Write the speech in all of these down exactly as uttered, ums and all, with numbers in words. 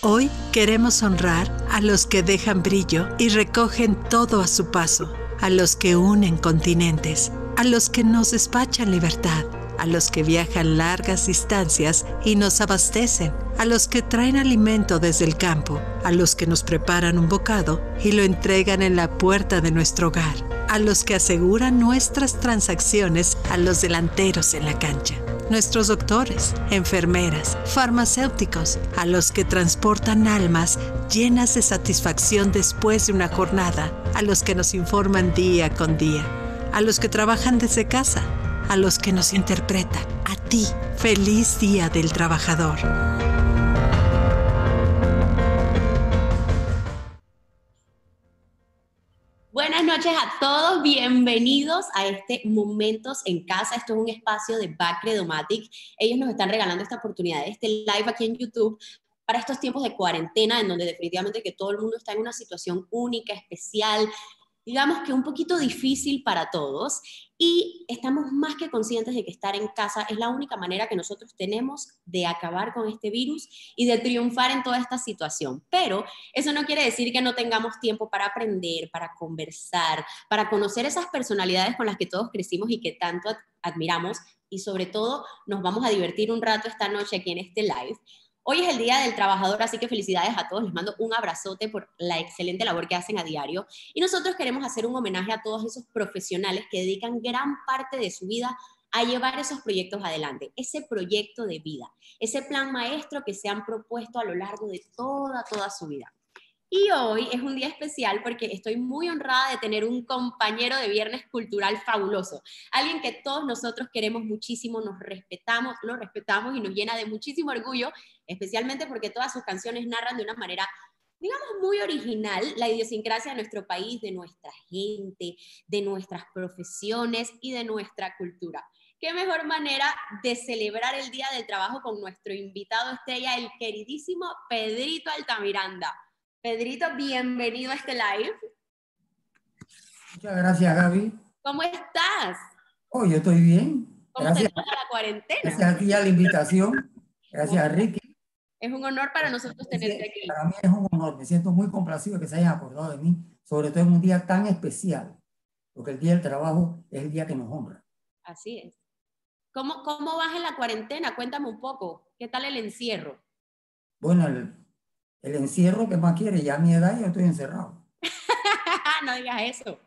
Hoy queremos honrar a los que dejan brillo y recogen todo a su paso, a los que unen continentes, a los que nos despachan libertad, a los que viajan largas distancias y nos abastecen, a los que traen alimento desde el campo, a los que nos preparan un bocado y lo entregan en la puerta de nuestro hogar, a los que aseguran nuestras transacciones, a los delanteros en la cancha, nuestros doctores, enfermeras, farmacéuticos, a los que transportan almas llenas de satisfacción después de una jornada, a los que nos informan día con día, a los que trabajan desde casa, a los que nos interpretan. A ti, feliz Día del Trabajador. Buenas noches a todos, bienvenidos a este Momentos en Casa. Esto es un espacio de Bacredomatic. Ellos nos están regalando esta oportunidad de este live aquí en YouTube para estos tiempos de cuarentena, en donde definitivamente que todo el mundo está en una situación única, especial, digamos que un poquito difícil para todos, y estamos más que conscientes de que estar en casa es la única manera que nosotros tenemos de acabar con este virus y de triunfar en toda esta situación. Pero eso no quiere decir que no tengamos tiempo para aprender, para conversar, para conocer esas personalidades con las que todos crecimos y que tanto admiramos, y sobre todo nos vamos a divertir un rato esta noche aquí en este live. Hoy es el Día del Trabajador, así que felicidades a todos. Les mando un abrazote por la excelente labor que hacen a diario. Y nosotros queremos hacer un homenaje a todos esos profesionales que dedican gran parte de su vida a llevar esos proyectos adelante, ese proyecto de vida, ese plan maestro que se han propuesto a lo largo de toda, toda su vida. Y hoy es un día especial porque estoy muy honrada de tener un compañero de Viernes Cultural fabuloso, alguien que todos nosotros queremos muchísimo, nos respetamos, lo respetamos y nos llena de muchísimo orgullo, especialmente porque todas sus canciones narran de una manera, digamos, muy original la idiosincrasia de nuestro país, de nuestra gente, de nuestras profesiones y de nuestra cultura. ¿Qué mejor manera de celebrar el Día del Trabajo con nuestro invitado estrella, el queridísimo Pedrito Altamiranda? Pedrito, bienvenido a este live. Muchas gracias, Gaby. ¿Cómo estás? Oh, yo estoy bien. ¿Cómo Gracias. te trata la cuarentena? Gracias a ti a la invitación. Gracias a Ricky. Es un honor para nosotros tenerte aquí. Para mí es un honor. Me siento muy complacido que se hayan acordado de mí, sobre todo en un día tan especial, porque el Día del Trabajo es el día que nos honra. Así es. ¿Cómo, cómo vas en la cuarentena? Cuéntame un poco. ¿Qué tal el encierro? Bueno, el, el encierro, ¿qué más quiere? Ya a mi edad ya estoy encerrado. No digas eso.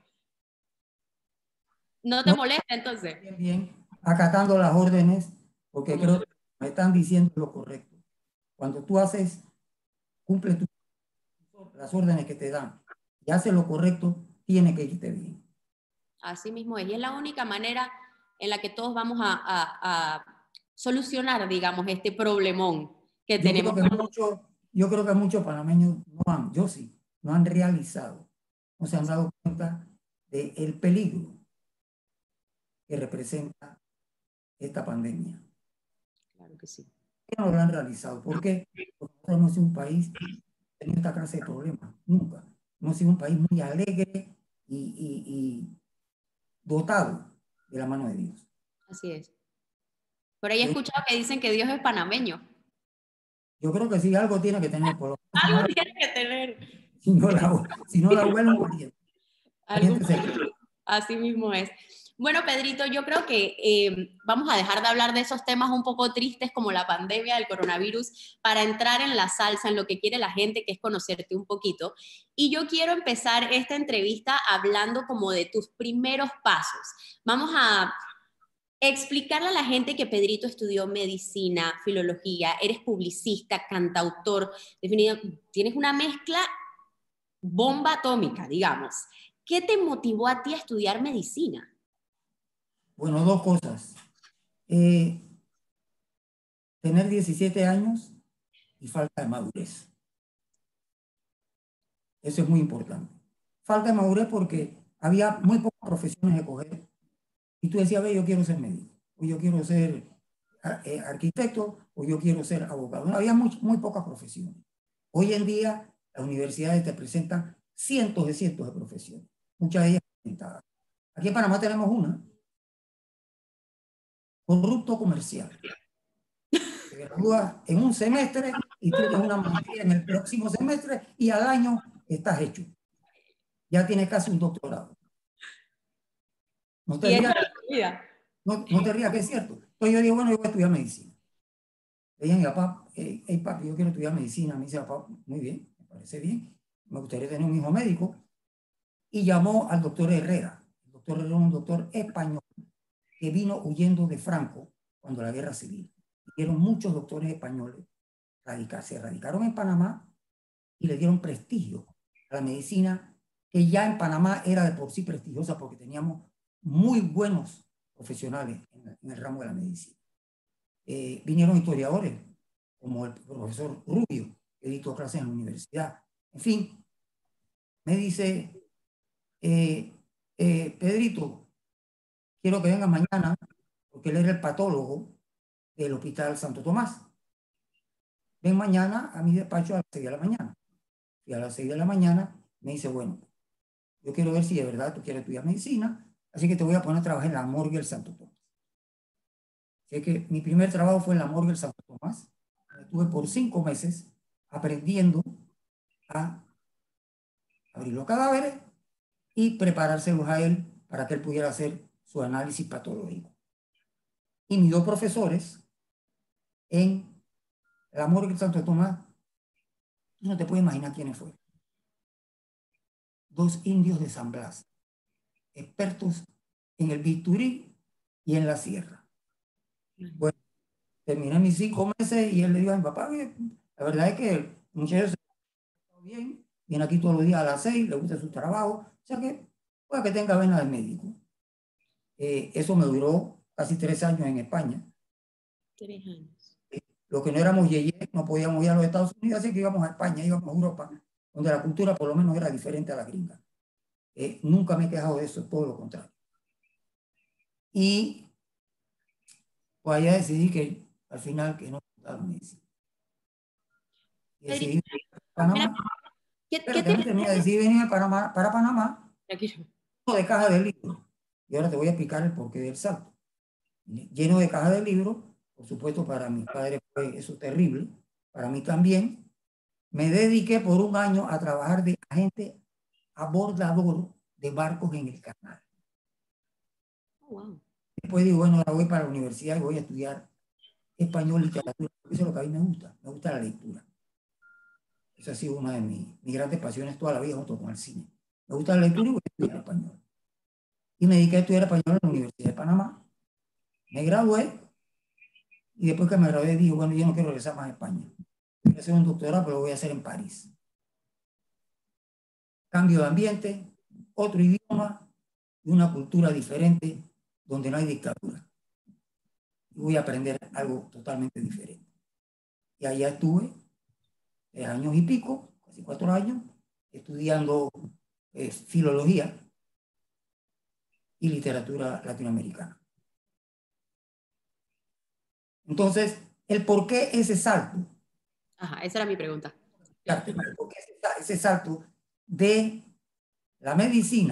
¿No te no, molesta entonces? Bien, bien, acatando las órdenes, porque ¿cómo? Creo que me están diciendo lo correcto. Cuando tú haces, cumples tu, las órdenes que te dan y haces lo correcto, tiene que irte bien. Así mismo es. Y es la única manera en la que todos vamos a, a, a solucionar, digamos, este problemón que yo tenemos. Creo que mucho, yo creo que muchos panameños no han, yo sí, no han realizado, no se han dado cuenta del peligro que representa esta pandemia. Claro que sí. No lo han realizado. ¿Por qué? Porque nosotros no hemos sido un país que tenía esta clase de problemas, nunca. Hemos sido un país muy alegre y, y, y dotado de la mano de Dios. Así es. Por ahí he escuchado que dicen que Dios es panameño. Yo creo que sí, algo tiene que tener. Por lo menos, algo si no, tiene que tener. Si no la, si no la huele un pariente. Así mismo es. Bueno, Pedrito, yo creo que eh, vamos a dejar de hablar de esos temas un poco tristes como la pandemia del coronavirus para entrar en la salsa, en lo que quiere la gente, que es conocerte un poquito. Y yo quiero empezar esta entrevista hablando como de tus primeros pasos. Vamos a explicarle a la gente que Pedrito estudió medicina, filología, eres publicista, cantautor, definido, tienes una mezcla bomba atómica, digamos. ¿Qué te motivó a ti a estudiar medicina? Bueno, dos cosas. Eh, tener diecisiete años y falta de madurez. Eso es muy importante. Falta de madurez porque había muy pocas profesiones de coger. Y tú decías, ve, yo quiero ser médico, o yo quiero ser eh, arquitecto, o yo quiero ser abogado. No, había muy, muy pocas profesiones. Hoy en día, las universidades te presentan cientos de cientos de profesiones. Muchas de ellas presentadas. Aquí en Panamá tenemos una. Corrupto comercial. Se gradúa en un semestre y tienes una maestría en el próximo semestre y al año estás hecho. Ya tienes casi un doctorado. No te rías, no, no te rías que es cierto. Entonces yo digo, bueno, yo voy a estudiar medicina. Le dije a mi papá, hey, hey papi, yo quiero estudiar medicina. Me dice, papá, muy bien, me parece bien. Me gustaría tener un hijo médico. Y llamó al doctor Herrera. El doctor Herrera es un doctor español que vino huyendo de Franco cuando la guerra civil. Vieron muchos doctores españoles radicar, se radicaron en Panamá y le dieron prestigio a la medicina, que ya en Panamá era de por sí prestigiosa porque teníamos muy buenos profesionales en, en el ramo de la medicina. Eh, vinieron historiadores como el profesor Rubio, que dictó clases en la universidad. En fin, me dice, eh, eh, Pedrito, quiero que venga mañana, porque él era el patólogo del Hospital Santo Tomás. Ven mañana a mi despacho a las seis de la mañana. Y a las seis de la mañana me dice, bueno, yo quiero ver si de verdad tú quieres estudiar medicina, así que te voy a poner a trabajar en la morgue del Santo Tomás. Así que mi primer trabajo fue en la morgue del Santo Tomás. Estuve por cinco meses aprendiendo a abrir los cadáveres y preparárselos a él para que él pudiera hacer su análisis patológico. Y mis dos profesores en la morgue del Santo Tomás, tú no te puedes imaginar quiénes fueron. Dos indios de San Blas, expertos en el bisturí y en la sierra. Bueno, terminé mis cinco meses y él le dijo a mi papá, la verdad es que el muchacho se está bien, viene aquí todos los días a las seis, le gusta su trabajo, o sea que puede que tenga vena de médico. Eh, eso me duró casi tres años en España. Tres años. Eh, los que no éramos yeye, no podíamos ir a los Estados Unidos, así que íbamos a España, íbamos a Europa, donde la cultura por lo menos era diferente a la gringa. Eh, nunca me he quejado de eso, todo lo contrario. Y pues allá decidí que al final que no me gustaba medicina. Y decidí para Panamá. ¿Qué, Pero ¿qué que te... no tenía, decidí venir para Panamá, para Panamá de caja de libros. Y ahora te voy a explicar el porqué del salto. Lleno de cajas de libros, por supuesto para mis padres fue eso terrible, para mí también. Me dediqué por un año a trabajar de agente abordador de barcos en el canal. Oh, wow. Después digo, bueno, ahora voy para la universidad y voy a estudiar español y literatura. Eso es lo que a mí me gusta, me gusta la lectura. Esa ha sido una de mis, mis grandes pasiones toda la vida junto con el cine. Me gusta la lectura y voy a estudiar español. Y me dediqué a estudiar español en la Universidad de Panamá. Me gradué y después que me gradué dije, bueno, yo no quiero regresar más a España. Voy a hacer un doctorado, pero lo voy a hacer en París. Cambio de ambiente, otro idioma y una cultura diferente donde no hay dictadura. Y voy a aprender algo totalmente diferente. Y allá estuve tres años y pico, casi cuatro años, estudiando eh, filología y literatura latinoamericana. Entonces, ¿el por qué ese salto? Ajá, esa era mi pregunta. ¿El por qué ese, ese salto de la medicina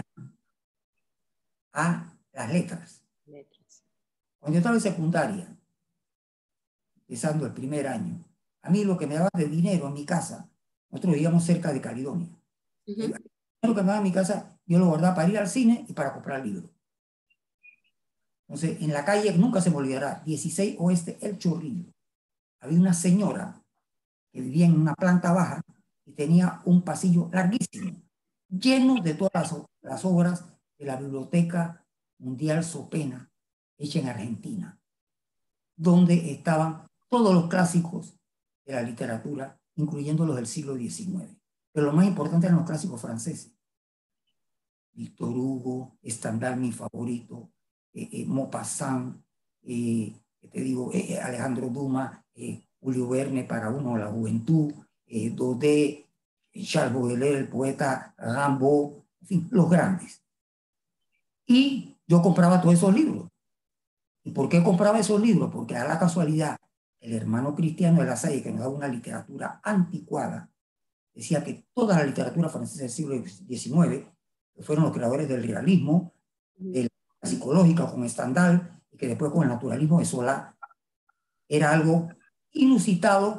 a las letras? Letras. Cuando yo estaba en secundaria, empezando el primer año, a mí lo que me daba de dinero en mi casa, nosotros vivíamos cerca de Caledonia. Uh-huh. El dinero que me daba en mi casa, yo lo guardaba para ir al cine y para comprar libros. Entonces, en la calle, nunca se me olvidará, dieciséis Oeste, El Chorrillo, había una señora que vivía en una planta baja y tenía un pasillo larguísimo, lleno de todas las, las obras de la Biblioteca Mundial Sopena, hecha en Argentina, donde estaban todos los clásicos de la literatura, incluyendo los del siglo diecinueve. Pero lo más importante eran los clásicos franceses. Víctor Hugo, Stendhal, mi favorito, eh, eh, Maupassant, eh, te digo, eh, Alejandro Dumas, eh, Julio Verne para uno, La Juventud, eh, Daudet, Charles Baudelaire, el poeta Rimbaud, en fin, los grandes. Y yo compraba todos esos libros. ¿Y por qué compraba esos libros? Porque a la casualidad, el hermano Cristiano de la Salle, que nos daba una literatura anticuada, decía que toda la literatura francesa del siglo diecinueve, que fueron los creadores del realismo, de la psicológica con Stendhal, y que después con el naturalismo de Solá, era algo inusitado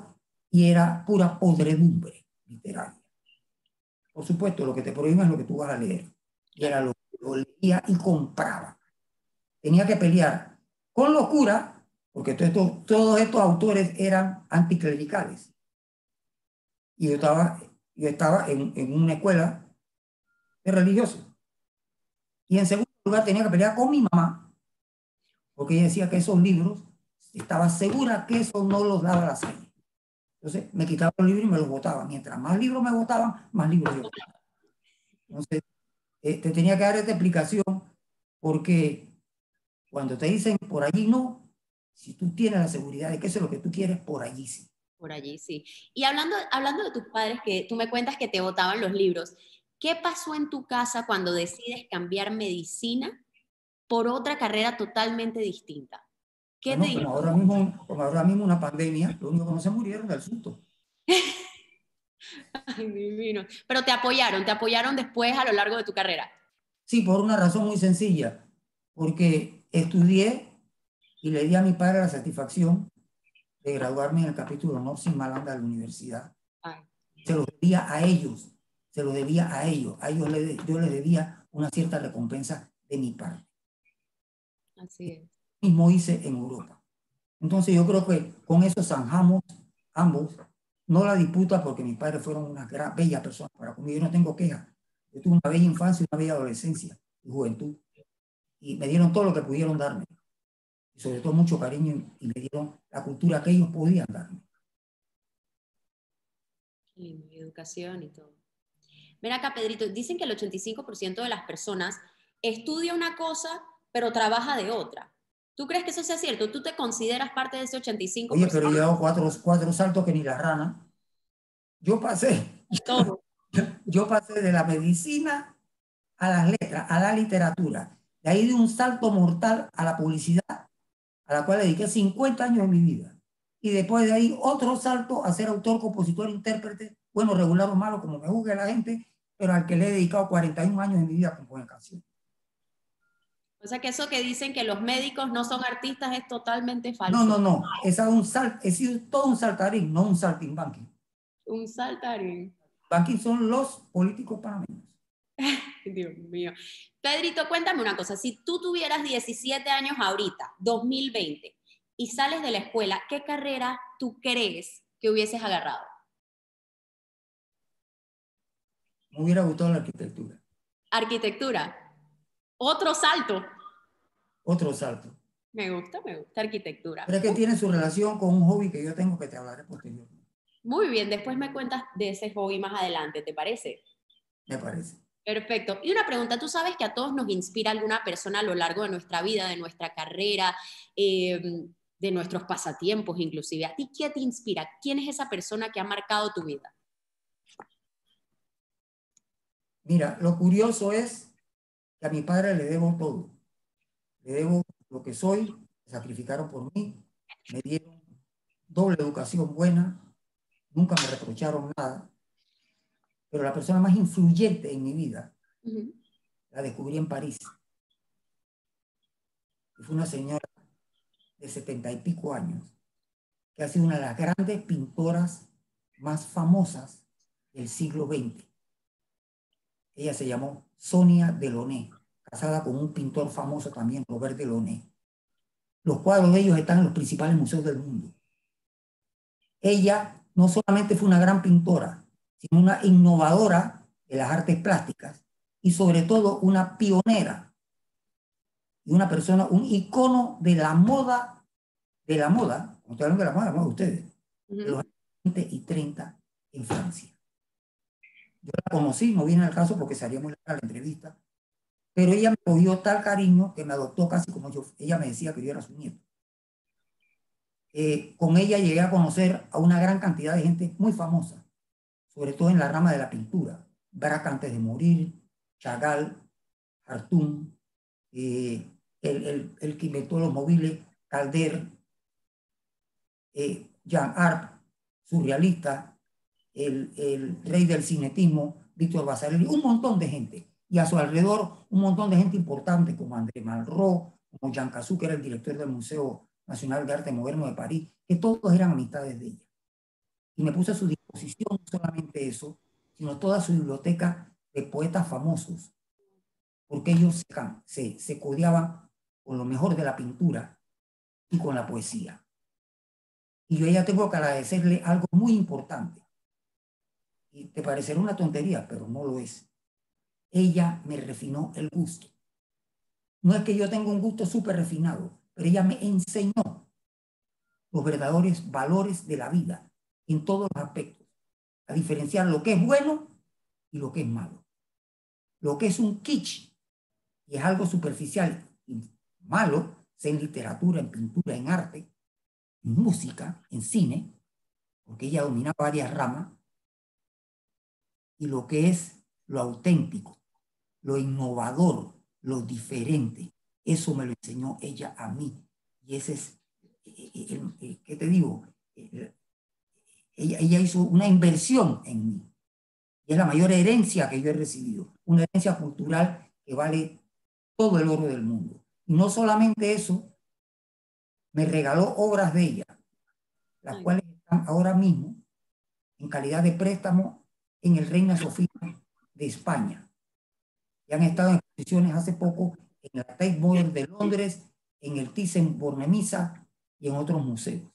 y era pura podredumbre literaria. Por supuesto, lo que te prohíben es lo que tú vas a leer. Y era lo que lo leía y compraba. Tenía que pelear con locura, porque todo esto, todos estos autores eran anticlericales. Y yo estaba, yo estaba en, en una escuela de religiosos. Y en segundo lugar tenía que pelear con mi mamá, porque ella decía que esos libros, estaba segura que eso no los daba la sangre. Entonces me quitaba los libros y me los botaba. Mientras más libros me botaban, más libros yo. Entonces eh, te tenía que dar esta explicación, porque cuando te dicen por allí no, si tú tienes la seguridad de que eso es lo que tú quieres, por allí sí. Por allí sí. Y hablando, hablando de tus padres, que tú me cuentas que te botaban los libros, ¿qué pasó en tu casa cuando decides cambiar medicina por otra carrera totalmente distinta? ¿Qué Bueno, te como dijeron? ahora mismo, como ahora mismo una pandemia, lo único que no se murieron del susto. Ay, divino. Pero te apoyaron, te apoyaron después a lo largo de tu carrera. Sí, por una razón muy sencilla, porque estudié y le di a mi padre la satisfacción de graduarme en el capítulo honor sin malanda de la universidad. Ay. Se lo debía a ellos, se lo debía a ellos, a ellos le, yo les debía una cierta recompensa de mi parte. Así es. Mismo hice en Europa. Entonces yo creo que con eso zanjamos ambos, no la disputa, porque mis padres fueron una gran, bella persona para conmigo, yo no tengo queja. Yo tuve una bella infancia y una bella adolescencia y juventud, y me dieron todo lo que pudieron darme, y sobre todo mucho cariño, y me dieron la cultura que ellos podían darme. Y educación y todo. Ven acá, Pedrito, dicen que el ochenta y cinco por ciento de las personas estudia una cosa, pero trabaja de otra. ¿Tú crees que eso sea cierto? ¿Tú te consideras parte de ese ochenta y cinco por ciento? Oye, pero yo hago cuatro, cuatro saltos que ni la rana. Yo pasé, Todo. yo pasé de la medicina a las letras, a la literatura. De ahí de un salto mortal a la publicidad, a la cual dediqué cincuenta años de mi vida. Y después de ahí otro salto a ser autor, compositor, intérprete, bueno, regular o malo, como me juzgue la gente, pero al que le he dedicado cuarenta y un años de mi vida a componer canciones. O sea que eso que dicen que los médicos no son artistas es totalmente falso. No, no, no. He sido, un sal, he sido todo un saltarín, no un saltimbanqui. Un saltarín. Banqui son los políticos panameños. Dios mío. Pedrito, cuéntame una cosa. Si tú tuvieras diecisiete años ahorita, dos mil veinte, y sales de la escuela, ¿qué carrera tú crees que hubieses agarrado? Me hubiera gustado la arquitectura. Arquitectura. Otro salto. Otro salto. Me gusta, me gusta arquitectura. Pero es que tiene su relación con un hobby que yo tengo, que te hablaré posteriormente. Muy bien, después me cuentas de ese hobby más adelante, ¿te parece? Me parece. Perfecto. Y una pregunta, tú sabes que a todos nos inspira alguna persona a lo largo de nuestra vida, de nuestra carrera, eh, de nuestros pasatiempos inclusive. ¿A ti qué te inspira? ¿Quién es esa persona que ha marcado tu vida? Mira, lo curioso es que a mi padre le debo todo. Le debo lo que soy, se sacrificaron por mí, me dieron doble educación buena, nunca me reprocharon nada. Pero la persona más influyente en mi vida uh-huh. la descubrí en París. Y fue una señora de setenta y pico años, que ha sido una de las grandes pintoras más famosas del siglo veinte. Ella se llamó Sonia Delaunay, casada con un pintor famoso también, Robert Delaunay. Los cuadros de ellos están en los principales museos del mundo. Ella no solamente fue una gran pintora, sino una innovadora de las artes plásticas y sobre todo una pionera y una persona, un icono de la moda, de la moda, como estoy hablando de la moda, la moda de ustedes, uh-huh. de los años veinte y treinta en Francia. Yo la conocí, no viene al caso porque salía muy larga la entrevista, pero ella me cogió tal cariño que me adoptó casi como yo, ella me decía que yo era su nieto. Eh, con ella llegué a conocer a una gran cantidad de gente muy famosa, sobre todo en la rama de la pintura. Braque antes de morir, Chagall, Hartung, eh, el, el, el que inventó los móviles, Calder, eh, Jean Arp, surrealista, el, el rey del cinetismo, Víctor Vasarely, un montón de gente. Y a su alrededor un montón de gente importante como André Malraux, como Jean Cassou, que era el director del Museo Nacional de Arte Moderno de París, que todos eran amistades de ella. y me puse a su disposición no solamente eso, sino toda su biblioteca de poetas famosos, porque ellos se, se, se codeaban con lo mejor de la pintura y con la poesía. Y yo a ella tengo que agradecerle algo muy importante. Y te parecerá una tontería, pero no lo es. Ella me refinó el gusto. No es que yo tenga un gusto súper refinado, pero ella me enseñó los verdaderos valores de la vida en todos los aspectos, a diferenciar lo que es bueno y lo que es malo. Lo que es un kitsch y es algo superficial y malo, sea en literatura, en pintura, en arte, en música, en cine, porque ella dominaba varias ramas, y lo que es lo auténtico, lo innovador, lo diferente, eso me lo enseñó ella a mí. Y ese es, ¿qué te digo? Ella, ella hizo una inversión en mí. Y es la mayor herencia que yo he recibido, una herencia cultural que vale todo el oro del mundo. Y no solamente eso, me regaló obras de ella, las cuales están ahora mismo en calidad de préstamo en el Reina Sofía de España. Y han estado en exposiciones hace poco en la Tate Modern de Londres, en el Thyssen-Bornemisza y en otros museos.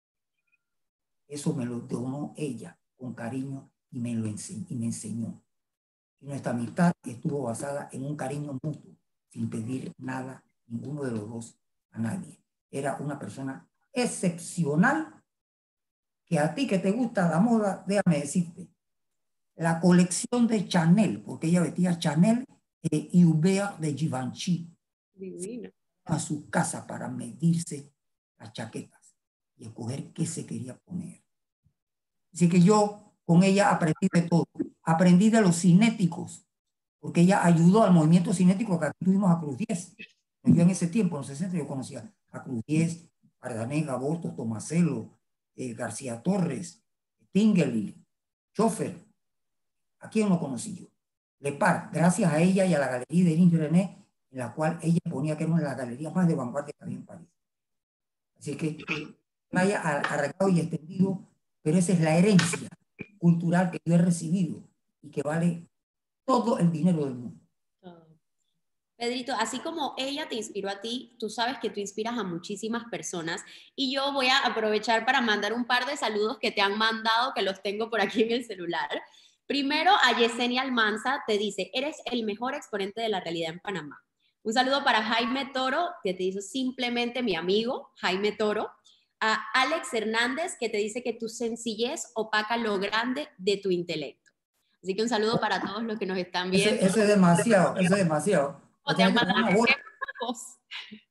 Eso me lo donó ella con cariño y me, lo enseñó, y me enseñó. Y nuestra amistad estuvo basada en un cariño mutuo, sin pedir nada, ninguno de los dos, a nadie. Era una persona excepcional que a ti que te gusta la moda, déjame decirte, la colección de Chanel, porque ella vestía Chanel eh, y Hubert de Givenchy, Divina. a su casa para medirse las chaquetas y escoger qué se quería poner. Así que yo con ella aprendí de todo. Aprendí de los cinéticos, porque ella ayudó al movimiento cinético que aquí tuvimos a Cruz diez. Yo en ese tiempo, en los sesenta, yo conocía a Cruz diez, Ardanega, Borto, Tomaselo, eh, García Torres, Tingley, Schofer. ¿A quién no conocí yo? Lepar, gracias a ella y a la galería de Denis René, en la cual ella ponía que era una de las galerías más de vanguardia que había en París. Así que me haya arraigado y extendido, pero esa es la herencia cultural que yo he recibido y que vale todo el dinero del mundo. Pedrito, así como ella te inspiró a ti, tú sabes que tú inspiras a muchísimas personas y yo voy a aprovechar para mandar un par de saludos que te han mandado, que los tengo por aquí en el celular. Primero, a Yesenia Almanza te dice, eres el mejor exponente de la realidad en Panamá. Un saludo para Jaime Toro, que te dice simplemente mi amigo, Jaime Toro. A Alex Hernández, que te dice que tu sencillez opaca lo grande de tu intelecto. Así que un saludo para todos los que nos están viendo. Ese, ese es demasiado, eso es demasiado. O te han mandado voz.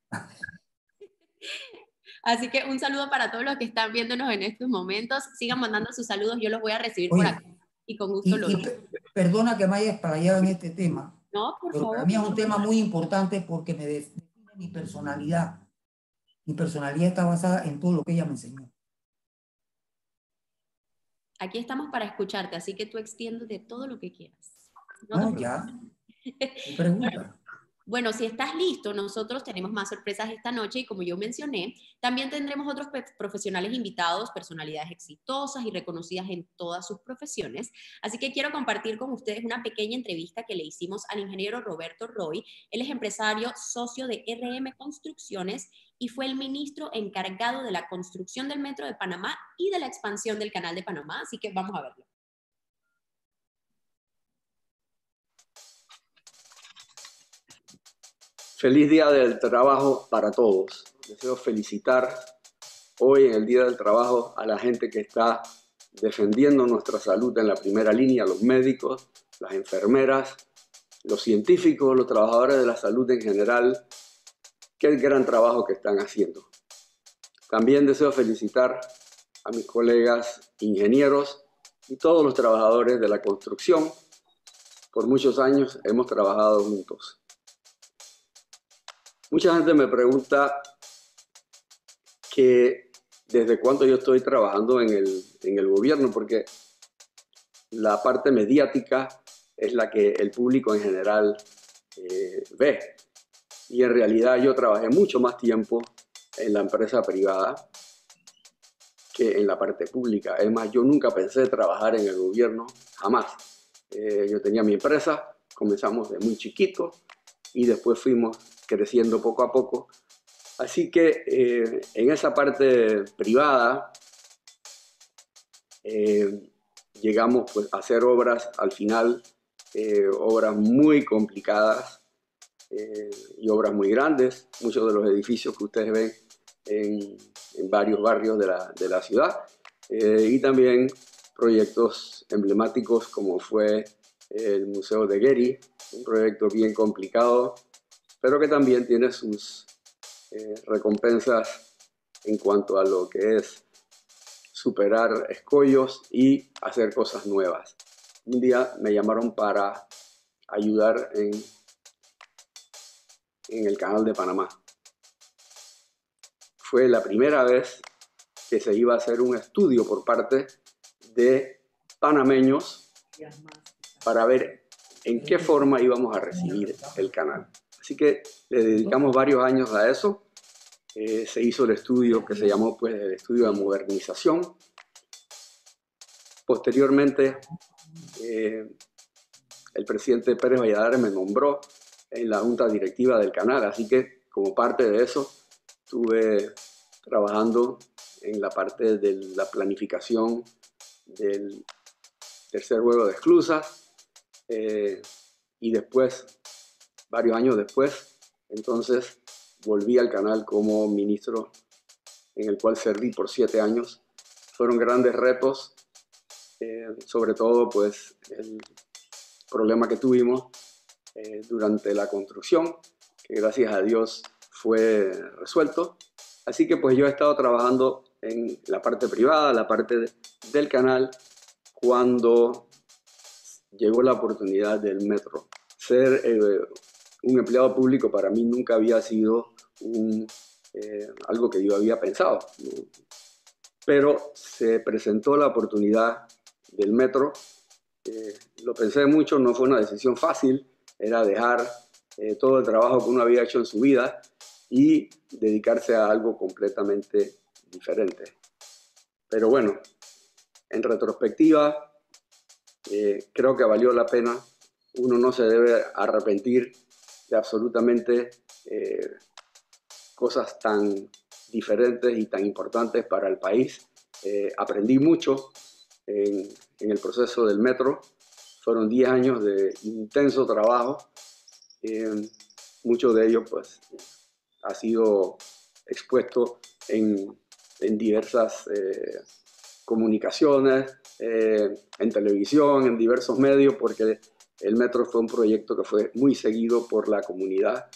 Así que un saludo para todos los que están viéndonos en estos momentos. Sigan mandando sus saludos, yo los voy a recibir Oye, por acá. Y con gusto y, lo y perdona que me hayas explayado en este tema. No, por pero favor. Para mí es un tema muy importante porque me define mi personalidad. Mi personalidad está basada en todo lo que ella me enseñó. Aquí estamos para escucharte, así que tú extiéndete todo lo que quieras. No, no ya. ¿Qué pregunta? Bueno, si estás listo, nosotros tenemos más sorpresas esta noche y como yo mencioné, también tendremos otros profesionales invitados, personalidades exitosas y reconocidas en todas sus profesiones. Así que quiero compartir con ustedes una pequeña entrevista que le hicimos al ingeniero Roberto Roy. Él es empresario, socio de R M Construcciones y fue el ministro encargado de la construcción del Metro de Panamá y de la expansión del Canal de Panamá. Así que vamos a verlo. Feliz Día del Trabajo para todos. Deseo felicitar hoy en el Día del Trabajo a la gente que está defendiendo nuestra salud en la primera línea, los médicos, las enfermeras, los científicos, los trabajadores de la salud en general. Qué gran trabajo que están haciendo. También deseo felicitar a mis colegas ingenieros y todos los trabajadores de la construcción. Por muchos años hemos trabajado juntos. Mucha gente me pregunta que desde cuándo yo estoy trabajando en el, en el gobierno, porque la parte mediática es la que el público en general eh, ve. Y en realidad yo trabajé mucho más tiempo en la empresa privada que en la parte pública. Es más, yo nunca pensé trabajar en el gobierno, jamás. Eh, yo tenía mi empresa, comenzamos de muy chiquito y después fuimos creciendo poco a poco. Así que eh, en esa parte privada eh, llegamos pues, a hacer obras al final, eh, obras muy complicadas eh, y obras muy grandes. Muchos de los edificios que ustedes ven en, en varios barrios de la, de la ciudad eh, y también proyectos emblemáticos como fue el Museo de Getty, un proyecto bien complicado, pero que también tiene sus eh, recompensas en cuanto a lo que es superar escollos y hacer cosas nuevas. Un día me llamaron para ayudar en, en el Canal de Panamá. Fue la primera vez que se iba a hacer un estudio por parte de panameños para ver en qué forma íbamos a recibir el canal. Así que le dedicamos varios años a eso. Eh, se hizo el estudio que se llamó pues, el estudio de modernización. Posteriormente, eh, el presidente Pérez Valladares me nombró en la junta directiva del canal, así que como parte de eso estuve trabajando en la parte de la planificación del tercer vuelo de esclusas eh, y después, varios años después, entonces volví al canal como ministro en el cual serví por siete años. Fueron grandes retos, eh, sobre todo pues el problema que tuvimos eh, durante la construcción, que gracias a Dios fue resuelto. Así que pues yo he estado trabajando en la parte privada, la parte de, del canal, cuando llegó la oportunidad del metro. Ser eh, un empleado público para mí nunca había sido un, eh, algo que yo había pensado, ¿no? Pero se presentó la oportunidad del metro. Eh, lo pensé mucho, no fue una decisión fácil, era dejar eh, todo el trabajo que uno había hecho en su vida y dedicarse a algo completamente diferente. Pero bueno, en retrospectiva, eh, creo que valió la pena. Uno no se debe arrepentir de absolutamente eh, cosas tan diferentes y tan importantes para el país. Eh, aprendí mucho en, en el proceso del metro. Fueron diez años de intenso trabajo. Eh, mucho de ello pues, ha sido expuesto en, en diversas eh, comunicaciones, eh, en televisión, en diversos medios, porque el metro fue un proyecto que fue muy seguido por la comunidad.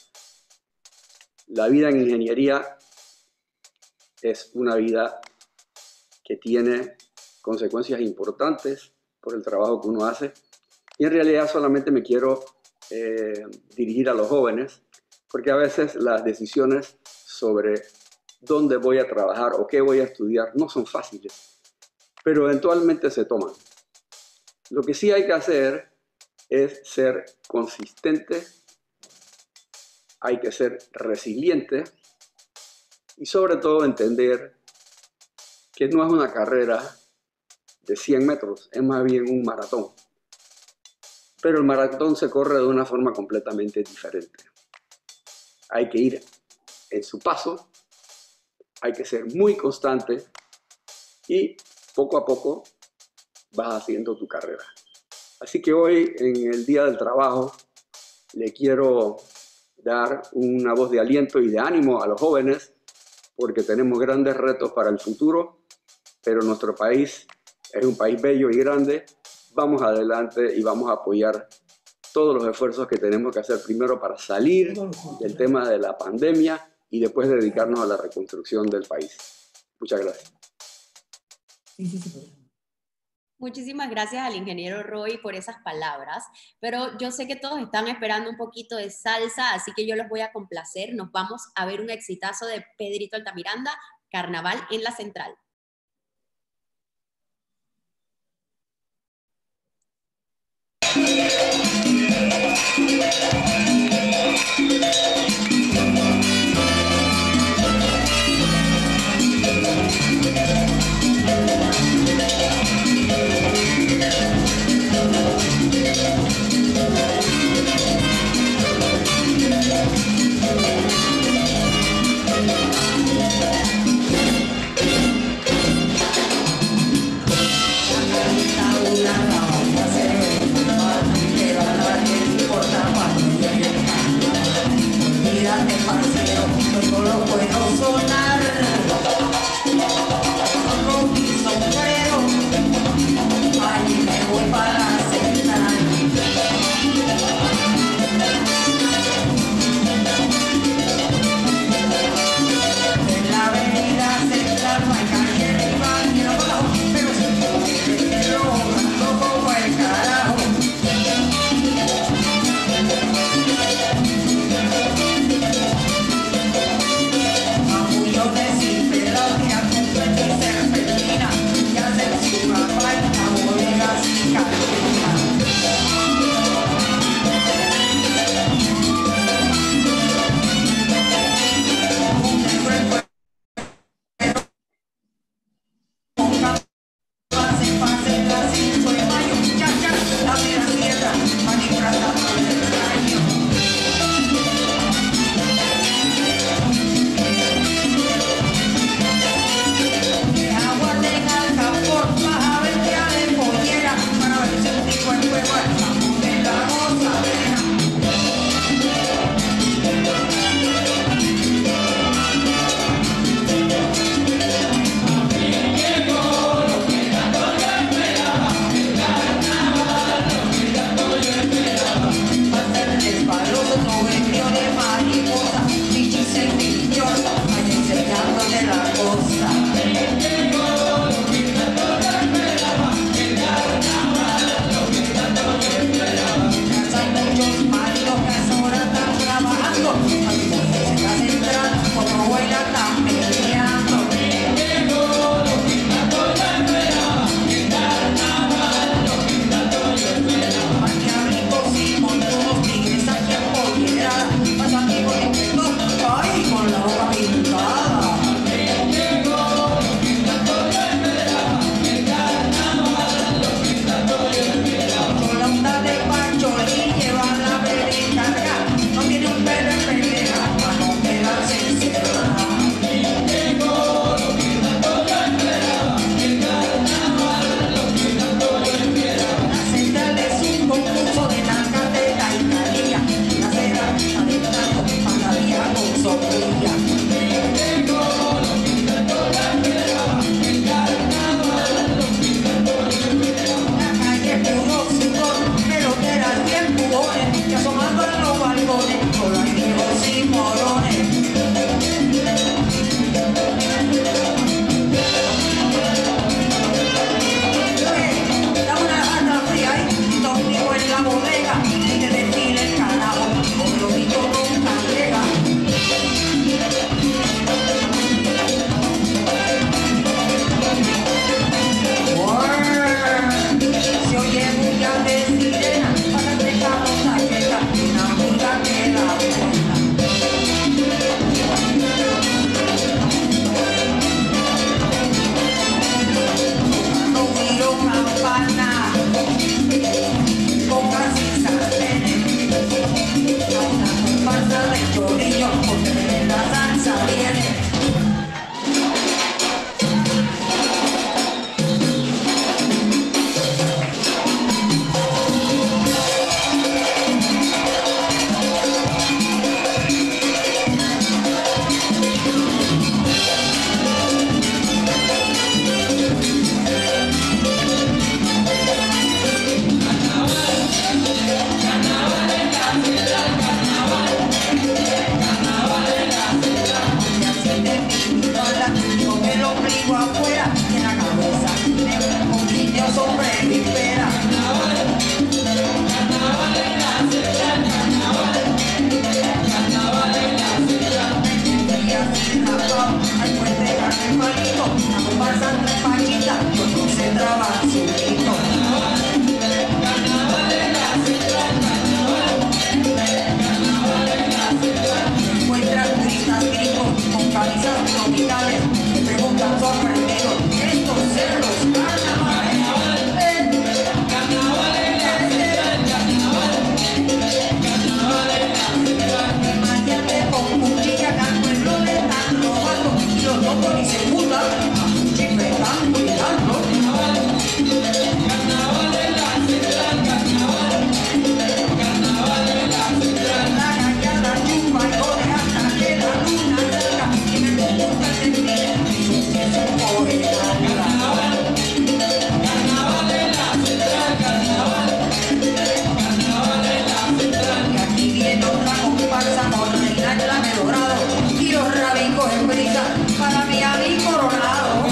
La vida en ingeniería es una vida que tiene consecuencias importantes por el trabajo que uno hace. Y en realidad solamente me quiero eh, dirigir a los jóvenes, porque a veces las decisiones sobre dónde voy a trabajar o qué voy a estudiar no son fáciles, pero eventualmente se toman. Lo que sí hay que hacer es ser consistente, hay que ser resiliente y sobre todo entender que no es una carrera de cien metros, es más bien un maratón. Pero el maratón se corre de una forma completamente diferente. Hay que ir en su paso, hay que ser muy constante y poco a poco vas haciendo tu carrera. Así que hoy, en el Día del Trabajo, le quiero dar una voz de aliento y de ánimo a los jóvenes, porque tenemos grandes retos para el futuro, pero nuestro país es un país bello y grande. Vamos adelante y vamos a apoyar todos los esfuerzos que tenemos que hacer primero para salir del tema de la pandemia y después dedicarnos a la reconstrucción del país. Muchas gracias. Muchísimas gracias al ingeniero Roy por esas palabras, pero yo sé que todos están esperando un poquito de salsa, así que yo los voy a complacer. Nos vamos a ver un exitazo de Pedrito Altamiranda, Carnaval en la Central. Y se muda, chisme tan cuidando. vida para mi amigo Coronado.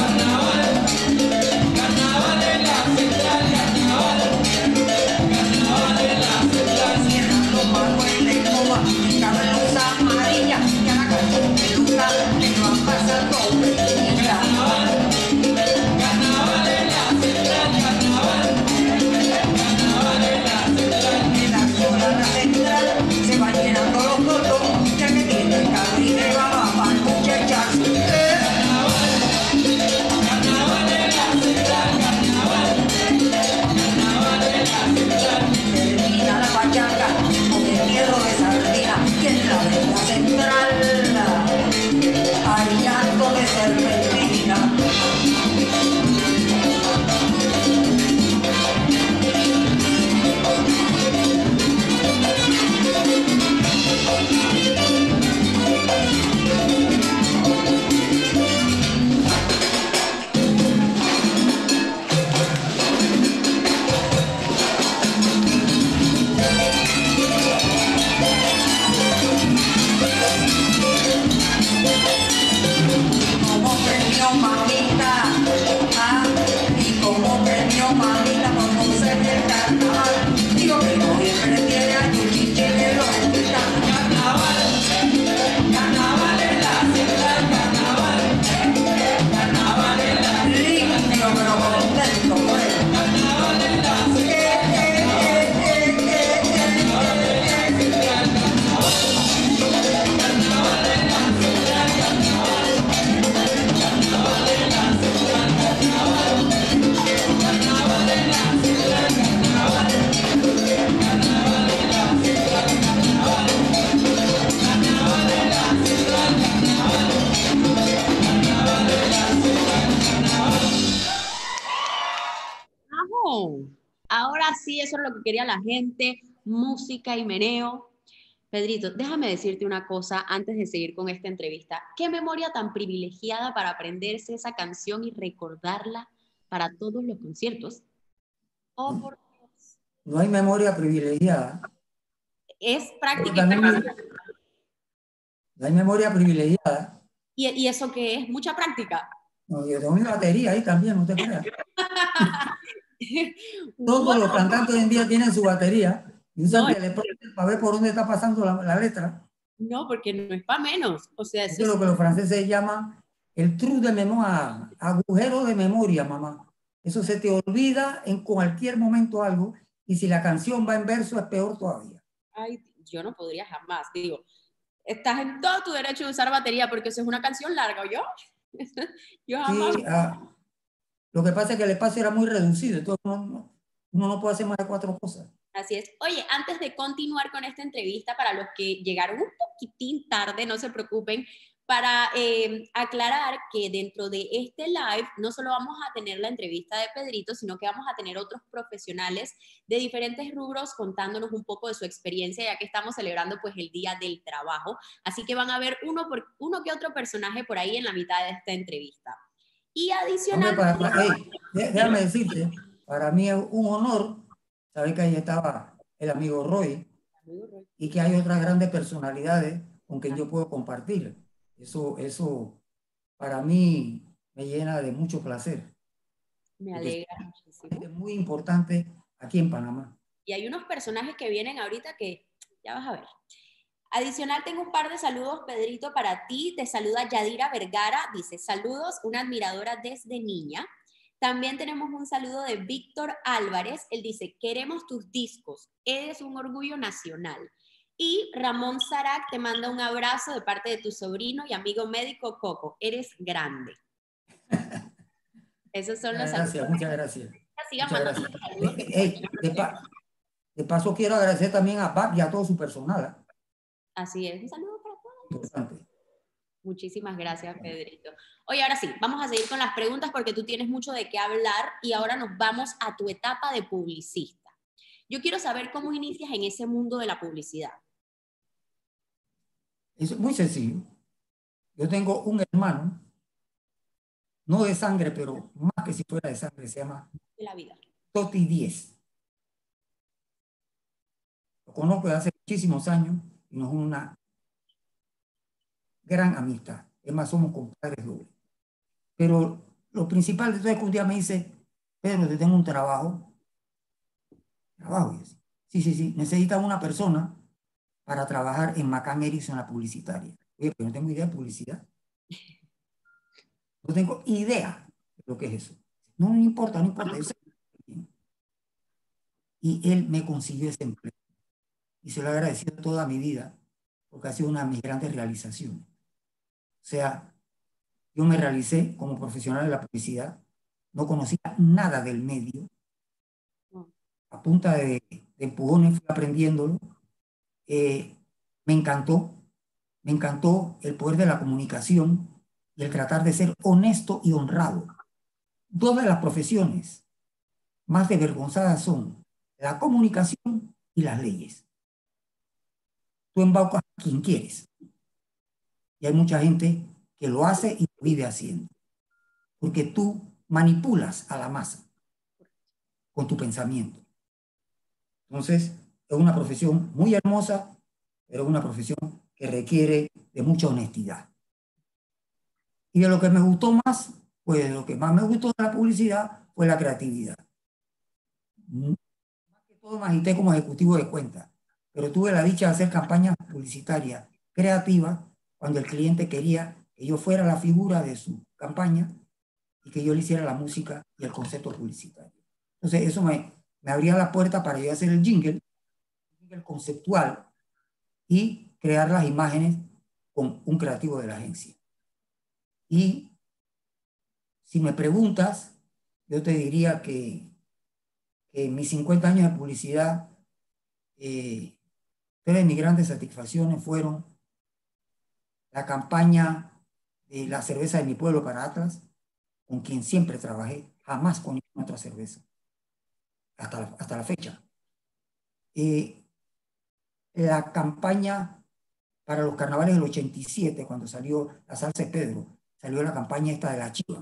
Carnaval en la central, carnaval, carnaval en la central. Cierran los manueles de Cuba, cada luz amarilla, y a la canción peluca le van pasando pequeñita. Carnaval en la central, carnaval, carnaval en la central. En la zona central se van llenando los totos, ya que tiene el cabri de baba para muchachas. Carnaval en la central, carnaval, carnaval en la central. Termina la pachanga con el hierro de sardina y en la venta central hay llanto de serpentina. Como premio mamita, ah, y como premio mamita por conocer el carnaval, digo que noviembre tiene a Chuchiche de los Esquitas. Carnaval, carnaval en la central, carnaval, carnaval en la Limpio pero contento por él. carnaval en la Eh, eh, eh, eh, eh, eh, eh, eh. ¡Ajo! Ahora sí, eso es lo que quería la gente, música y meneo. Pedrito, déjame decirte una cosa antes de seguir con esta entrevista. Qué memoria tan privilegiada para aprenderse esa canción y recordarla para todos los conciertos. Oh, por Dios. No hay memoria privilegiada. Es Pero práctica. también no hay memoria privilegiada. ¿Y, ¿Y eso qué es? Mucha práctica. No, yo tengo mi batería ahí también, no te creas. Todos Bueno, los cantantes hoy en día tienen su batería y usan No. teleprompter para ver por dónde está pasando la, la letra. no, porque no es para menos. O sea, Eso eso es es lo que los franceses llaman el trou de memoria, agujero de memoria, mamá. Eso se te olvida en cualquier momento algo, y si la canción va en verso es peor todavía. Ay, yo no podría jamás. Digo, estás en todo tu derecho de usar batería porque eso es una canción larga, ¿o yo? Yo jamás. Sí, ah, lo que pasa es que el espacio era muy reducido, entonces uno, no- uno no puede hacer más de cuatro cosas. Así es. Oye, antes de continuar con esta entrevista, para los que llegaron un poquitín tarde, no se preocupen, para eh, aclarar que dentro de este live no solo vamos a tener la entrevista de Pedrito, sino que vamos a tener otros profesionales de diferentes rubros contándonos un poco de su experiencia, ya que estamos celebrando pues el Día del Trabajo. Así que van a ver uno, por, uno que otro personaje por ahí en la mitad de esta entrevista. Y Hombre, adicional... para, para- hey, dé- déjame decirte, para mí es un honor saber que ahí estaba el amigo Roy y que hay otras grandes personalidades con quien yo puedo compartir. Eso, eso para mí me llena de mucho placer. Me Porque alegra muchísimo. es muy importante aquí en Panamá. Y hay unos personajes que vienen ahorita que ya vas a ver. Adicional, tengo un par de saludos, Pedrito, para ti. Te saluda Yadira Vergara. Dice, saludos, una admiradora desde niña. También tenemos un saludo de Víctor Álvarez. Él dice, queremos tus discos. Eres un orgullo nacional. Y Ramón Sarac te manda un abrazo de parte de tu sobrino y amigo médico Coco. Eres grande. Esos son los Gracias, saludos. muchas gracias. Sigan Muchas mandando gracias. saludos. Eh, eh, de, pa- de paso quiero agradecer también a Pac y a todo su personal. ¿eh? Así es. Un saludo para todos. Importante. Muchísimas gracias, Pedrito. Oye, ahora sí, vamos a seguir con las preguntas porque tú tienes mucho de qué hablar y ahora nos vamos a tu etapa de publicista. Yo quiero saber cómo inicias en ese mundo de la publicidad. Es muy sencillo. Yo tengo un hermano, no de sangre, pero más que si fuera de sangre, se llama De la vida. Toti Díez. Lo conozco desde hace muchísimos años y nos une una gran amistad. es más, somos compadres dobles. Pero lo principal de todo es que un día me dice, Pedro, te tengo un trabajo. Trabajo, sí, sí, sí, necesitas una persona para trabajar en McCann Erickson, la publicitaria. Oye, pero no tengo idea de publicidad. No tengo idea de lo que es eso. No, no importa, no importa. Yo sé. Y él me consiguió ese empleo. Y se lo he agradecido toda mi vida, porque ha sido una de mis grandes realizaciones. O sea, yo me realicé como profesional de la publicidad, no conocía nada del medio. A punta de, de empujones fui aprendiéndolo. Eh, me encantó, me encantó el poder de la comunicación y el tratar de ser honesto y honrado. Dos de las profesiones más desvergonzadas son la comunicación y las leyes. Tú embaucas a quien quieres. Y hay mucha gente que lo hace y lo vive haciendo. Porque tú manipulas a la masa con tu pensamiento. Entonces, es una profesión muy hermosa, pero es una profesión que requiere de mucha honestidad. Y de lo que me gustó más, pues de lo que más me gustó de la publicidad fue la creatividad. Más que todo me agité como ejecutivo de cuenta, pero tuve la dicha de hacer campañas publicitarias creativas cuando el cliente quería que yo fuera la figura de su campaña y que yo le hiciera la música y el concepto publicitario. Entonces eso me, me abría la puerta para yo hacer el jingle, el jingle conceptual, y crear las imágenes con un creativo de la agencia. Y si me preguntas, yo te diría que, que en mis cincuenta años de publicidad, eh, tres de mis grandes satisfacciones fueron la campaña de la cerveza de mi pueblo para Atlas, con quien siempre trabajé, jamás con ninguna otra cerveza, hasta la, hasta la fecha. Eh, la campaña para los carnavales del ochenta y siete, cuando salió la salsa de Pedro, salió la campaña esta de la chiva.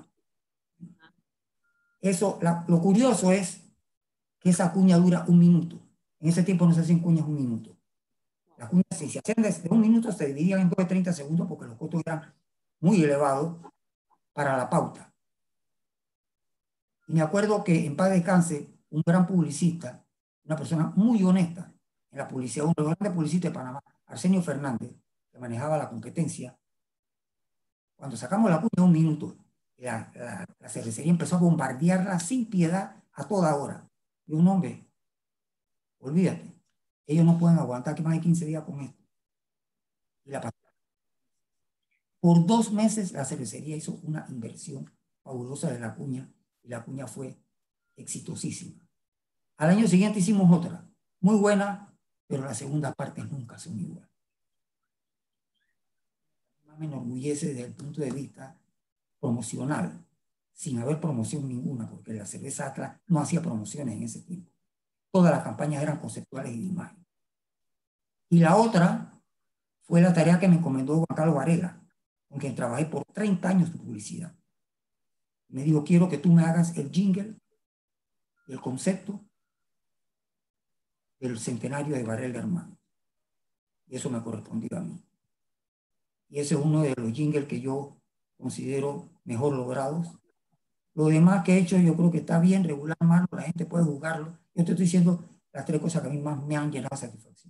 Eso, la, lo curioso es que esa cuña dura un minuto. En ese tiempo no se hacían cuñas un minuto. Las cuñas, si se hacían desde un minuto, se dividían en dos de treinta segundos porque los costos eran muy elevados para la pauta. Y me acuerdo que en paz descanse, un gran publicista, una persona muy honesta en la publicidad, uno de los grandes publicistas de Panamá, Arsenio Fernández, que manejaba la competencia, cuando sacamos la cuña en un minuto, la, la, la cervecería empezó a bombardearla sin piedad a toda hora. Y un hombre, olvídate, ellos no pueden aguantar que más de quince días con esto. Y la pasó. Por dos meses la cervecería hizo una inversión fabulosa de la cuña y la cuña fue exitosísima. Al año siguiente hicimos otra, muy buena, pero la segunda parte nunca son igual. Me enorgullece desde el punto de vista promocional, sin haber promoción ninguna, porque la cerveza Atlas no hacía promociones en ese tiempo. Todas las campañas eran conceptuales y de imagen. Y la otra fue la tarea que me encomendó Juan Carlos Varela, con quien trabajé por treinta años de publicidad. Me dijo, quiero que tú me hagas el jingle, el concepto del centenario de Varela Hermano. Y eso me correspondió a mí. Y ese es uno de los jingles que yo considero mejor logrados. Lo demás que he hecho yo creo que está bien, regular, malo, la gente puede juzgarlo. Yo te estoy diciendo las tres cosas que a mí más me han llenado de satisfacción.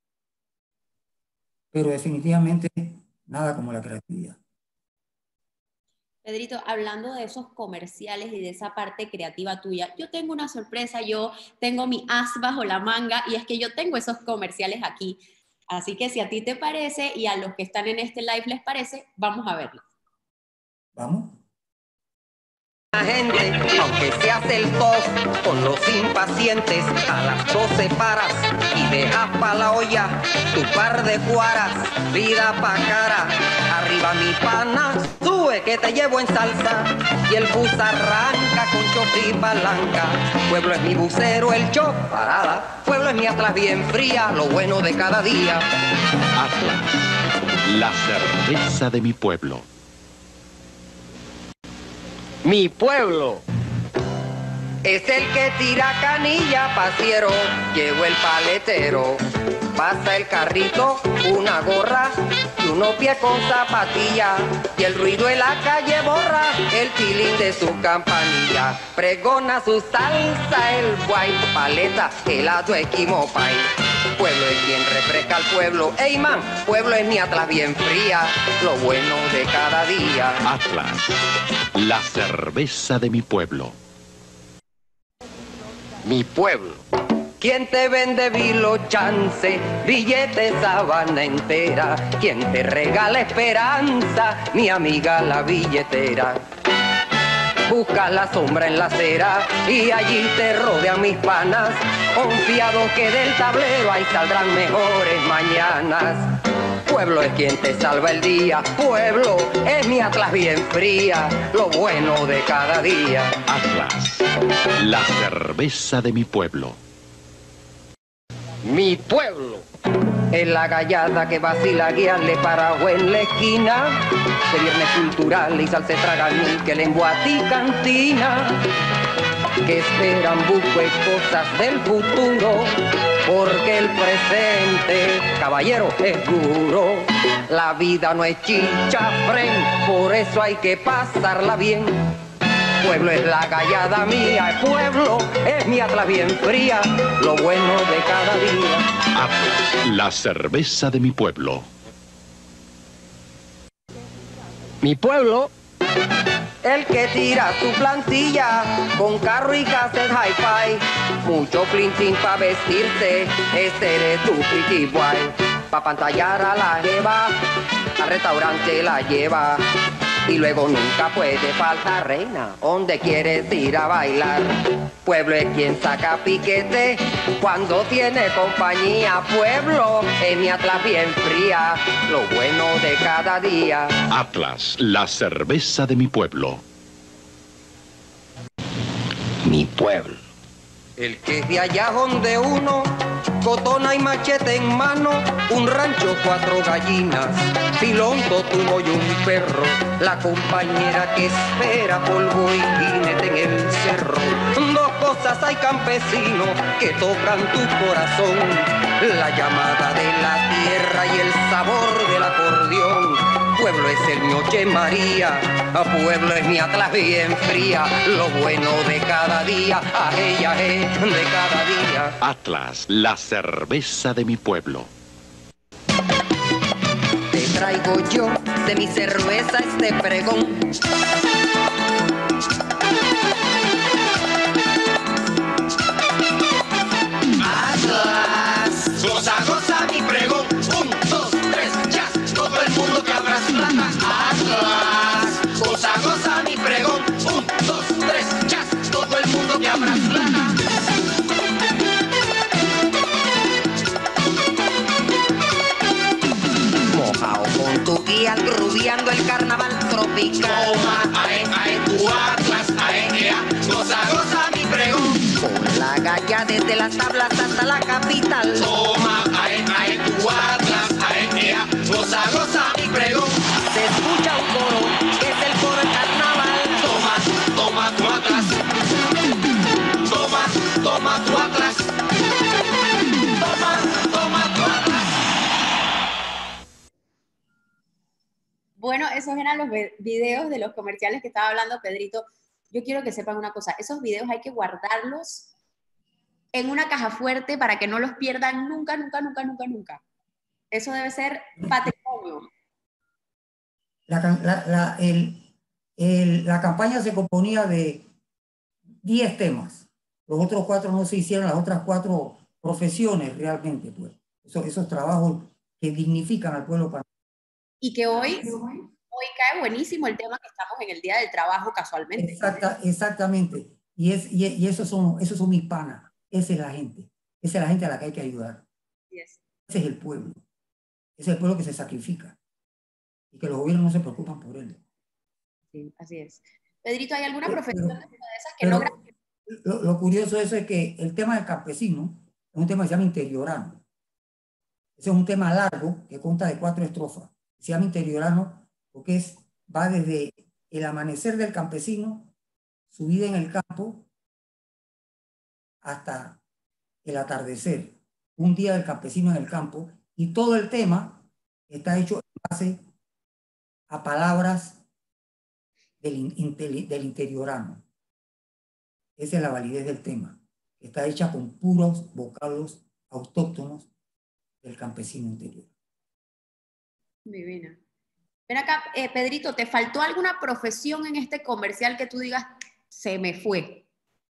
Pero definitivamente nada como la creatividad. Pedrito, hablando de esos comerciales y de esa parte creativa tuya, yo tengo una sorpresa, yo tengo mi as bajo la manga y es que yo tengo esos comerciales aquí. Así que si a ti te parece y a los que están en este live les parece, vamos a verlo. ¿Vamos? La gente, aunque se hace el tos con los impacientes, a las doce paras y dejas pa' la olla tu par de cuaras, vida pa' cara, arriba mi pana, sube que te llevo en salsa, y el bus arranca con chofer y palanca, pueblo es mi bucero, el chop, parada, pueblo es mi Atlas bien fría, lo bueno de cada día. Atlas, la cerveza de mi pueblo. Mi pueblo es el que tira canilla, pasiero, llevo el paletero. pasa el carrito, una gorra y unos pies con zapatillas. Y el ruido en la calle borra el tilín de su campanilla. Pregona su salsa, el guay, paleta, helado, esquimo, pay. Pueblo es quien refresca al pueblo. Ey, man, pueblo es mi Atlas bien fría, lo bueno de cada día. Atlas, la cerveza de mi pueblo. Mi pueblo. ¿Quién te vende vilo chance, billete sabana entera? ¿Quién te regala esperanza, mi amiga la billetera? Buscas la sombra en la acera y allí te rodean mis panas, confiados que del tablero ahí saldrán mejores mañanas. Pueblo es quien te salva el día, pueblo es mi Atlas bien fría, lo bueno de cada día. Atlas, la cerveza de mi pueblo. Mi pueblo es la gallada que vacila guiarle paraguas en la esquina, de viernes cultural y salsa tragan que lenguati y cantina, que esperan buques cosas del futuro, porque el presente, caballero, es duro. La vida no es chicha, fren, por eso hay que pasarla bien. Pueblo es la gallada mía, el pueblo es mi Atlas bien fría, lo bueno de cada día. Atlas, la cerveza de mi pueblo. Mi pueblo, el que tira su plantilla con carro y cassette hi-fi, mucho flinchín pa' vestirse, este eres tu pretty boy. Pa' pantallar a la jeva, al restaurante la lleva, y luego nunca puede faltar reina, ¿dónde quieres ir a bailar? Pueblo es quien saca piquete cuando tiene compañía. Pueblo es mi Atlas bien fría, lo bueno de cada día. Atlas, la cerveza de mi pueblo. Mi pueblo. El que es de allá donde uno, cotona y machete en mano, un rancho, cuatro gallinas, piloto, tumo y un perro, la compañera que espera polvo y jinete en el cerro. Dos cosas hay, campesino, que tocan tu corazón, la llamada de la tierra y el sabor del acordeón. Pueblo es el Noche María, a pueblo es mi Atlas bien fría, lo bueno de cada día, ajé, ajé, de cada día. Atlas, la cerveza de mi pueblo. Te traigo yo de mi cerveza este pregón. Atlas, goza, goza mi pregón. Un, dos, tres, ya, todo el mundo que abra su lata. Atlas, goza, goza mi pregón. Un, dos, tres, ya, todo el mundo que abra su lata. Mojao con tu guía, rubiando el carnaval tropical. Toma, ae, ae, tu Atlas, ae, ea, goza, goza mi pregón. Con la galla desde las tablas hasta la capital. Toma, ae, ae, tu Atlas, ae, ea, goza, goza mi pregón. Se escucha un coro, es el coro del carnaval. Toma, toma tu Atlas. Toma, toma tu Atlas. Toma, toma tu Atlas. Bueno, esos eran los videos de los comerciales que estaba hablando Pedrito. Yo quiero que sepan una cosa, esos videos hay que guardarlos en una caja fuerte para que no los pierdan nunca, nunca, nunca, nunca, nunca. Eso debe ser patrimonio. La, la, la, el, el, la campaña se componía de diez temas. Los otros cuatro no se hicieron, las otras cuatro profesiones realmente, pues. Esos, esos trabajos que dignifican al pueblo panameño. Y que hoy, hoy cae buenísimo el tema que estamos en el Día del Trabajo casualmente. Exacta, exactamente. Y, es, y, y esos, son, esos son mis panas. Esa es la gente. Esa es la gente a la que hay que ayudar. Yes. Ese es el pueblo. Ese es el pueblo que se sacrifica. Y que los gobiernos no se preocupan por él. Sí, así es. Pedrito, ¿hay alguna Pero, profesión pero, de esas que pero, logra? Lo, lo curioso de eso es que el tema del campesino es un tema que se llama interiorano. Ese es un tema largo que consta de cuatro estrofas. Se llama interiorano porque es, va desde el amanecer del campesino, su vida en el campo, hasta el atardecer. un día del campesino en el campo, y todo el tema está hecho en base a palabras del, del interiorano. Esa es la validez del tema. Está hecha con puros vocablos autóctonos del campesino interior. Divina. Ven acá, eh, Pedrito, ¿te faltó alguna profesión en este comercial que tú digas, se me fue?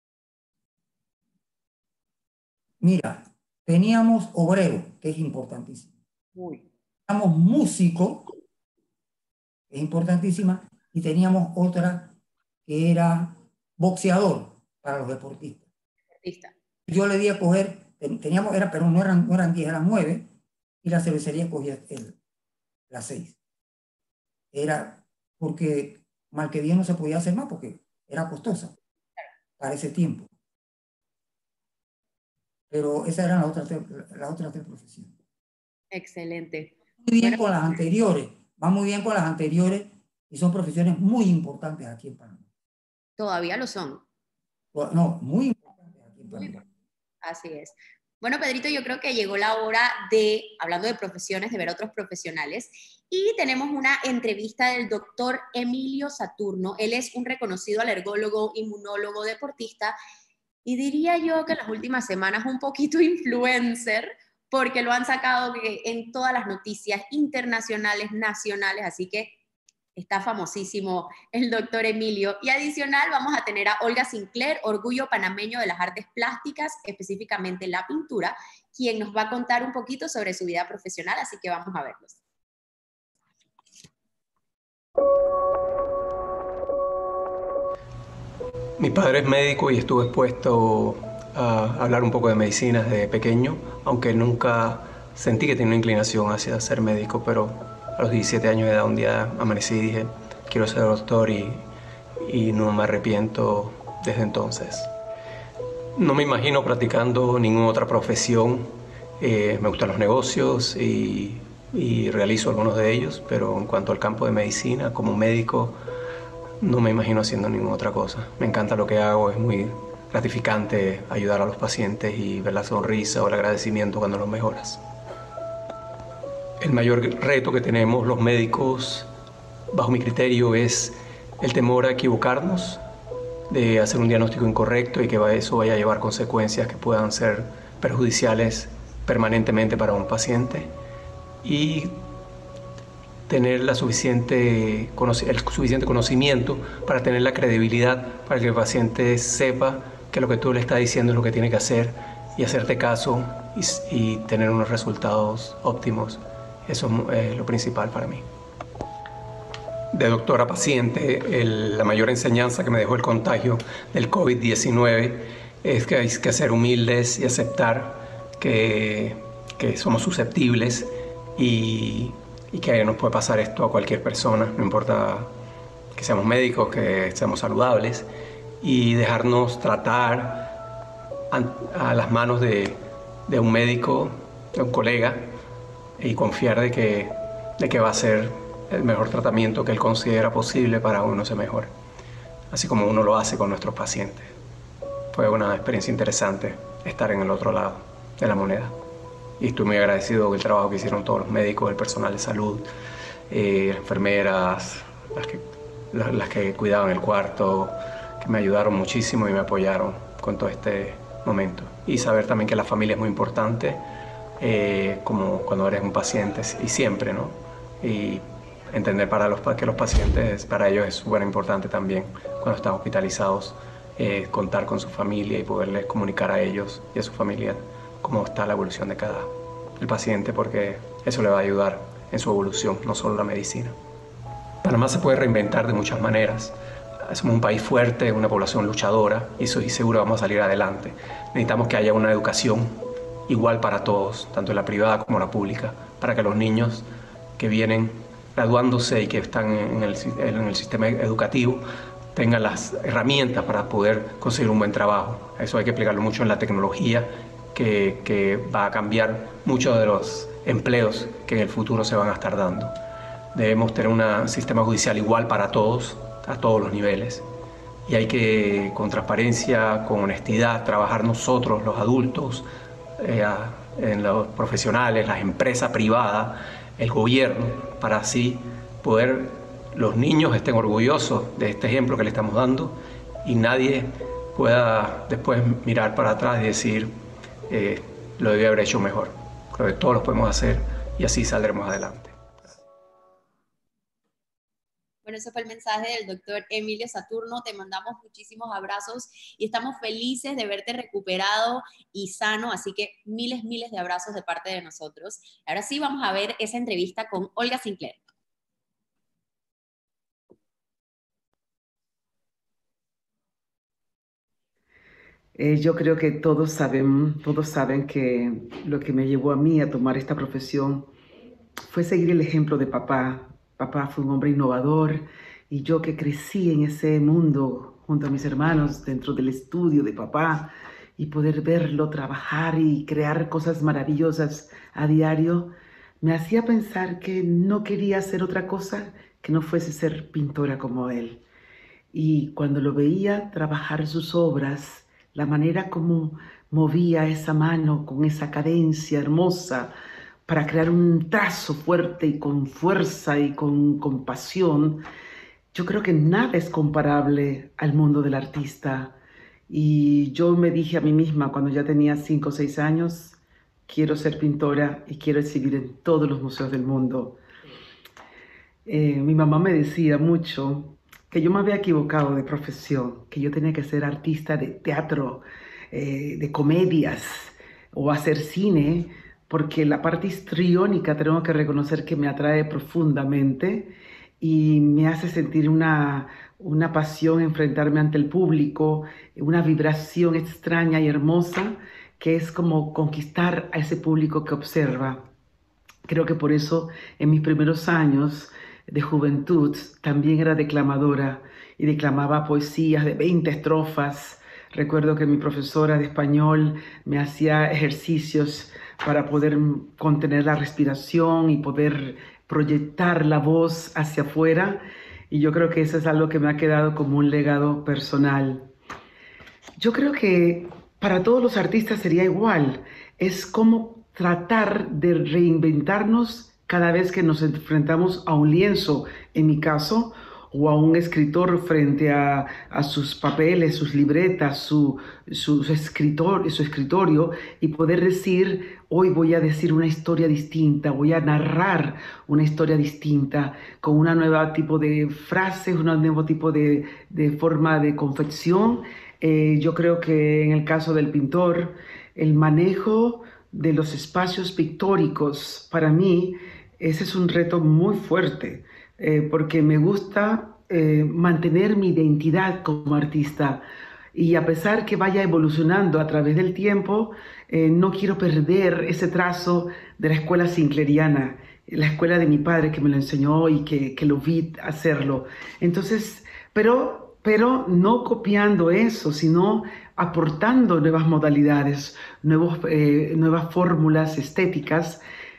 Mira, teníamos obrero, que es importantísimo. Uy. Teníamos músico, que es importantísima, y teníamos otra que era boxeador para los deportistas. Deportista. Yo le di a coger, teníamos, era, pero no eran, no eran diez, eran nueve, y la cervecería cogía el, las seis. Era porque mal que bien no se podía hacer más porque era costosa para ese tiempo. Pero esa era la otra, la otra profesión. Excelente. Muy bien bueno, con las anteriores, va muy bien con las anteriores y son profesiones muy importantes aquí en Panamá. Todavía lo son. No, muy importantes aquí en Panamá. Así es. Bueno, Pedrito, yo creo que llegó la hora de, hablando de profesiones, de ver otros profesionales. Y tenemos una entrevista del doctor Emilio Saturno. Él es un reconocido alergólogo, inmunólogo, deportista. Y diría yo que en las últimas semanas un poquito influencer, porque lo han sacado en todas las noticias internacionales, nacionales. Así que está famosísimo el doctor Emilio. Y adicional vamos a tener a Olga Sinclair, orgullo panameño de las artes plásticas, específicamente la pintura, quien nos va a contar un poquito sobre su vida profesional, así que vamos a verlos. Mi padre es médico y estuve expuesto a hablar un poco de medicina desde pequeño, aunque nunca sentí que tenía una inclinación hacia ser médico, pero a los diecisiete años de edad un día amanecí y dije, quiero ser doctor y, y no me arrepiento desde entonces. No me imagino practicando ninguna otra profesión. Eh, me gustan los negocios y, y realizo algunos de ellos, pero en cuanto al campo de medicina, como médico, no me imagino haciendo ninguna otra cosa. Me encanta lo que hago, es muy gratificante ayudar a los pacientes y ver la sonrisa o el agradecimiento cuando los mejoras. El mayor reto que tenemos los médicos, bajo mi criterio, es el temor a equivocarnos, de hacer un diagnóstico incorrecto y que eso vaya a llevar consecuencias que puedan ser perjudiciales permanentemente para un paciente, y tener la suficiente, el suficiente conocimiento para tener la credibilidad para que el paciente sepa que lo que tú le estás diciendo es lo que tiene que hacer y hacerte caso y, y tener unos resultados óptimos. Eso es lo principal para mí. De doctor a paciente, el, la mayor enseñanza que me dejó el contagio del COVID diecinueve es que hay que ser humildes y aceptar que, que somos susceptibles y, y que nos puede pasar esto a cualquier persona, no importa que seamos médicos, que seamos saludables, y dejarnos tratar a, a las manos de, de un médico, de un colega, y confiar de que, de que va a ser el mejor tratamiento que él considera posible para uno se mejore, así como uno lo hace con nuestros pacientes. Fue una experiencia interesante estar en el otro lado de la moneda. Y estoy muy agradecido del trabajo que hicieron todos los médicos, el personal de salud, eh, enfermeras, las que, las, las que cuidaban el cuarto, que me ayudaron muchísimo y me apoyaron con todo este momento. Y saber también que la familia es muy importante, eh, como cuando eres un paciente, y siempre, ¿no? Y entender para los, que los pacientes, para ellos es súper importante también, cuando están hospitalizados, eh, contar con su familia y poderles comunicar a ellos y a su familia cómo está la evolución de cada el paciente, porque eso le va a ayudar en su evolución, no solo la medicina. Panamá se puede reinventar de muchas maneras. Somos un país fuerte, una población luchadora, y estoy seguro vamos a salir adelante. Necesitamos que haya una educación igual para todos, tanto en la privada como en la pública, para que los niños que vienen graduándose y que están en el, en el sistema educativo tengan las herramientas para poder conseguir un buen trabajo. Eso hay que explicarlo mucho en la tecnología, que, que va a cambiar muchos de los empleos que en el futuro se van a estar dando. Debemos tener un sistema judicial igual para todos, a todos los niveles. Y hay que, con transparencia, con honestidad, trabajar nosotros, los adultos, eh, a, en los profesionales, las empresas privadas, el gobierno, para así poder los niños estén orgullosos de este ejemplo que le estamos dando y nadie pueda después mirar para atrás y decir eh, lo debía haber hecho mejor. Creo que todos lo podemos hacer y así saldremos adelante. Bueno, ese fue el mensaje del doctor Emilio Saturno. Te mandamos muchísimos abrazos y estamos felices de verte recuperado y sano, así que miles, miles de abrazos de parte de nosotros. Ahora sí vamos a ver esa entrevista con Olga Sinclair. Eh, yo creo que todos saben, todos saben que lo que me llevó a mí a tomar esta profesión fue seguir el ejemplo de papá. Papá fue un hombre innovador y yo que crecí en ese mundo junto a mis hermanos dentro del estudio de papá y poder verlo trabajar y crear cosas maravillosas a diario, me hacía pensar que no quería hacer otra cosa que no fuese ser pintora como él. Y cuando lo veía trabajar sus obras, la manera como movía esa mano con esa cadencia hermosa para crear un trazo fuerte y con fuerza y con, con pasión, yo creo que nada es comparable al mundo del artista. Y yo me dije a mí misma cuando ya tenía cinco o seis años, quiero ser pintora y quiero exhibir en todos los museos del mundo. Eh, mi mamá me decía mucho que yo me había equivocado de profesión, que yo tenía que ser artista de teatro, eh, de comedias o hacer cine, porque la parte histriónica tengo que reconocer que me atrae profundamente y me hace sentir una, una pasión enfrentarme ante el público, una vibración extraña y hermosa que es como conquistar a ese público que observa. Creo que por eso en mis primeros años de juventud también era declamadora y declamaba poesías de veinte estrofas. Recuerdo que mi profesora de español me hacía ejercicios para poder contener la respiración y poder proyectar la voz hacia afuera, y yo creo que eso es algo que me ha quedado como un legado personal. Yo creo que para todos los artistas sería igual, es como tratar de reinventarnos cada vez que nos enfrentamos a un lienzo, en mi caso, o a un escritor frente a, a sus papeles, sus libretas, su, su, su, escritor, su escritorio, y poder decir, hoy voy a decir una historia distinta, voy a narrar una historia distinta, con un nuevo tipo de frases, un nuevo tipo de, de forma de confección. Eh, yo creo que en el caso del pintor, el manejo de los espacios pictóricos, para mí, ese es un reto muy fuerte. Eh, porque me gusta eh, mantener mi identidad como artista y a pesar que vaya evolucionando a través del tiempo, eh, no quiero perder ese trazo de la escuela sinclairiana, la escuela de mi padre que me lo enseñó y que, que lo vi hacerlo. Entonces, pero, pero no copiando eso, sino aportando nuevas modalidades, nuevos, eh, nuevas fórmulas estéticas.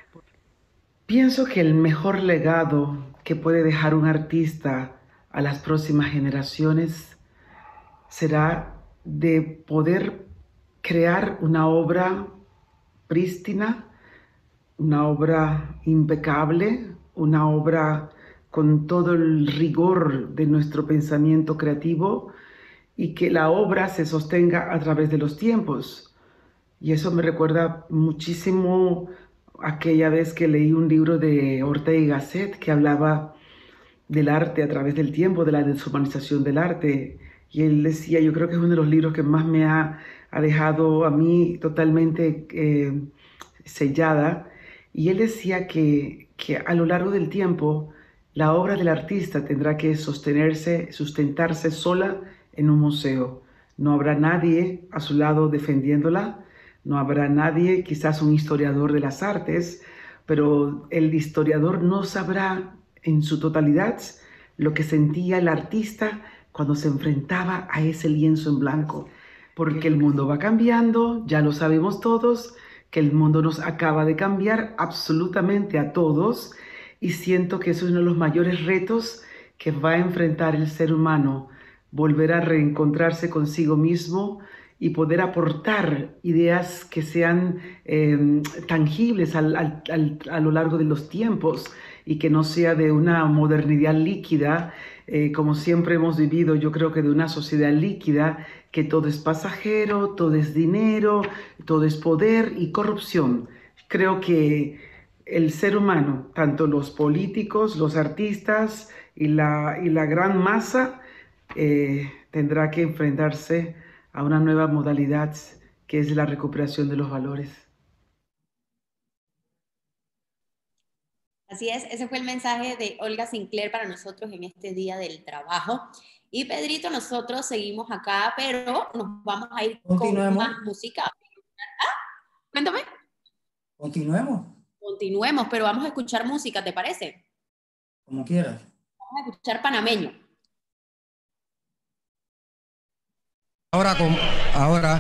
Pienso que el mejor legado que puede dejar un artista a las próximas generaciones será de poder crear una obra prístina, una obra impecable, una obra con todo el rigor de nuestro pensamiento creativo y que la obra se sostenga a través de los tiempos. Y eso me recuerda muchísimo aquella vez que leí un libro de Ortega y Gasset que hablaba del arte a través del tiempo, de la deshumanización del arte. Y él decía, yo creo que es uno de los libros que más me ha, ha dejado a mí totalmente eh, sellada. Y él decía que, que a lo largo del tiempo la obra del artista tendrá que sostenerse, sustentarse sola en un museo. No habrá nadie a su lado defendiéndola. No habrá nadie, quizás un historiador de las artes, pero el historiador no sabrá en su totalidad lo que sentía el artista cuando se enfrentaba a ese lienzo en blanco. Porque el mundo va cambiando, ya lo sabemos todos, que el mundo nos acaba de cambiar absolutamente a todos, y siento que eso es uno de los mayores retos que va a enfrentar el ser humano, volver a reencontrarse consigo mismo y poder aportar ideas que sean eh, tangibles al, al, al, a lo largo de los tiempos y que no sea de una modernidad líquida, eh, como siempre hemos vivido, yo creo que de una sociedad líquida, que todo es pasajero, todo es dinero, todo es poder y corrupción. Creo que el ser humano, tanto los políticos, los artistas y la, y la gran masa, eh, tendrá que enfrentarse a una nueva modalidad que es la recuperación de los valores. Así es, ese fue el mensaje de Olga Sinclair para nosotros en este Día del Trabajo. Y Pedrito, nosotros seguimos acá, pero nos vamos a ir con más música. ¿Ah? Cuéntame. Continuemos. Continuemos, pero vamos a escuchar música, ¿te parece? Como quieras. Vamos a escuchar panameño. Ahora, con, ahora,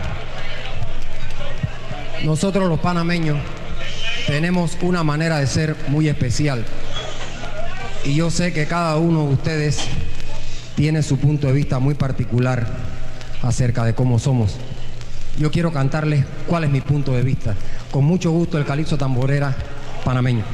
nosotros los panameños tenemos una manera de ser muy especial. Y yo sé que cada uno de ustedes tiene su punto de vista muy particular acerca de cómo somos. Yo quiero cantarles cuál es mi punto de vista. Con mucho gusto, el calipso tamborera panameño.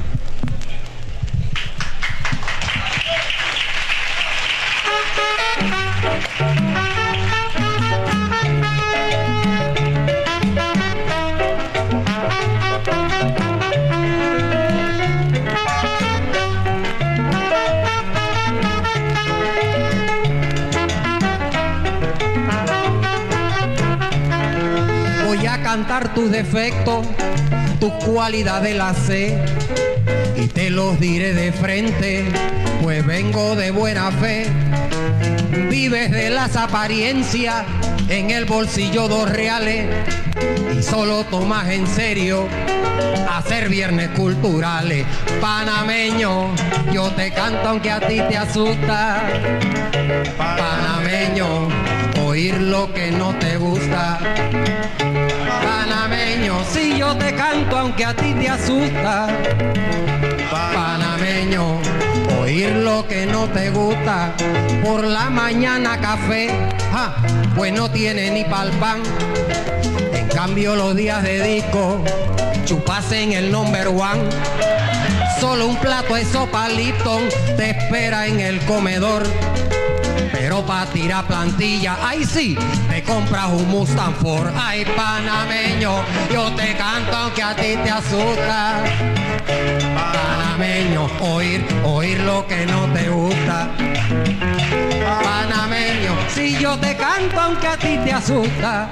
Cantar tus defectos, tus cualidades las sé y te los diré de frente, pues vengo de buena fe. Vives de las apariencias, en el bolsillo dos reales y solo tomas en serio hacer viernes culturales. Panameño, yo te canto aunque a ti te asusta. Panameño, oír lo que no te gusta. Panameño, si yo te canto aunque a ti te asusta. Panameño, oír lo que no te gusta. Por la mañana café, ja, pues no tiene ni pa'l pan. En cambio los días de disco, chupas en el number one. Solo un plato de sopa Lipton te espera en el comedor. Pero pa' tirar plantilla, ay sí, te compras un Mustang Ford. Ay, panameño, yo te canto aunque a ti te asusta. Panameño, oír, oír lo que no te gusta. Panameño, si yo te canto aunque a ti te asusta.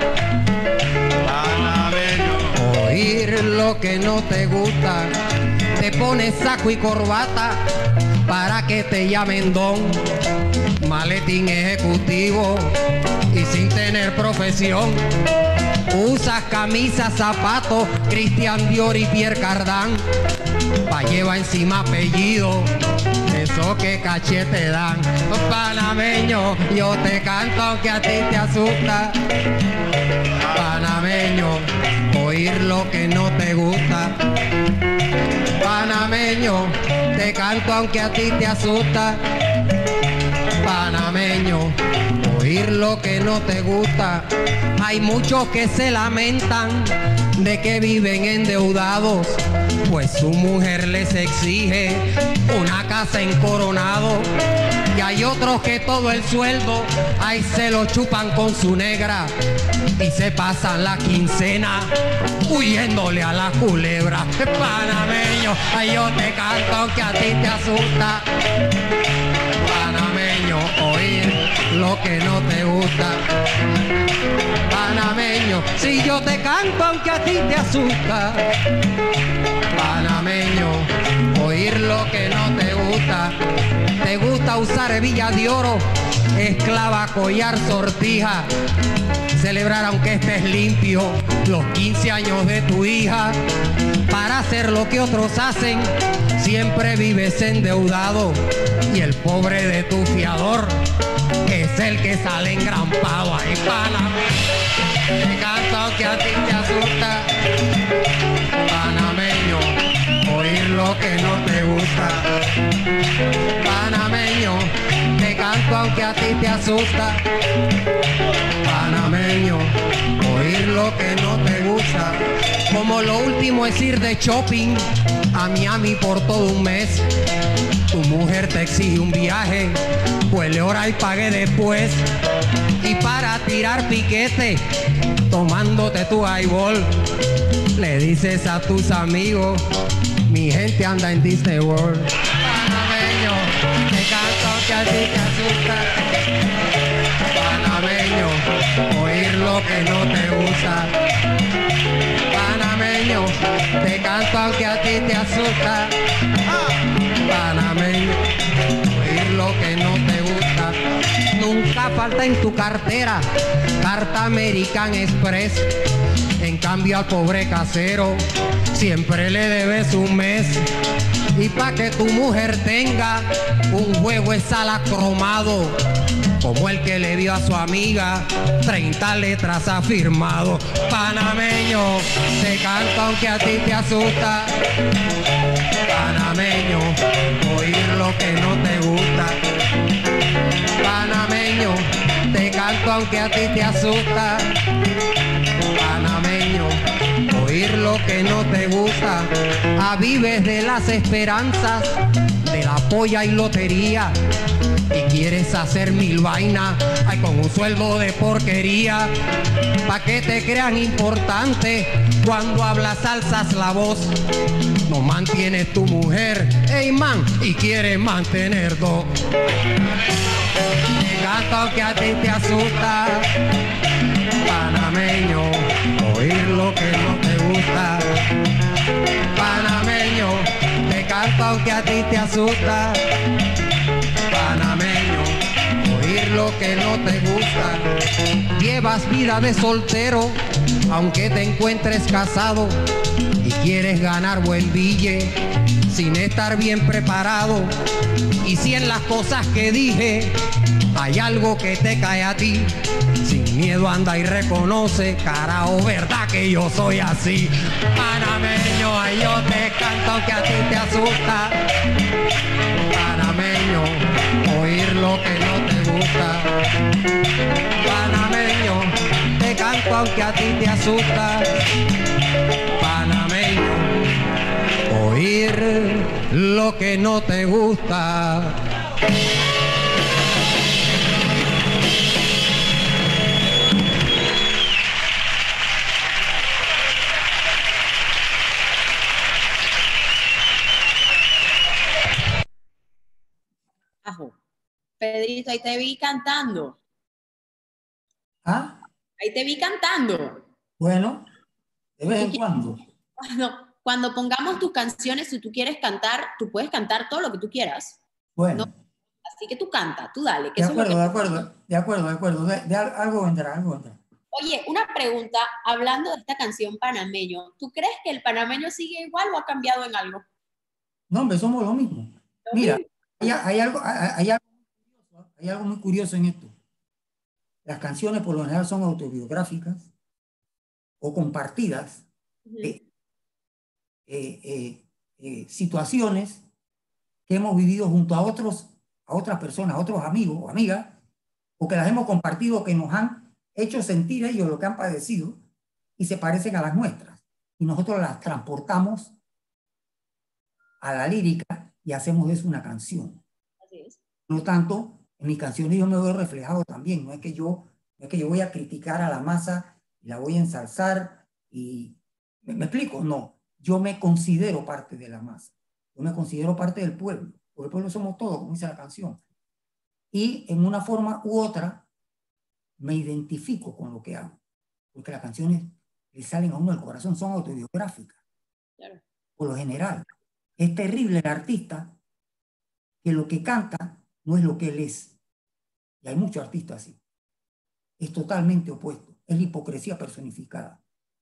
Panameño, oír lo que no te gusta. Te pones saco y corbata para que te llamen don. Maletín ejecutivo y sin tener profesión. Usas camisas, zapatos, Christian Dior y Pierre Cardin. Pa' lleva encima apellido, eso que cachete dan. Panameño, yo te canto aunque a ti te asusta. Panameño, oír lo que no te gusta. Panameño, te canto aunque a ti te asusta. Panameño, oír lo que no te gusta. Hay muchos que se lamentan de que viven endeudados, pues su mujer les exige una casa en Coronado. Y hay otros que todo el sueldo, ahí se lo chupan con su negra y se pasan la quincena huyéndole a la culebra. Panameño, ay, yo te canto aunque a ti te asusta. Panameño, oír lo que no te gusta. Panameño, si yo te canto aunque a ti te asusta. Panameño, oír lo que no te gusta. Te gusta usar hebilla de oro, esclava, collar, sortija. Celebrar aunque estés limpio los quince años de tu hija. Para hacer lo que otros hacen, siempre vives endeudado. Y el pobre de tu fiador es el que sale engrampado. Ay, panameño, te canto aunque a ti te asusta. Panameño, oír lo que no te gusta. Panameño, te canto aunque a ti te asusta. Panameño, lo que no te gusta. Como lo último es ir de shopping a Miami por todo un mes. Tu mujer te exige un viaje, pues le hora y pague después. Y para tirar piquete, tomándote tu highball, le dices a tus amigos, mi gente anda en Disney World. Panameño, te canto que a ti te asusta. Panameño, oír lo que no te gusta. Panameño, te canto aunque a ti te asusta. Panameño, oír lo que no te gusta. Nunca falta en tu cartera carta American Express. En cambio al pobre casero siempre le debes un mes. Y pa' que tu mujer tenga un juego de sala cromado, como el que le dio a su amiga, treinta letras ha firmado. Panameño, te canto aunque a ti te asusta. Panameño, oír lo que no te gusta. Panameño, te canto aunque a ti te asusta. Panameño, oír lo que no te gusta. Avives de las esperanzas, de la polla y lotería, y quieres hacer mil vainas, ay, con un sueldo de porquería. Pa' que te crean importante cuando hablas alzas la voz. No mantienes tu mujer, ey man, y quieres mantener dos. Te canto que a ti te asusta. Panameño, oír lo que no te gusta. Panameño, te canto aunque a ti te asusta. Panameño, oír lo que no te gusta. Llevas vida de soltero, aunque te encuentres casado, y quieres ganar buen bille sin estar bien preparado. Y si en las cosas que dije hay algo que te cae a ti, sin miedo anda y reconoce, carajo, verdad que yo soy así. Panameño, ay, yo te canto que a ti te asusta. Panameño, oír lo que no te gusta. Panameño, te canto aunque a ti te asusta. Panameño, oír lo que no te gusta. Pedrito, ahí te vi cantando. ¿Ah? Ahí te vi cantando. Bueno, de vez en cuando. Cuando, cuando pongamos tus canciones, si tú quieres cantar, tú puedes cantar todo lo que tú quieras. Bueno. ¿No? Así que tú canta, tú dale. Que De eso acuerdo, es lo que... de acuerdo, de acuerdo, de acuerdo. De, de algo vendrá, algo vendrá. Oye, una pregunta, hablando de esta canción Panameño, ¿tú crees que el panameño sigue igual o ha cambiado en algo? No, hombre, somos lo mismo. ¿Lo Mira, mismo? hay, hay, algo, hay, hay, algo, hay algo muy curioso en esto. Las canciones por lo general son autobiográficas o compartidas Uh-huh. de eh, eh, eh, situaciones que hemos vivido junto a otros, a otras personas, a otros amigos o amigas, o que las hemos compartido, que nos han hecho sentir ellos lo que han padecido y se parecen a las nuestras. Y nosotros las transportamos a la lírica y hacemos de eso una canción. Así es. Por lo tanto, en mis canciones yo me veo reflejado también. No es que yo, no es que yo voy a criticar a la masa y la voy a ensalzar y... ¿Me, me explico? No. Yo me considero parte de la masa. Yo me considero parte del pueblo. Porque el pueblo somos todos, como dice la canción. Y en una forma u otra me identifico con lo que hago. Porque las canciones le salen a uno del corazón, son autobiográficas. Claro. Por lo general. Es terrible el artista que lo que canta no es lo que él es. Y hay muchos artistas así. Es totalmente opuesto. Es la hipocresía personificada.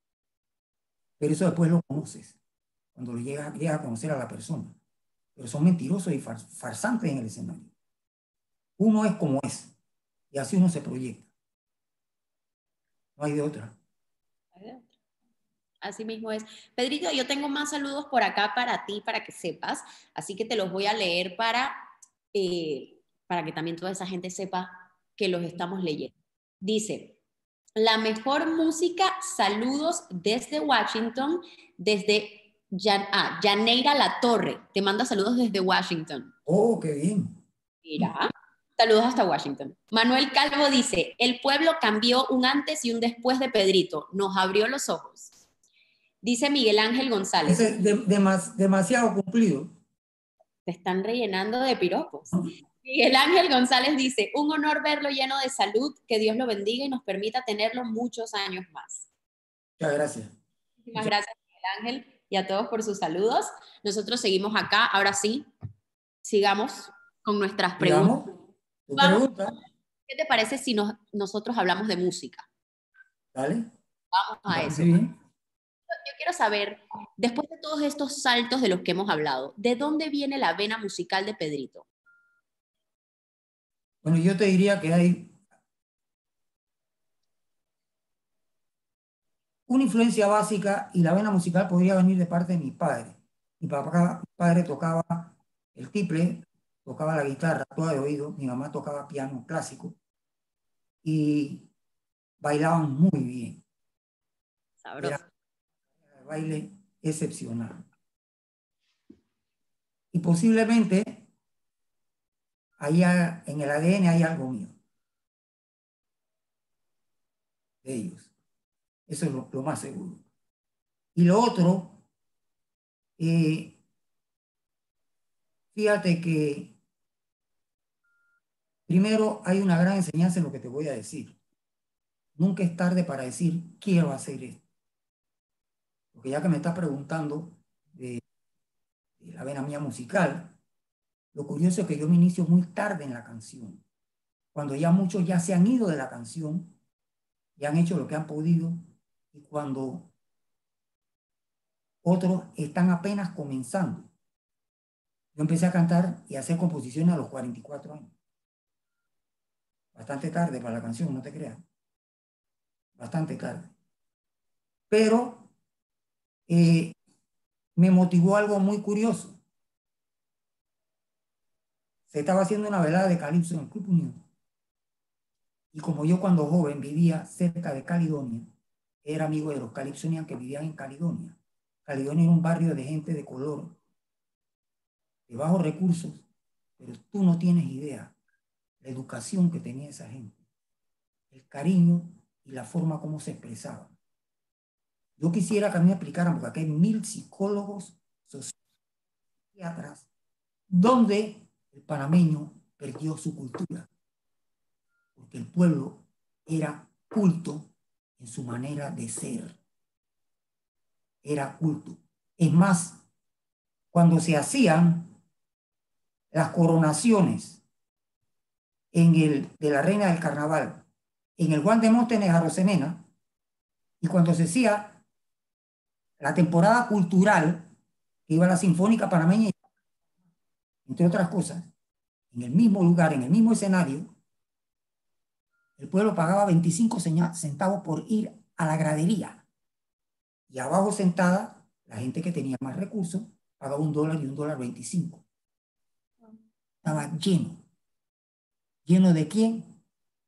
Pero eso después lo conoces. Cuando lo llegas, llegas a conocer a la persona. Pero son mentirosos y far, farsantes en el escenario. Uno es como es. Y así uno se proyecta. No hay de otra. Así mismo es. Pedrito, yo tengo más saludos por acá para ti, para que sepas. Así que te los voy a leer para, eh, para que también toda esa gente sepa que los estamos leyendo. Dice, La mejor música, saludos desde Washington, desde Jan, ah, Janeira La Torre. Te manda saludos desde Washington. Oh, qué bien. Mira, saludos hasta Washington. Manuel Calvo dice, el pueblo cambió un antes y un después de Pedrito. Nos abrió los ojos. Dice Miguel Ángel González. Ese es de, de más, demasiado cumplido. Te están rellenando de piropos. Miguel Ángel González dice, un honor verlo lleno de salud, que Dios lo bendiga y nos permita tenerlo muchos años más. Muchas gracias. Muchísimas gracias, Miguel Ángel, y a todos por sus saludos. Nosotros seguimos acá. Ahora sí, sigamos con nuestras preguntas. ¿Tu pregunta? ¿Qué te parece si nos, nosotros hablamos de música? Dale. Vamos a eso. Bien. Yo quiero saber, después de todos estos saltos de los que hemos hablado, ¿de dónde viene la vena musical de Pedrito? Bueno, yo te diría que hay una influencia básica y la vena musical podría venir de parte de mi padre. Mi papá, mi padre tocaba el tiple, tocaba la guitarra, toda de oído. Mi mamá tocaba piano clásico y bailaban muy bien. Sabroso. Era un baile excepcional. Y posiblemente allá en el A D N hay algo mío. De ellos. Eso es lo, lo más seguro. Y lo otro, eh, fíjate que primero hay una gran enseñanza en lo que te voy a decir. Nunca es tarde para decir, quiero hacer esto. Porque ya que me estás preguntando de, de la vena mía musical, lo curioso es que yo me inicio muy tarde en la canción. Cuando ya muchos ya se han ido de la canción, ya han hecho lo que han podido, y cuando otros están apenas comenzando. Yo empecé a cantar y a hacer composiciones a los cuarenta y cuatro años. Bastante tarde para la canción, no te creas. Bastante tarde. Pero eh, me motivó algo muy curioso. Se estaba haciendo una velada de calipso en el Club Unión. Y como yo cuando joven vivía cerca de Caledonia, era amigo de los calipsonianos que vivían en Caledonia. Caledonia era un barrio de gente de color, de bajos recursos, pero tú no tienes idea la educación que tenía esa gente, el cariño y la forma como se expresaba. Yo quisiera que a mí me explicaran, porque aquí hay mil psicólogos, psiquiatras, donde el panameño perdió su cultura, porque el pueblo era culto en su manera de ser. Era culto. Es más, cuando se hacían las coronaciones en el, de la reina del carnaval, en el Juan de Móstenes a Rosemena, y cuando se hacía la temporada cultural, que iba a la Sinfónica Panameña, entre otras cosas, en el mismo lugar, en el mismo escenario, el pueblo pagaba veinticinco centavos por ir a la gradería. Y abajo sentada, la gente que tenía más recursos, pagaba un dólar y un dólar veinticinco. Estaba lleno. ¿Lleno de quién?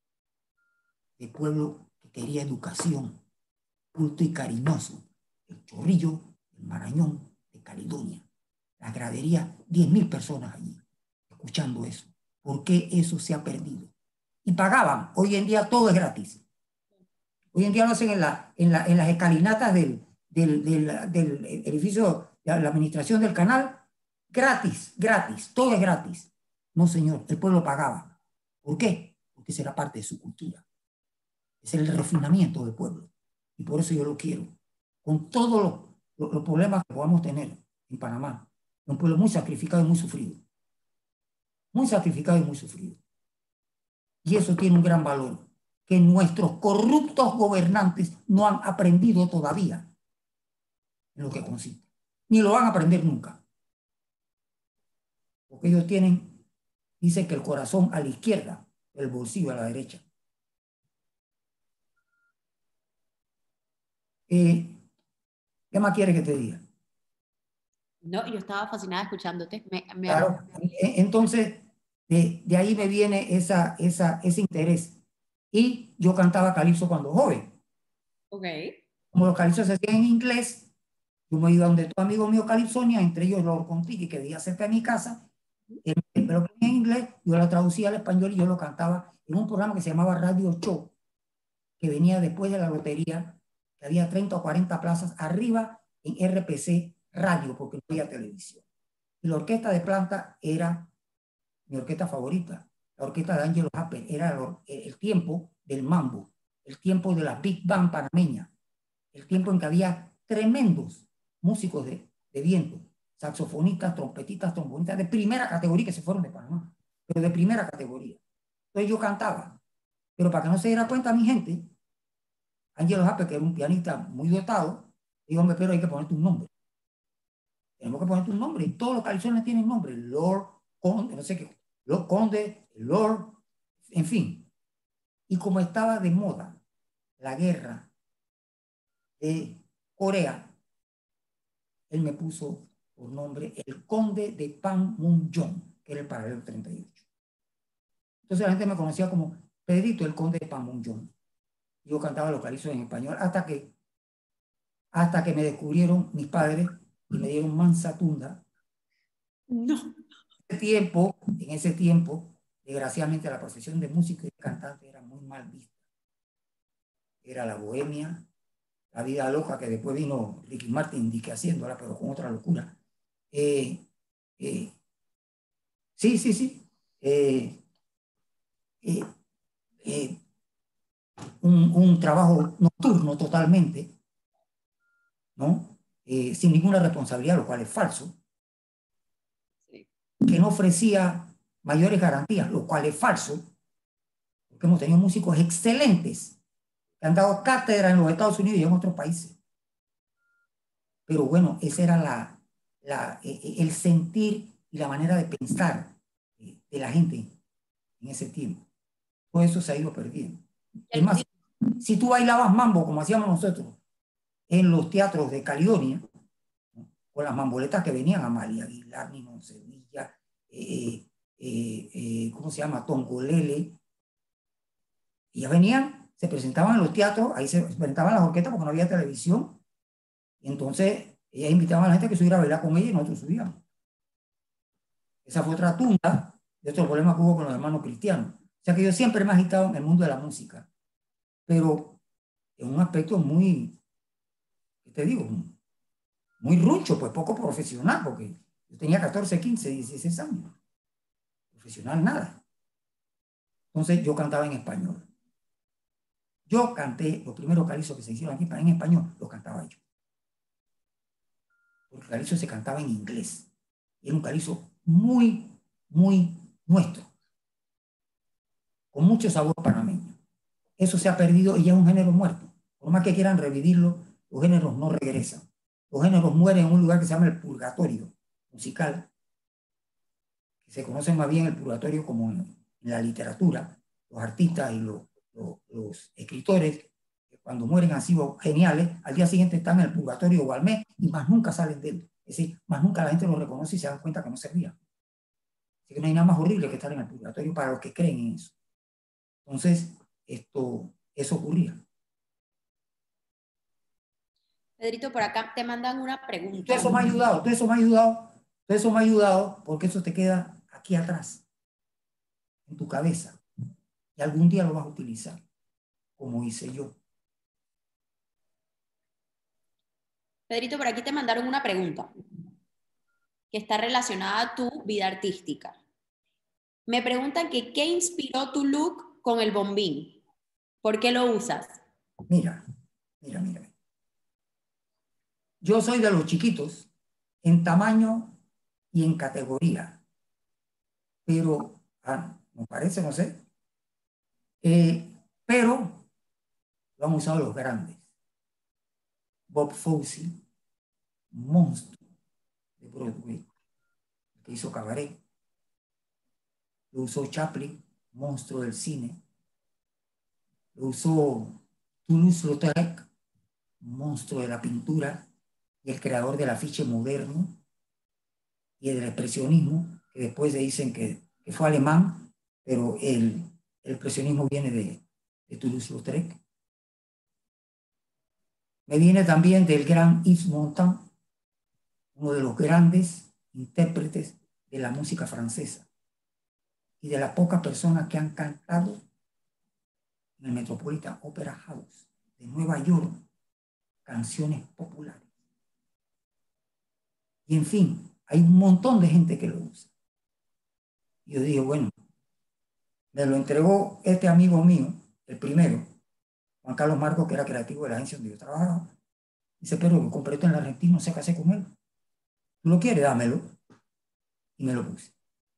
De pueblo que quería educación, culto y cariñoso. El Chorrillo, el Marañón, de Caledonia. La gradería, diez mil personas allí, escuchando eso. ¿Por qué eso se ha perdido? Y pagaban. Hoy en día todo es gratis. Hoy en día lo hacen en, la, en, la, en las escalinatas del, del, del, del edificio de la administración del canal. Gratis, gratis, todo es gratis. No, señor, el pueblo pagaba. ¿Por qué? Porque será parte de su cultura. Es el refinamiento del pueblo. Y por eso yo lo quiero. Con todos los, los, los problemas que podamos tener en Panamá. Un pueblo muy sacrificado y muy sufrido. Muy sacrificado y muy sufrido. Y eso tiene un gran valor, que nuestros corruptos gobernantes no han aprendido todavía en lo que consiste. Ni lo van a aprender nunca. Porque ellos tienen, dicen que el corazón a la izquierda, el bolsillo a la derecha. Eh, ¿Qué más quieres que te diga? No, yo estaba fascinada escuchándote. Me, me... Claro, entonces de, de ahí me viene esa, esa, ese interés Y yo cantaba calipso cuando joven. Ok. Como los calipsos se hacían en inglés, yo me iba donde todo amigo mío calipsonia, entre ellos Lord Contiki, que vivía cerca de mi casa. Él me lo ponía en inglés, yo lo traducía al español y yo lo cantaba en un programa que se llamaba Radio Show, que venía después de la lotería, que había treinta o cuarenta plazas arriba en R P C Radio, porque no había televisión. Y la orquesta de planta era mi orquesta favorita, la orquesta de Angelo Happel. Era el, el tiempo del mambo, el tiempo de la big band panameña, el tiempo en que había tremendos músicos de, de viento, saxofonistas, trompetistas, trombonistas de primera categoría que se fueron de Panamá, pero de primera categoría. Entonces yo cantaba, pero para que no se diera cuenta mi gente, Angelo Happel, que era un pianista muy dotado, dijo, hombre, pero hay que ponerte un nombre. Tenemos que ponerte un nombre, y todos los calzones tienen nombre, Lord Conde, no sé qué, Lord Conde, Lord, en fin. Y como estaba de moda la guerra de Corea, él me puso por nombre el Conde de Panmunjom, que era el paralelo treinta y ocho. Entonces la gente me conocía como Pedrito, el Conde de Panmunjom. Yo cantaba los calipsos en español hasta que, hasta que me descubrieron mis padres y me dieron mansa tunda. No. En ese tiempo, en ese tiempo, desgraciadamente la profesión de músico y de cantante era muy mal vista. Era la bohemia, la vida loca, que después vino Ricky Martin dique haciéndola, pero con otra locura. Eh, eh, sí, sí, sí. Eh, eh, eh, un, un trabajo nocturno totalmente, ¿no? Eh, sin ninguna responsabilidad, lo cual es falso. Sí. Que no ofrecía mayores garantías, lo cual es falso, porque hemos tenido músicos excelentes que han dado cátedra en los Estados Unidos y en otros países. Pero bueno, ese era la, la, el sentir y la manera de pensar de la gente en ese tiempo. Todo eso se ha ido perdiendo. Es más, si tú bailabas mambo como hacíamos nosotros en los teatros de Caledonia, ¿no? Con las mamboletas que venían, Amalia Aguilar, Nino Sevilla, eh, eh, eh, ¿cómo se llama? Tongolele, y ya venían, se presentaban en los teatros, ahí se presentaban las orquestas porque no había televisión, y entonces ellas invitaban a la gente que subiera a bailar con ella y nosotros subíamos. Esa fue otra tunda de otro problema que hubo con los hermanos cristianos. O sea que yo siempre me he agitado en el mundo de la música, pero en un aspecto muy, ¿qué te digo? Muy runcho, pues poco profesional, porque yo tenía catorce, quince, dieciséis años. Profesional nada. Entonces yo cantaba en español. Yo canté los primeros calipsos que se hicieron aquí en español, los cantaba yo. Porque el calipso se cantaba en inglés. Y era un calipso muy, muy nuestro. Con mucho sabor panameño. Eso se ha perdido y ya es un género muerto. Por más que quieran revivirlo, los géneros no regresan. Los géneros mueren en un lugar que se llama el purgatorio musical, que se conoce más bien el purgatorio como en, en la literatura. Los artistas y los, los, los escritores, cuando mueren han sido geniales, al día siguiente están en el purgatorio o al mes y más nunca salen de él. Es decir, más nunca la gente lo reconoce y se dan cuenta que no servía. Así que no hay nada más horrible que estar en el purgatorio para los que creen en eso. Entonces, esto, eso ocurría. Pedrito, por acá te mandan una pregunta. Todo eso me ha ayudado, todo eso me ha ayudado, todo eso me ha ayudado porque eso te queda aquí atrás, en tu cabeza. Y algún día lo vas a utilizar, como hice yo. Pedrito, por aquí te mandaron una pregunta que está relacionada a tu vida artística. Me preguntan que qué inspiró tu look con el bombín. ¿Por qué lo usas? Mira, mira, mira. Yo soy de los chiquitos en tamaño y en categoría. Pero, ah, me parece, no sé. Eh, pero lo han usado los grandes. Bob Fosse, monstruo de Broadway, que hizo Cabaret. Lo usó Chaplin, monstruo del cine. Lo usó Toulouse-Lautrec, monstruo de la pintura y el creador del afiche moderno y del expresionismo, que después se dicen que, que fue alemán, pero el, el expresionismo viene de, de Toulouse-Lautrec. Me viene también del gran Yves Montand, uno de los grandes intérpretes de la música francesa y de las pocas personas que han cantado en el Metropolitan Opera House de Nueva York canciones populares. Y en fin, hay un montón de gente que lo usa. Y yo dije, bueno, me lo entregó este amigo mío, el primero, Juan Carlos Marcos, que era creativo de la agencia donde yo trabajaba. Dice, pero lo compré esto en la Argentina, no sé qué hacer con él. ¿Tú lo quieres? Dámelo. Y me lo puse.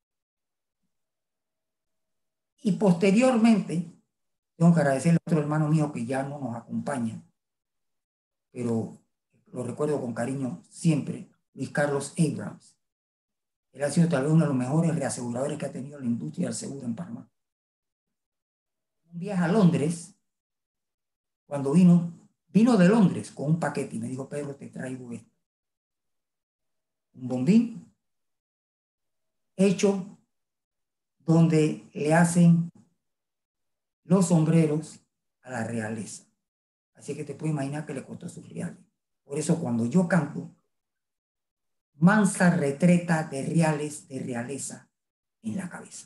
Y posteriormente, tengo que agradecerle a otro hermano mío que ya no nos acompaña, pero lo recuerdo con cariño siempre, Luis Carlos Abrams. Él ha sido tal vez uno de los mejores reaseguradores que ha tenido la industria del seguro en Panamá. Un viaje a Londres, cuando vino, vino de Londres con un paquete y me dijo, Pedro, te traigo esto. Un bombín hecho donde le hacen los sombreros a la realeza. Así que te puedes imaginar que le costó sus reales. Por eso cuando yo canto, mansa retreta de reales de realeza en la cabeza.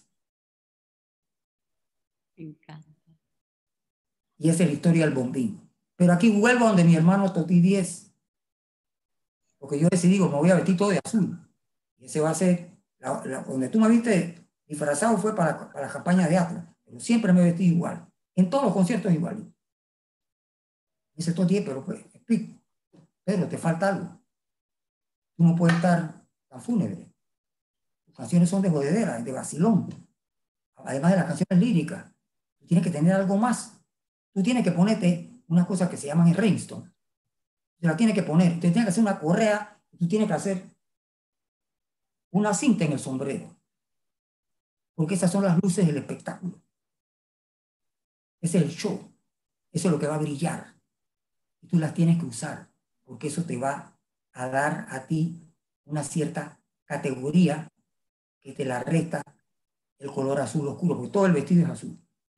Me encanta. Y esa es la historia del bombín. Pero aquí vuelvo donde mi hermano Toti diez, porque yo decidí, me voy a vestir todo de azul. Y ese va a ser, la, la, donde tú me viste disfrazado fue para, para la campaña de Atlas, pero siempre me vestí igual. En todos los conciertos igual. Dice Toti, pero pues, explico. Pero te falta algo. Tú no puedes estar tan fúnebre. Tus canciones son de jodedera, de vacilón. Además de las canciones líricas, tú tienes que tener algo más. Tú tienes que ponerte unas cosas que se llaman el rhinestone. Te la tienes que poner. Tú tienes que hacer una correa. Tú tienes que hacer una cinta en el sombrero. Porque esas son las luces del espectáculo. Ese es el show. Eso es lo que va a brillar. Y tú las tienes que usar. Porque eso te va a dar a ti una cierta categoría que te la resta el color azul oscuro, porque todo el vestido es azul.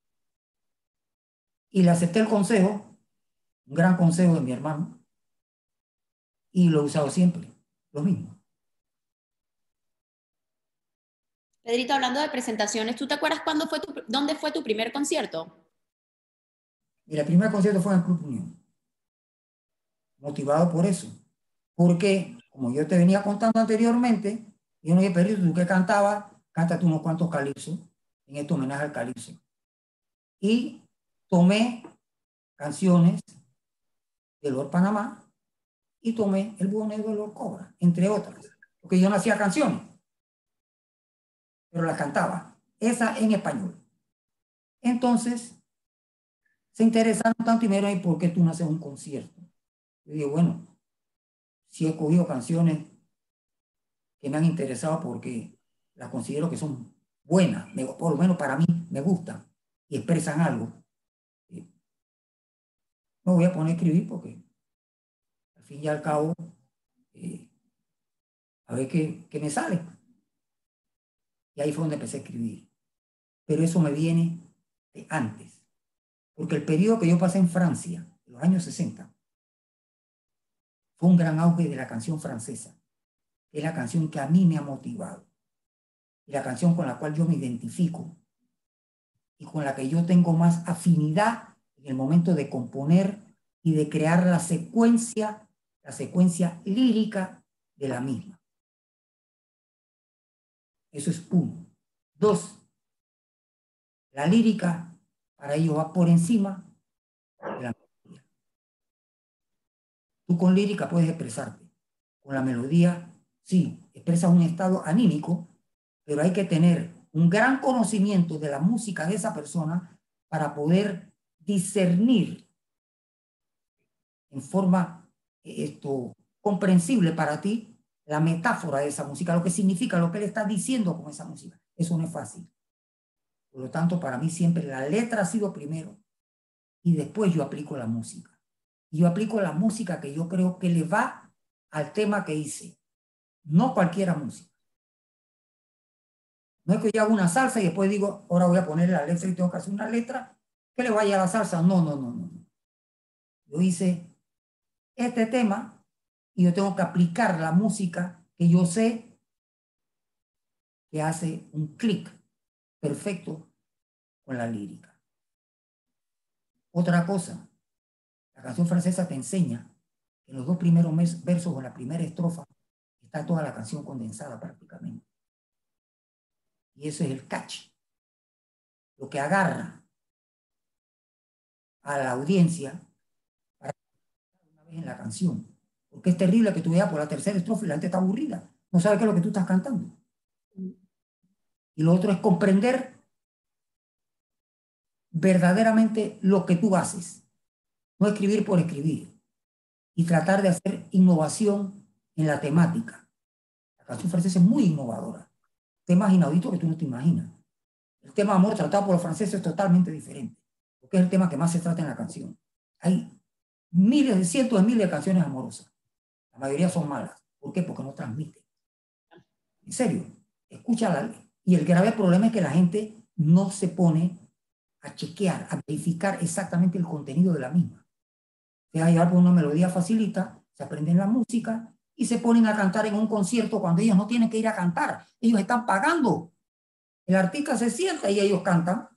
Y le acepté el consejo, un gran consejo de mi hermano, y lo he usado siempre, lo mismo. Pedrito, hablando de presentaciones, ¿tú te acuerdas cuándo fue tu, dónde fue tu primer concierto? Y el primer concierto fue en el Club Unión. Motivado por eso. Porque, como yo te venía contando anteriormente, yo no dije, Pedrito, tú que cantabas, cántate unos cuantos calipsos, en este homenaje al calipso. Y tomé canciones de Lord Panamá y tomé El Búho Negro de Lord Cobra, entre otras. Porque yo no hacía canciones, pero las cantaba. Esa en español. Entonces, se interesaron tanto y me dijeron, ¿por qué tú no haces un concierto? Yo digo, bueno, sí he cogido canciones que me han interesado porque las considero que son buenas, me, por lo menos para mí me gustan y expresan algo. Eh, no voy a poner a escribir porque al fin y al cabo eh, a ver qué, qué me sale. Y ahí fue donde empecé a escribir. Pero eso me viene de antes. Porque el periodo que yo pasé en Francia, en los años sesenta, fue un gran auge de la canción francesa. Es la canción que a mí me ha motivado. Y la canción con la cual yo me identifico. Y con la que yo tengo más afinidad en el momento de componer y de crear la secuencia, la secuencia lírica de la misma. Eso es uno. Dos, la lírica para ello va por encima de la melodía. Tú con lírica puedes expresarte. Con la melodía, sí, expresas un estado anímico, pero hay que tener un gran conocimiento de la música de esa persona para poder discernir en forma esto, comprensible para ti la metáfora de esa música, lo que significa, lo que él está diciendo con esa música. Eso no es fácil. Por lo tanto, para mí siempre la letra ha sido primero y después yo aplico la música. Y yo aplico la música que yo creo que le va al tema que hice. No cualquiera música. No es que yo haga una salsa y después digo, ahora voy a poner la letra y tengo que hacer una letra ¿qué le vaya a la salsa? No, no, no, no. Yo hice este tema y yo tengo que aplicar la música que yo sé que hace un clic perfecto con la lírica. Otra cosa, la canción francesa te enseña que en los dos primeros versos o en la primera estrofa está toda la canción condensada prácticamente. Y eso es el catch. Lo que agarra a la audiencia para una vez en la canción. Porque es terrible que tú veas por la tercera estrofa y la gente está aburrida. No sabe qué es lo que tú estás cantando. Y lo otro es comprender verdaderamente lo que tú haces. No escribir por escribir. Y tratar de hacer innovación en la temática. La canción francesa es muy innovadora. Temas inauditos que tú no te imaginas. El tema amor tratado por los franceses es totalmente diferente. Porque es el tema que más se trata en la canción. Hay miles, de cientos de miles de canciones amorosas. La mayoría son malas. ¿Por qué? Porque no transmiten. En serio, escúchala. Y el grave problema es que la gente no se pone a chequear, a verificar exactamente el contenido de la misma. Se va a llevar por una melodía facilita, se aprenden la música y se ponen a cantar en un concierto cuando ellos no tienen que ir a cantar. Ellos están pagando. El artista se sienta y ellos cantan.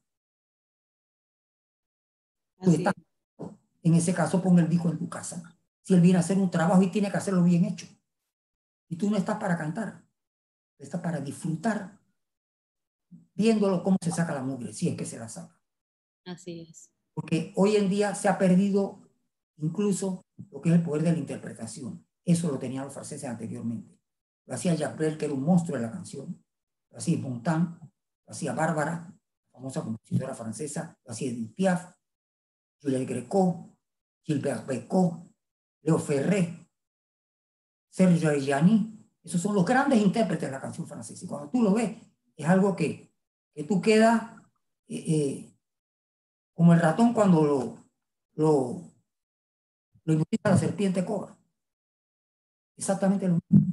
Tú estás, en ese caso, pon el disco en tu casa. Si él viene a hacer un trabajo y tiene que hacerlo bien hecho. Y tú no estás para cantar. Estás para disfrutar viéndolo cómo se saca la mugre, si es que se la saca. Así es. Porque hoy en día se ha perdido incluso lo que es el poder de la interpretación. Eso lo tenían los franceses anteriormente. Lo hacía Jacques Brel, que era un monstruo de la canción. Lo hacía Montand, lo hacía Bárbara, famosa compositora francesa. Lo hacía Edith Piaf, Juliette Gréco, Gilbert Bécaud, Léo Ferré, Serge Reggiani. Esos son los grandes intérpretes de la canción francesa. Y cuando tú lo ves, es algo que, que tú quedas eh, eh, como el ratón cuando lo, lo, lo invita a la serpiente cobra. Exactamente lo mismo.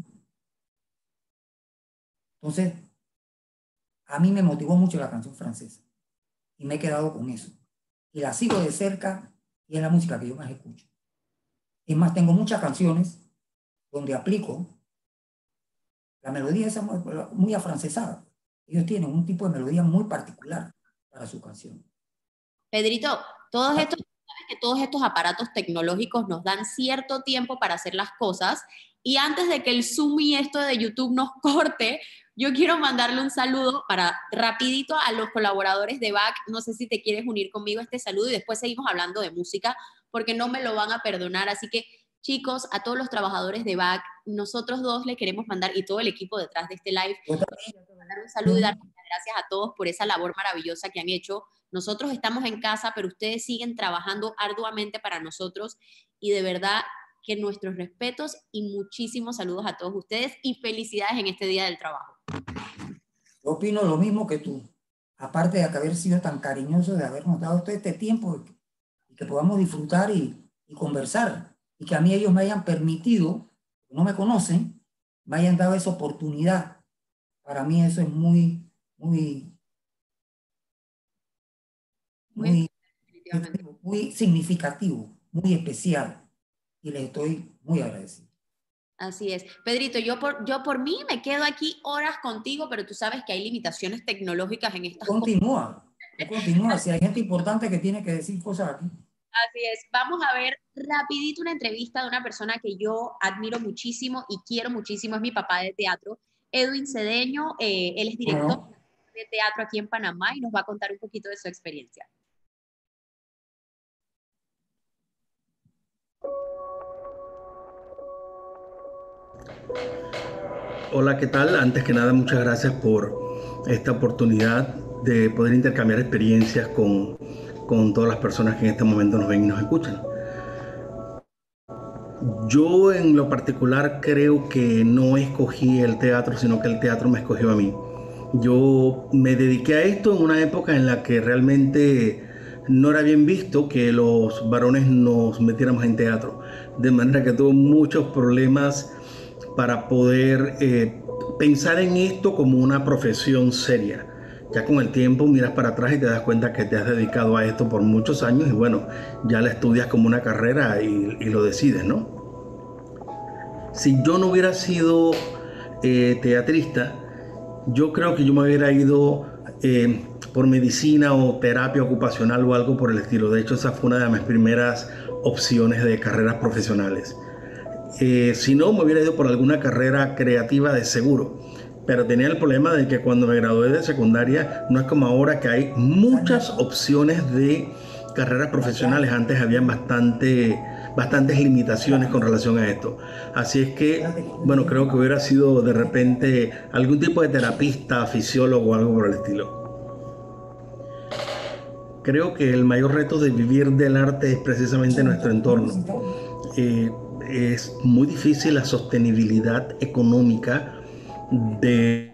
Entonces, a mí me motivó mucho la canción francesa. Y me he quedado con eso. Y la sigo de cerca y es la música que yo más escucho. Es más, tengo muchas canciones donde aplico la melodía esa muy, muy afrancesada. Ellos tienen un tipo de melodía muy particular para su canción. Pedrito, todos estos, sabes que todos estos aparatos tecnológicos nos dan cierto tiempo para hacer las cosas y antes de que el Zoom y esto de YouTube nos corte, yo quiero mandarle un saludo para rapidito a los colaboradores de B A C. No sé si te quieres unir conmigo a este saludo y después seguimos hablando de música porque no me lo van a perdonar. Así que, chicos, a todos los trabajadores de B A C, nosotros dos le queremos mandar, y todo el equipo detrás de este live, mandar un saludo y dar las gracias a todos por esa labor maravillosa que han hecho. Nosotros estamos en casa, pero ustedes siguen trabajando arduamente para nosotros y de verdad que nuestros respetos y muchísimos saludos a todos ustedes y felicidades en este Día del Trabajo. Yo opino lo mismo que tú. Aparte de haber sido tan cariñoso, de habernos dado todo este tiempo y que podamos disfrutar y, y conversar. Y que a mí ellos me hayan permitido, no me conocen, me hayan dado esa oportunidad. Para mí eso es muy, muy, muy, muy, muy significativo, muy especial. Y les estoy muy agradecido. Así es. Pedrito, yo por, yo por mí me quedo aquí horas contigo, pero tú sabes que hay limitaciones tecnológicas en estas Continúa, cosas. Continúa. Si hay gente importante que tiene que decir cosas aquí. Así es. Vamos a ver rapidito una entrevista de una persona que yo admiro muchísimo y quiero muchísimo. Es mi papá de teatro, Edwin Cedeño. Eh, él es director uh-huh. de teatro aquí en Panamá y nos va a contar un poquito de su experiencia. Hola, ¿qué tal? Antes que nada, muchas gracias por esta oportunidad de poder intercambiar experiencias con, con todas las personas que en este momento nos ven y nos escuchan. Yo en lo particular creo que no escogí el teatro, sino que el teatro me escogió a mí. Yo me dediqué a esto en una época en la que realmente no era bien visto que los varones nos metiéramos en teatro, de manera que tuve muchos problemas para poder eh, pensar en esto como una profesión seria. Ya con el tiempo miras para atrás y te das cuenta que te has dedicado a esto por muchos años y bueno, ya la estudias como una carrera y, y lo decides, ¿no? Si yo no hubiera sido eh, teatrista, yo creo que yo me hubiera ido eh, por medicina o terapia ocupacional o algo por el estilo. De hecho, esa fue una de mis primeras opciones de carreras profesionales. Eh, si no, me hubiera ido por alguna carrera creativa de seguro. Pero tenía el problema de que cuando me gradué de secundaria, no es como ahora que hay muchas opciones de carreras profesionales. Antes habían bastante, bastantes limitaciones con relación a esto. Así es que, bueno, creo que hubiera sido de repente algún tipo de terapista, fisiólogo o algo por el estilo. Creo que el mayor reto de vivir del arte es precisamente nuestro entorno. Eh, es muy difícil la sostenibilidad económica del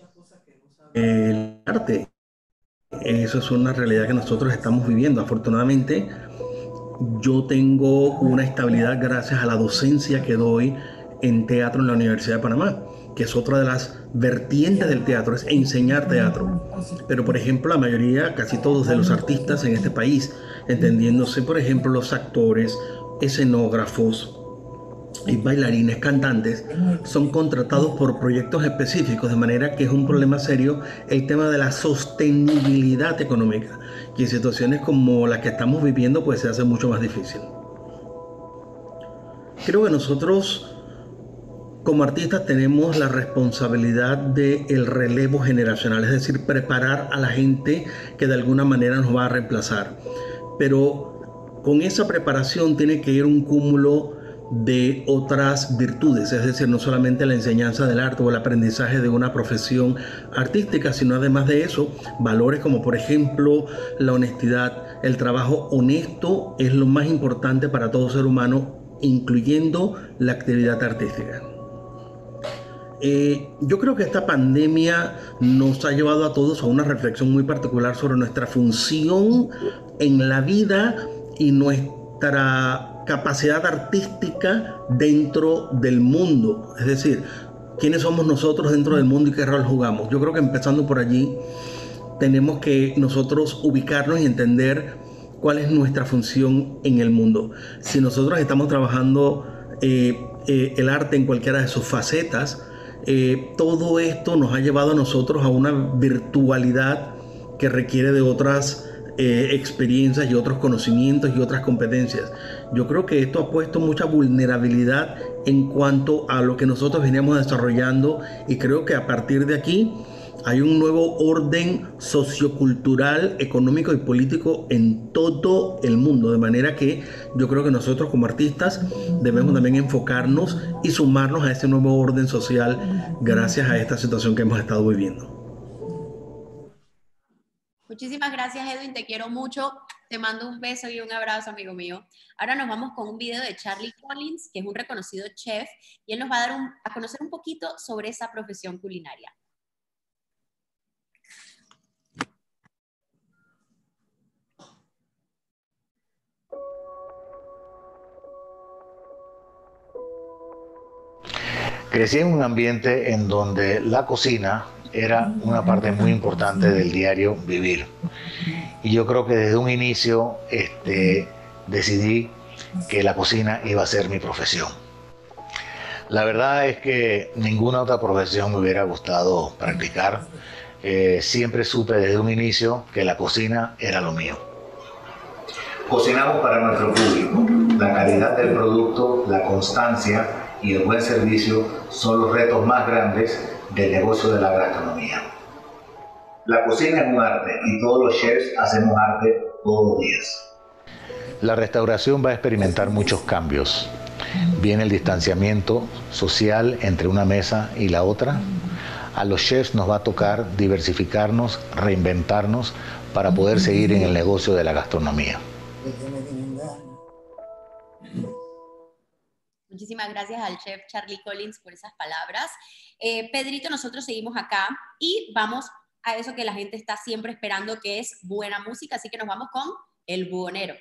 arte. Eso es una realidad que nosotros estamos viviendo. Afortunadamente, yo tengo una estabilidad gracias a la docencia que doy en teatro en la Universidad de Panamá, que es otra de las vertientes del teatro, es enseñar teatro. Pero, por ejemplo, la mayoría, casi todos de los artistas en este país, entendiéndose, por ejemplo, los actores, escenógrafos, y bailarines, cantantes, son contratados por proyectos específicos, de manera que es un problema serio el tema de la sostenibilidad económica, y en situaciones como la que estamos viviendo pues se hace mucho más difícil. Creo que nosotros como artistas tenemos la responsabilidad del relevo generacional, es decir, preparar a la gente que de alguna manera nos va a reemplazar, pero con esa preparación tiene que ir un cúmulo de otras virtudes, es decir, no solamente la enseñanza del arte o el aprendizaje de una profesión artística, sino además de eso, valores como por ejemplo la honestidad. El trabajo honesto es lo más importante para todo ser humano, incluyendo la actividad artística. Eh, yo creo que esta pandemia nos ha llevado a todos a una reflexión muy particular sobre nuestra función en la vida y nuestra capacidad artística dentro del mundo, es decir, quiénes somos nosotros dentro del mundo y qué rol jugamos. Yo creo que empezando por allí tenemos que nosotros ubicarnos y entender cuál es nuestra función en el mundo. Si nosotros estamos trabajando eh, eh, el arte en cualquiera de sus facetas, eh, todo esto nos ha llevado a nosotros a una virtualidad que requiere de otras Eh, experiencias y otros conocimientos y otras competencias. Yo creo que esto ha puesto mucha vulnerabilidad en cuanto a lo que nosotros veníamos desarrollando, y creo que a partir de aquí hay un nuevo orden sociocultural, económico y político en todo el mundo, de manera que yo creo que nosotros como artistas debemos también enfocarnos y sumarnos a ese nuevo orden social gracias a esta situación que hemos estado viviendo. Muchísimas gracias, Edwin, te quiero mucho, te mando un beso y un abrazo, amigo mío. Ahora nos vamos con un video de Charlie Collins, que es un reconocido chef, y él nos va a dar un, a conocer un poquito sobre esa profesión culinaria. Crecí en un ambiente en donde la cocina era una parte muy importante del diario vivir. Y yo creo que desde un inicio este, decidí que la cocina iba a ser mi profesión. La verdad es que ninguna otra profesión me hubiera gustado practicar. Eh, siempre supe desde un inicio que la cocina era lo mío. Cocinamos para nuestro público. La calidad del producto, la constancia y el buen servicio son los retos más grandes del negocio de la gastronomía. La cocina es un arte y todos los chefs hacemos arte todos los días. La restauración va a experimentar muchos cambios. Viene el distanciamiento social entre una mesa y la otra. A los chefs nos va a tocar diversificarnos, reinventarnos para poder seguir en el negocio de la gastronomía. Muchísimas gracias al chef Charlie Collins por esas palabras. Eh, Pedrito, nosotros seguimos acá y vamos a eso que la gente está siempre esperando, que es buena música, así que nos vamos con El Buhonero.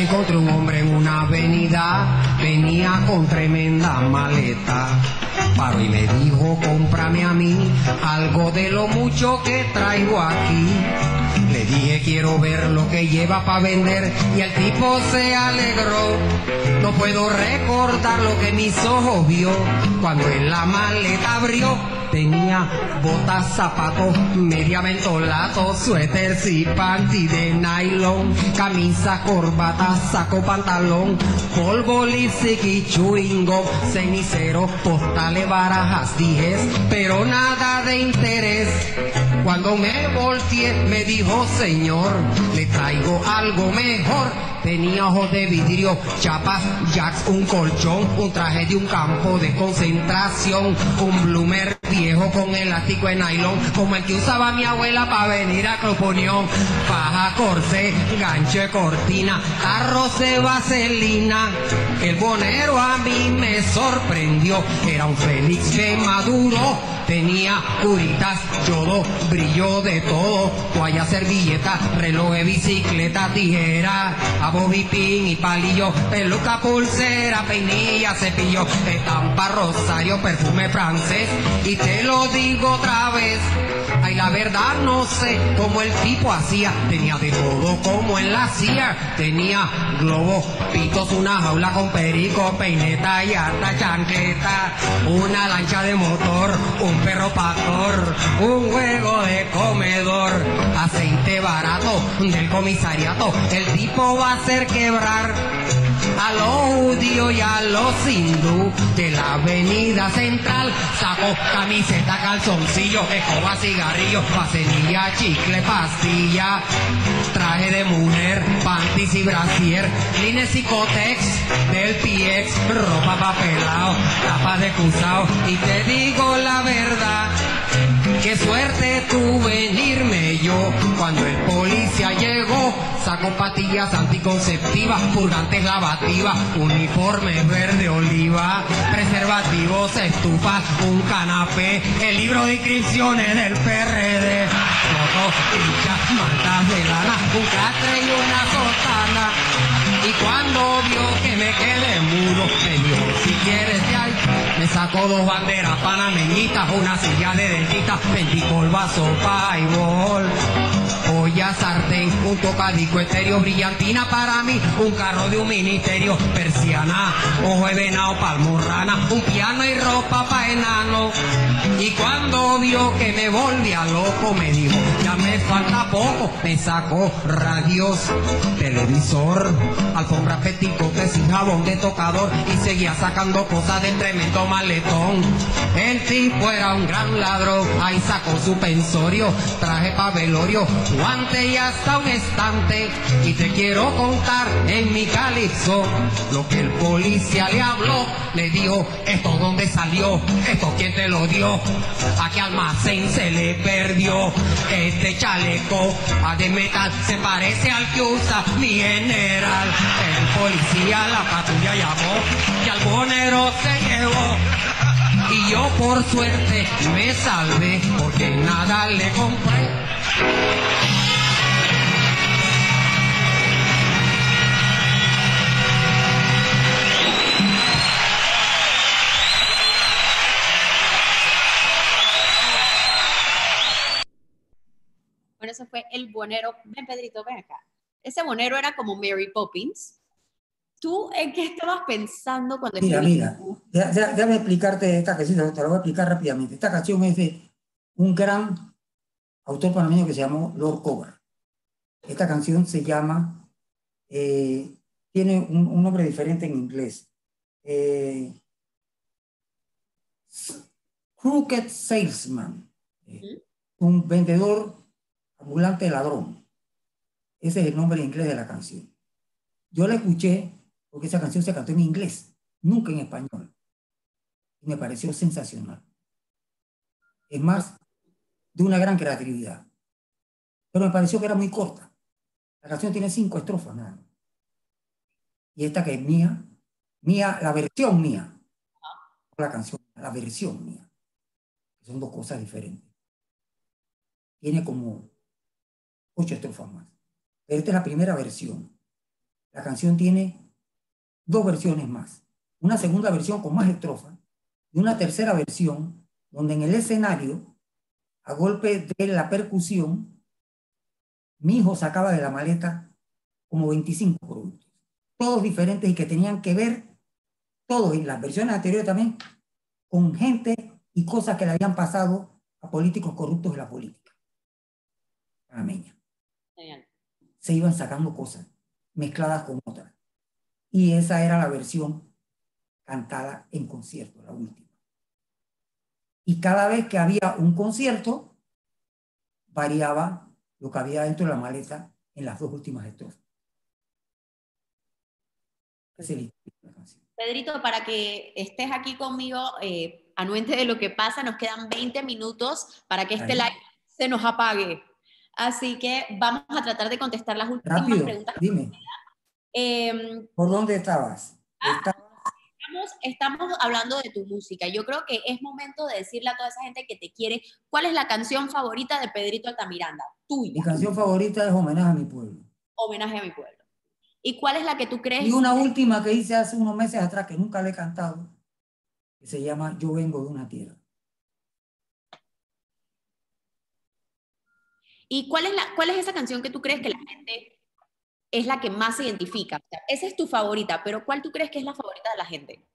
encontré un hombre en una avenida, venía con tremenda maleta. Paró y me dijo, cómprame a mí algo de lo mucho que traigo aquí. Le dije, quiero ver lo que lleva para vender, y el tipo se alegró. No puedo recordar lo que mis ojos vio cuando en la maleta abrió. Tenía botas, zapatos, media mentolato, suéteres y panty de nylon, camisa, corbata, saco, pantalón, polvo, lipstick y chewing gum, cenicero, postales, barajas, dijes, pero nada de interés. Cuando me volteé me dijo, señor, le traigo algo mejor. Tenía ojos de vidrio, chapas, jacks, un colchón, un traje de un campo de concentración, un bloomer viejo con elástico en nylon, como el que usaba mi abuela para venir a Club Unión. Faja, corsé, gancho de cortina, tarros de vaselina. El bonero a mí me sorprendió, era un Félix de Maduro. Tenía curitas, yodo, brillo de todo, toalla, servilleta, reloj de bicicleta, tijera, bobby pin y palillo, peluca, pulsera, peinilla, cepillo, estampa, rosario, perfume francés. Y te lo digo otra vez, ay, la verdad no sé cómo el tipo hacía. Tenía de todo como en la C I A. Tenía globos, pitos, una jaula con perico, peineta y harta chancleta, una lancha de motor, un perro pastor, un juego de comedor, aceite barato del comisariato. El tipo va a hacer quebrar a los judíos y a los hindú de la avenida central. Sacó camiseta, calzoncillo, escoba, cigarrillo, vaselilla, chicle, pastilla, traje de mujer, panties y brasier, lines y cotex del P X, ropa papelao, tapa de cruzado. Y te digo la verdad, qué suerte tuve en irme yo. Cuando el policía llegó, sacó pastillas anticonceptivas, purgantes lavativas, uniforme verde oliva, preservativos, estufas, un canapé, el libro de inscripciones del P R D, fotos, fichas, mantas de lana, un catre y una sotana. Y cuando vio que me quedé mudo, me dijo, si quieres de ahí, me sacó dos banderas panameñitas, una silla de dentista, veinticuatro vasos, paibol, olla, sartén, un tocadico estéreo, brillantina para mí, un carro de un ministerio, persiana, ojo de venado, palmorrana, un piano y ropa pa' enano. Y cuando vio que me volvía loco, me dijo, ya me falta poco. Me sacó radios, televisor, alfombra, peticotes y jabón de tocador, y seguía sacando cosas del tremendo maletón. El tipo era un gran ladrón, ahí sacó su pensorio, traje pa' velorio, guante y hasta un estante. Y te quiero contar en mi calipso lo que el policía le habló. Le dijo, esto dónde salió, esto quién te lo dio, a qué almacén se le perdió. Este chaleco a de metal se parece al que usa mi general. El policía la patrulla llamó y al bonero se llevó. Y yo por suerte me salvé porque nada le compré. Bueno, ese fue el bonero. Ven, Pedrito, ven acá. Ese bonero era como Mary Poppins. ¿Tú en qué estabas pensando cuando Mira, escribiste? mira, ya, ya, déjame explicarte esta canción, te la voy a explicar rápidamente. Esta canción es de un gran autor panameño que se llamó Lord Cobra. Esta canción se llama, eh, tiene un, un nombre diferente en inglés. Eh, Crooked Salesman. Eh, un vendedor ambulante ladrón. Ese es el nombre en inglés de la canción. Yo la escuché porque esa canción se cantó en inglés, nunca en español. Y me pareció sensacional. Es más, de una gran creatividad. Pero me pareció que era muy corta. La canción tiene cinco estrofas nada más. Y esta que es mía, mía, la versión mía. No la canción, la versión mía. Son dos cosas diferentes. Tiene como ocho estrofas más. Pero esta es la primera versión. la canción tiene dos versiones más. Una segunda versión con más estrofas y una tercera versión donde en el escenario, a golpe de la percusión, mi hijo sacaba de la maleta como veinticinco productos, todos diferentes y que tenían que ver, todos en las versiones anteriores también, con gente y cosas que le habían pasado a políticos corruptos de la política panameña. Se iban sacando cosas mezcladas con otras. Y esa era la versión cantada en concierto, la última. Y cada vez que había un concierto, variaba lo que había dentro de la maleta en las dos últimas estrofas. Esa es la canción. Pedrito, para que estés aquí conmigo, eh, anuente de lo que pasa, nos quedan veinte minutos para que este Ahí. live se nos apague. Así que vamos a tratar de contestar las últimas Rápido, preguntas. dime. Eh, ¿Por dónde estabas? ah, Estabas- estamos, estamos hablando de tu música. Yo creo que es momento de decirle a toda esa gente que te quiere, ¿cuál es la canción favorita de Pedrito Altamiranda? Tuya. Mi canción favorita es Homenaje a mi pueblo. Homenaje a mi pueblo. ¿Y cuál es la que tú crees? Y una última que hice hace unos meses atrás, que nunca le he cantado, que se llama Yo vengo de una tierra. ¿Y cuál es, la, cuál es esa canción que tú crees que la gente es la que más se identifica? O sea, esa es tu favorita, pero ¿cuál tú crees que es la favorita de la gente?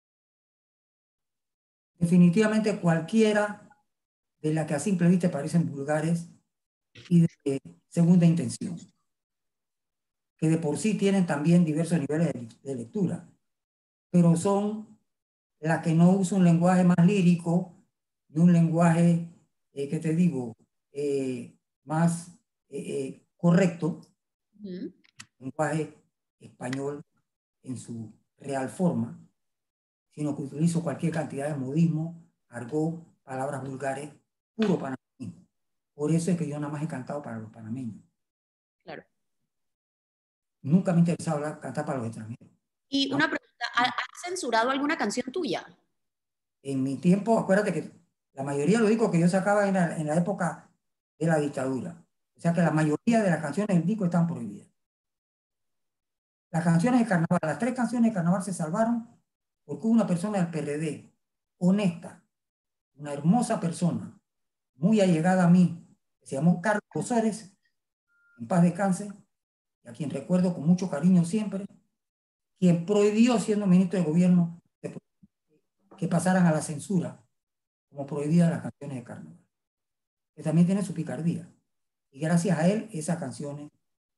Definitivamente cualquiera de las que a simple vista parecen vulgares y de segunda intención, que de por sí tienen también diversos niveles de, de lectura, pero son las que no usan un lenguaje más lírico y un lenguaje, eh, que te digo, eh, más eh, eh, correcto, Uh-huh. lenguaje español en su real forma, sino que utilizo cualquier cantidad de modismo, argot, palabras vulgares, puro panameño. Por eso es que yo nada más he cantado para los panameños. Claro. Nunca me ha interesado hablar, cantar para los extranjeros. Y ¿No? una pregunta, ¿has censurado alguna canción tuya? En mi tiempo, acuérdate que la mayoría de los discos que yo sacaba en la, en la época de la dictadura. O sea que la mayoría de las canciones del disco están prohibidas. Las canciones de carnaval, las tres canciones de carnaval se salvaron porque hubo una persona del P R D, honesta, una hermosa persona, muy allegada a mí, que se llamó Carlos Osores, en paz descanse, y a quien recuerdo con mucho cariño siempre, quien prohibió, siendo ministro de gobierno, que pasaran a la censura como prohibidas las canciones de carnaval, que también tiene su picardía. Y gracias a él, esas canciones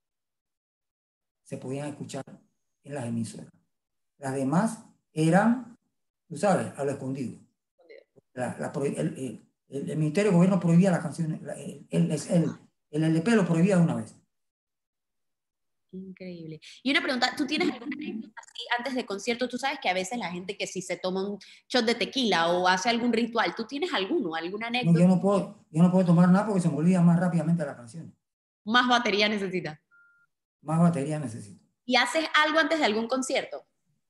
se podían escuchar en las emisoras. Las demás eran, tú sabes, a lo escondido. La, la, el, el, el, el Ministerio de Gobierno prohibía las canciones, la, el, el, el, el L P lo prohibía de una vez. Increíble. Y una pregunta, ¿tú tienes alguna anécdota así antes de concierto? Tú sabes que a veces la gente que si se toma un shot de tequila o hace algún ritual, ¿tú tienes alguno, alguna anécdota? No, yo no puedo, yo no puedo tomar nada porque se me olvida más rápidamente las canciones. Más batería necesitas. Más batería necesito. ¿Y haces algo antes de algún concierto?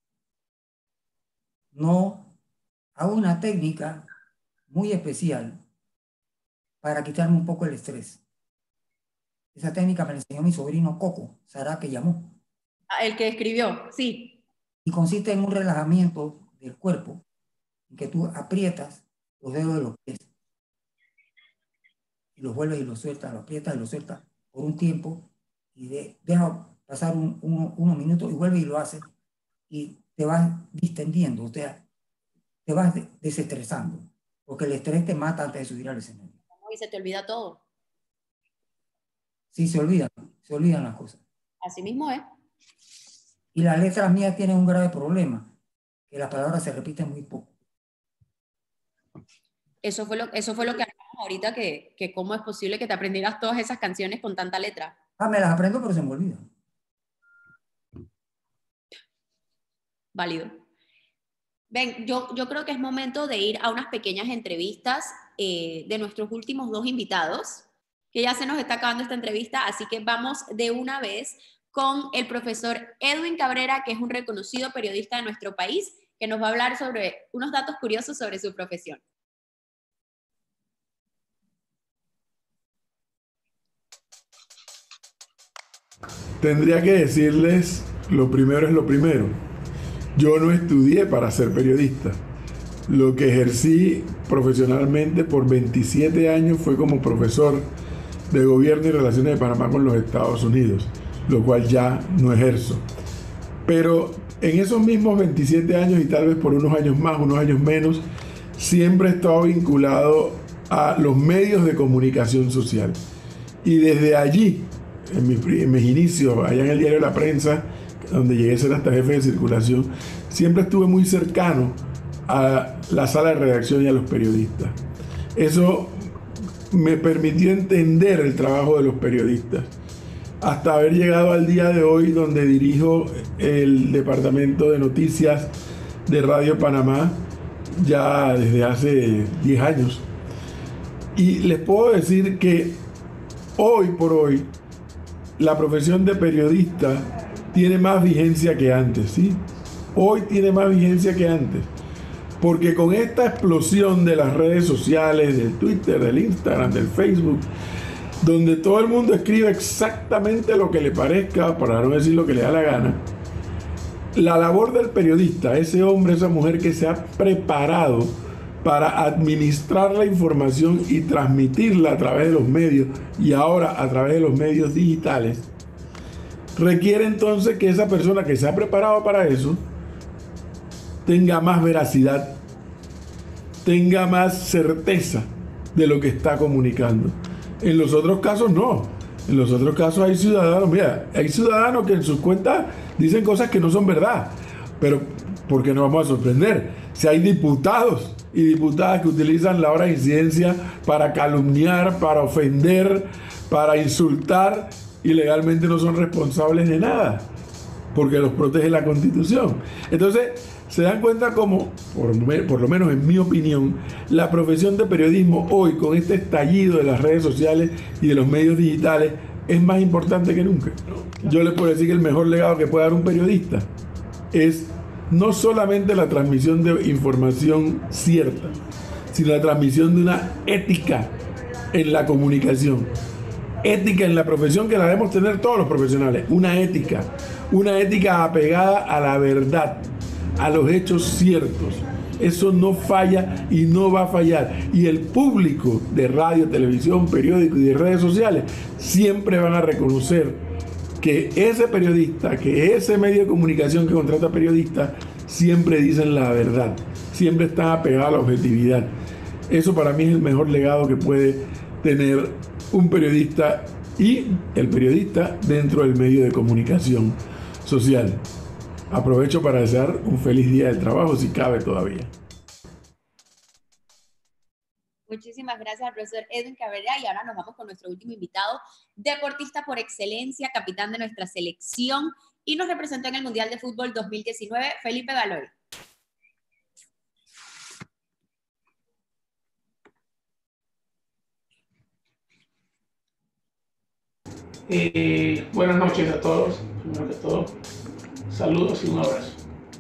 No, hago una técnica muy especial para quitarme un poco el estrés. Esa técnica me la enseñó mi sobrino Coco, Sara, que llamó. El que escribió, sí. Y consiste en un relajamiento del cuerpo, en que tú aprietas los dedos de los pies y los vuelves y los sueltas, los aprietas y los sueltas por un tiempo y de, deja pasar un, un, unos minutos y vuelves y lo haces y te vas distendiendo, o sea, te vas de, desestresando, porque el estrés te mata antes de subir al escenario. Y se te olvida todo. Sí, se olvidan, se olvidan las cosas. Así mismo es. Y las letras mías tienen un grave problema, que las palabras se repiten muy poco. Eso fue lo, eso fue lo que hablamos ahorita, que, que cómo es posible que te aprendieras todas esas canciones con tanta letra. Ah, me las aprendo, pero se me olvidan. Válido. Ven, yo, yo creo que es momento de ir a unas pequeñas entrevistas eh, de nuestros últimos dos invitados, que ya se nos está acabando esta entrevista, así que vamos de una vez con el profesor Edwin Cabrera, que es un reconocido periodista de nuestro país, que nos va a hablar sobre unos datos curiosos sobre su profesión. Tendría que decirles lo primero es lo primero. Yo no estudié para ser periodista. Lo que ejercí profesionalmente por veintisiete años fue como profesor de Gobierno y Relaciones de Panamá con los Estados Unidos, lo cual ya no ejerzo. Pero en esos mismos veintisiete años, y tal vez por unos años más, unos años menos, siempre he estado vinculado a los medios de comunicación social. Y desde allí, en mis, en mis inicios, allá en el diario La Prensa, donde llegué a ser hasta jefe de circulación, siempre estuve muy cercano a la sala de redacción y a los periodistas. Eso me permitió entender el trabajo de los periodistas, hasta haber llegado al día de hoy, donde dirijo el departamento de noticias de Radio Panamá ya desde hace diez años. Y les puedo decir que hoy por hoy la profesión de periodista tiene más vigencia que antes, ¿sí? Hoy tiene más vigencia que antes, porque con esta explosión de las redes sociales, del Twitter, del Instagram, del Facebook, donde todo el mundo escribe exactamente lo que le parezca, para no decir lo que le da la gana, la labor del periodista, ese hombre, esa mujer que se ha preparado para administrar la información y transmitirla a través de los medios, y ahora a través de los medios digitales, requiere entonces que esa persona que se ha preparado para eso tenga más veracidad, tenga más certeza de lo que está comunicando. En los otros casos no. En los otros casos hay ciudadanos, mira, hay ciudadanos que en sus cuentas dicen cosas que no son verdad. Pero, ¿por qué nos vamos a sorprender? Si hay diputados y diputadas que utilizan la hora de incidencia para calumniar, para ofender, para insultar, y legalmente no son responsables de nada, porque los protege la Constitución. Entonces, se dan cuenta como, por, por lo menos en mi opinión, la profesión de periodismo hoy, con este estallido de las redes sociales y de los medios digitales, es más importante que nunca. Yo les puedo decir que el mejor legado que puede dar un periodista es no solamente la transmisión de información cierta, sino la transmisión de una ética en la comunicación. Ética en la profesión que la debemos tener todos los profesionales. Una ética. Una ética apegada a la verdad, a los hechos ciertos. Eso no falla y no va a fallar. Y el público de radio, televisión, periódico y de redes sociales siempre van a reconocer que ese periodista, que ese medio de comunicación que contrata periodistas, siempre dicen la verdad. Siempre están apegados a la objetividad. Eso para mí es el mejor legado que puede tener un periodista y el periodista dentro del medio de comunicación social. Aprovecho para desear un feliz día del trabajo, si cabe todavía. Muchísimas gracias al profesor Edwin Cabrera, y ahora nos vamos con nuestro último invitado, deportista por excelencia, capitán de nuestra selección y nos representó en el Mundial de Fútbol dos mil diecinueve, Felipe Valori. Eh, buenas noches a todos, primero que todo, saludos y un abrazo.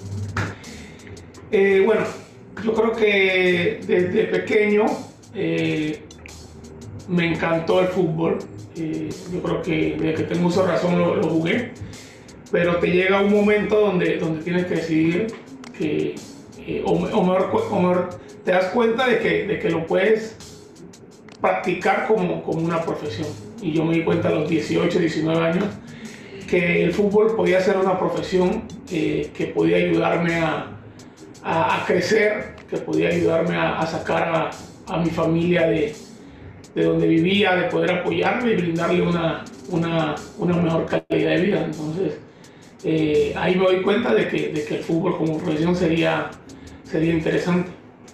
Eh, bueno, yo creo que desde pequeño eh, me encantó el fútbol. Eh, yo creo que desde que tengo uso de razón lo, lo jugué, pero te llega un momento donde, donde tienes que decidir que, eh, o, o, mejor, o mejor te das cuenta de que, de que lo puedes practicar como, como una profesión. Y yo me di cuenta a los dieciocho, diecinueve años que el fútbol podía ser una profesión eh, que podía ayudarme a, a, a crecer, que podía ayudarme a, a sacar a, a mi familia de, de donde vivía, de poder apoyarme y brindarle una, una, una mejor calidad de vida. Entonces, eh, ahí me doy cuenta de que, de que el fútbol como profesión sería, sería interesante.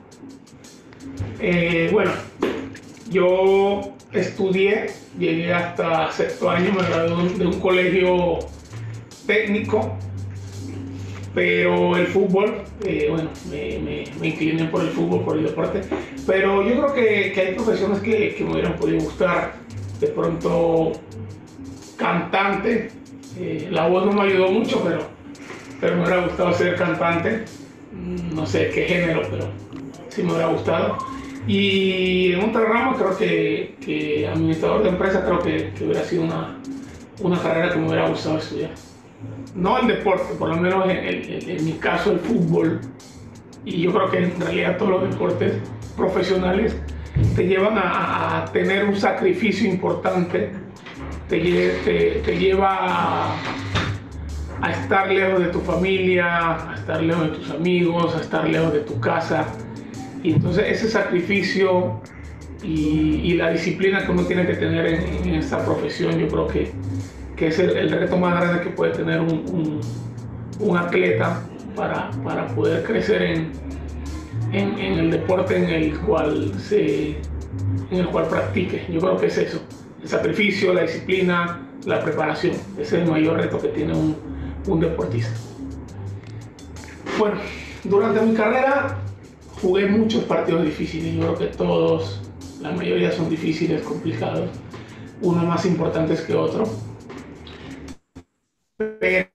Eh, bueno, yo estudié, llegué hasta sexto año, me gradué de un colegio técnico, pero el fútbol, eh, bueno, me, me, me incliné por el fútbol, por el deporte, pero yo creo que, que hay profesiones que, que me hubieran podido gustar. De pronto, cantante, eh, la voz no me ayudó mucho, pero, pero me hubiera gustado ser cantante, no sé qué género, pero sí me hubiera gustado. Y en otra rama creo que, que administrador de empresa creo que, que hubiera sido una, una carrera que me hubiera gustado estudiar. no el deporte, por lo menos en, en, en mi caso el fútbol, y yo creo que en realidad todos los deportes profesionales te llevan a, a tener un sacrificio importante, te, te, te lleva a, a estar lejos de tu familia, a estar lejos de tus amigos, a estar lejos de tu casa. Y entonces ese sacrificio y, y la disciplina que uno tiene que tener en, en esta profesión, yo creo que, que es el, el reto más grande que puede tener un, un, un atleta para, para poder crecer en, en, en el deporte en el cual se, en el cual practique. Yo creo que es eso, el sacrificio, la disciplina, la preparación. Ese es el mayor reto que tiene un, un deportista. Bueno, durante mi carrera jugué muchos partidos difíciles. Yo creo que todos, la mayoría son difíciles, complicados, uno más importantes que otro. Pero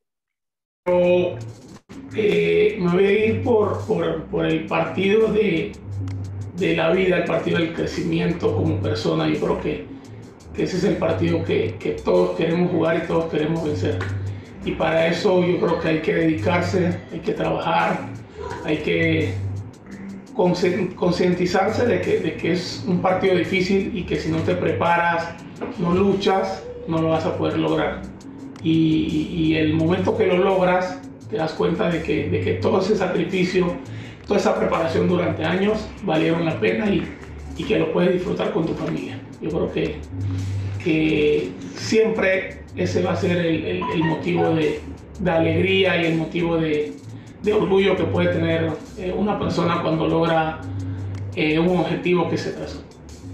eh, me voy a ir por, por, por el partido de, de la vida, el partido del crecimiento como persona. Yo creo que, que ese es el partido que, que todos queremos jugar y todos queremos vencer. Y para eso yo creo que hay que dedicarse, hay que trabajar, hay que concientizarse de que, de que es un partido difícil y que si no te preparas, no luchas, no lo vas a poder lograr. Y, y el momento que lo logras, te das cuenta de que, de que todo ese sacrificio, toda esa preparación durante años valieron la pena y, y que lo puedes disfrutar con tu familia. Yo creo que, que siempre ese va a ser el, el, el motivo de, de alegría y el motivo de, de orgullo que puede tener eh, una persona cuando logra eh, un objetivo que se trazó.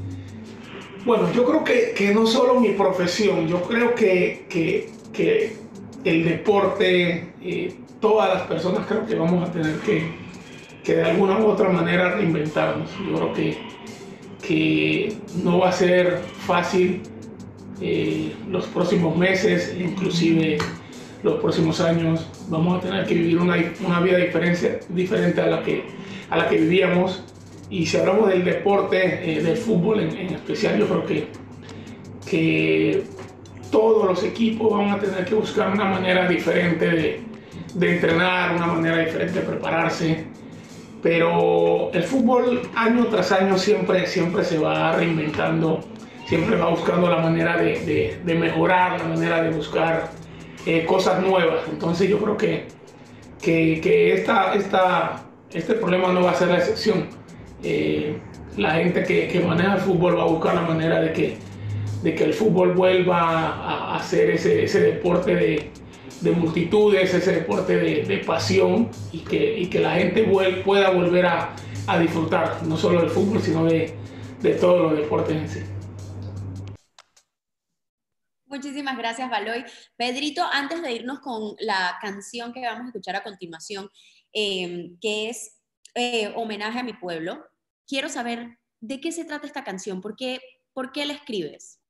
Bueno, yo creo que, que no solo mi profesión, yo creo que, que, que el deporte, eh, todas las personas creo que vamos a tener que, que de alguna u otra manera reinventarnos. Yo creo que, que no va a ser fácil eh, los próximos meses, inclusive los próximos años. Vamos a tener que vivir una, una vida diferente, diferente a la, que, a la que vivíamos. Y si hablamos del deporte, eh, del fútbol en, en especial, yo creo que, que todos los equipos van a tener que buscar una manera diferente de, de entrenar, una manera diferente de prepararse. Pero el fútbol año tras año siempre, siempre se va reinventando, siempre va buscando la manera de, de, de mejorar, la manera de buscar eh, cosas nuevas. Entonces yo creo que, que, que esta, esta, este problema no va a ser la excepción. Eh, la gente que, que maneja el fútbol va a buscar la manera de que, de que el fútbol vuelva a, a ser ese, ese deporte de, de multitudes, ese deporte de, de pasión y que, y que la gente vuel, pueda volver a, a disfrutar no solo del fútbol sino de, de todos los deportes en sí. Muchísimas gracias, Baloy. Pedrito, antes de irnos con la canción que vamos a escuchar a continuación, eh, que es eh, Homenaje a mi pueblo, quiero saber de qué se trata esta canción, ¿por qué, por qué la escribes?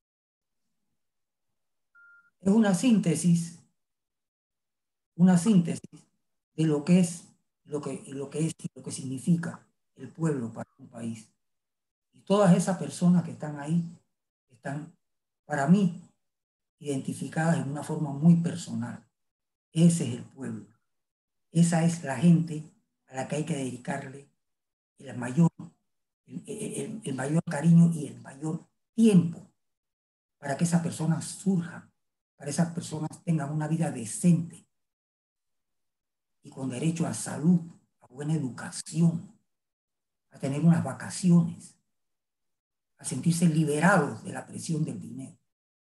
Es una síntesis, una síntesis de lo que es, lo que, lo que es y lo que significa el pueblo para un país. Y todas esas personas que están ahí están, para mí, identificadas en una forma muy personal. Ese es el pueblo. Esa es la gente a la que hay que dedicarle el mayor, el, el, el mayor cariño y el mayor tiempo para que esas personas surjan, para que esas personas tengan una vida decente y con derecho a salud, a buena educación, a tener unas vacaciones, a sentirse liberados de la presión del dinero.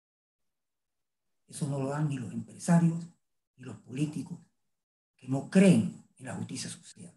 Eso no lo dan ni los empresarios ni los políticos que no creen en la justicia social.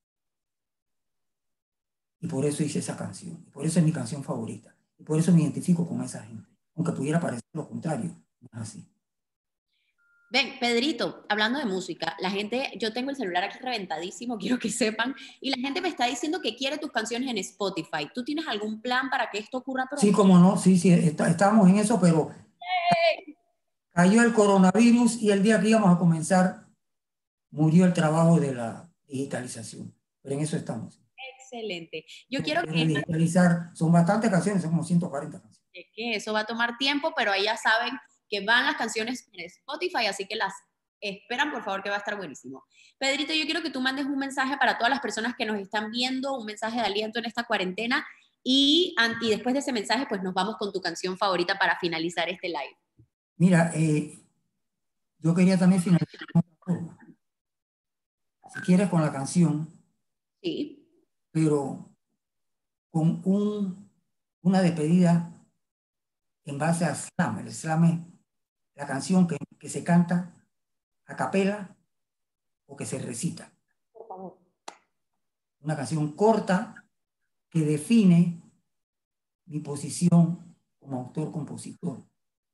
Y por eso hice esa canción. Y por eso es mi canción favorita. Y por eso me identifico con esa gente. Aunque pudiera parecer lo contrario, no es así. Ven, Pedrito, hablando de música, la gente, yo tengo el celular aquí reventadísimo, quiero que sepan, y la gente me está diciendo que quiere tus canciones en Spotify. ¿Tú tienes algún plan para que esto ocurra pronto? Sí, como no, sí, sí, está, estábamos en eso, pero ¡hey! Cayó el coronavirus y el día que íbamos a comenzar murió el trabajo de la digitalización. Pero en eso estamos. Excelente. Yo quiero que... digitalizar, son bastantes canciones, son como ciento cuarenta canciones. Es que eso va a tomar tiempo, pero ahí ya saben que van las canciones en Spotify, así que las esperan, por favor, que va a estar buenísimo. Pedrito, yo quiero que tú mandes un mensaje para todas las personas que nos están viendo, un mensaje de aliento en esta cuarentena, y, y después de ese mensaje, pues nos vamos con tu canción favorita para finalizar este live. Mira, eh, yo quería también finalizar de otra forma. Si quieres con la canción, sí, pero con un, una despedida en base a slam. El slam es la canción que, que se canta a capela o que se recita. Por favor. Una canción corta que define mi posición como autor-compositor.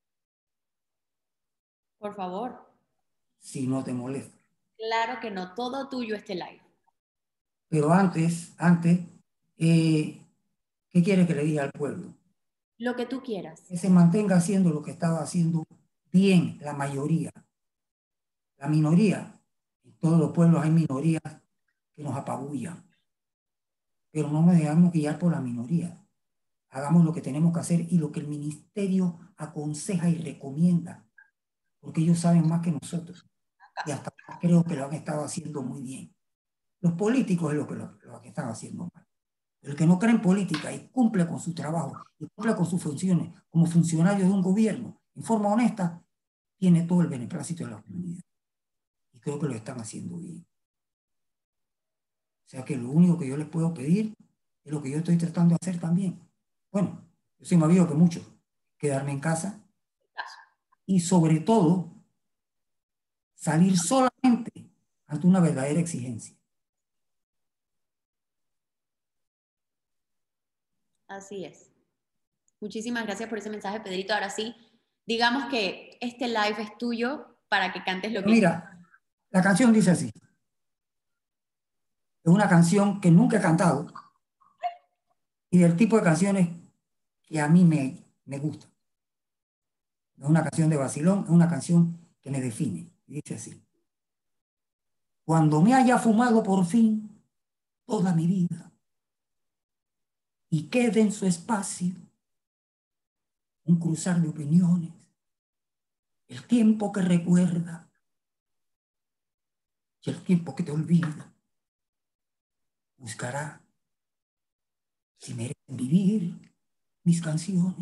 Por favor. Si no te molesta. Claro que no, todo tuyo este live. Pero antes, antes, eh, ¿qué quieres que le diga al pueblo? Lo que tú quieras. Que se mantenga haciendo lo que estaba haciendo bien la mayoría. La minoría, en todos los pueblos hay minorías que nos apabullan. Pero no nos dejamos guiar por la minoría. Hagamos lo que tenemos que hacer y lo que el ministerio aconseja y recomienda. Porque ellos saben más que nosotros. Y hasta creo que lo han estado haciendo muy bien. Los políticos es lo que, lo, lo que están haciendo mal. El que no cree en política y cumple con su trabajo y cumple con sus funciones como funcionario de un gobierno en forma honesta, tiene todo el beneplácito de la comunidad. Y creo que lo están haciendo bien. O sea que lo único que yo les puedo pedir es lo que yo estoy tratando de hacer también. Bueno, yo soy más viejo que muchos. Quedarme en casa. Y sobre todo, salir solamente ante una verdadera exigencia. Así es. Muchísimas gracias por ese mensaje, Pedrito. Ahora sí, digamos que este live es tuyo para que cantes lo que... Mira, la canción dice así. Es una canción que nunca he cantado y del tipo de canciones que a mí me, me gusta. No es una canción de vacilón, es una canción que me define. Y dice así. Cuando me haya fumado por fin toda mi vida y quede en su espacio un cruzar de opiniones, el tiempo que recuerda y el tiempo que te olvida, buscará si merecen vivir mis canciones.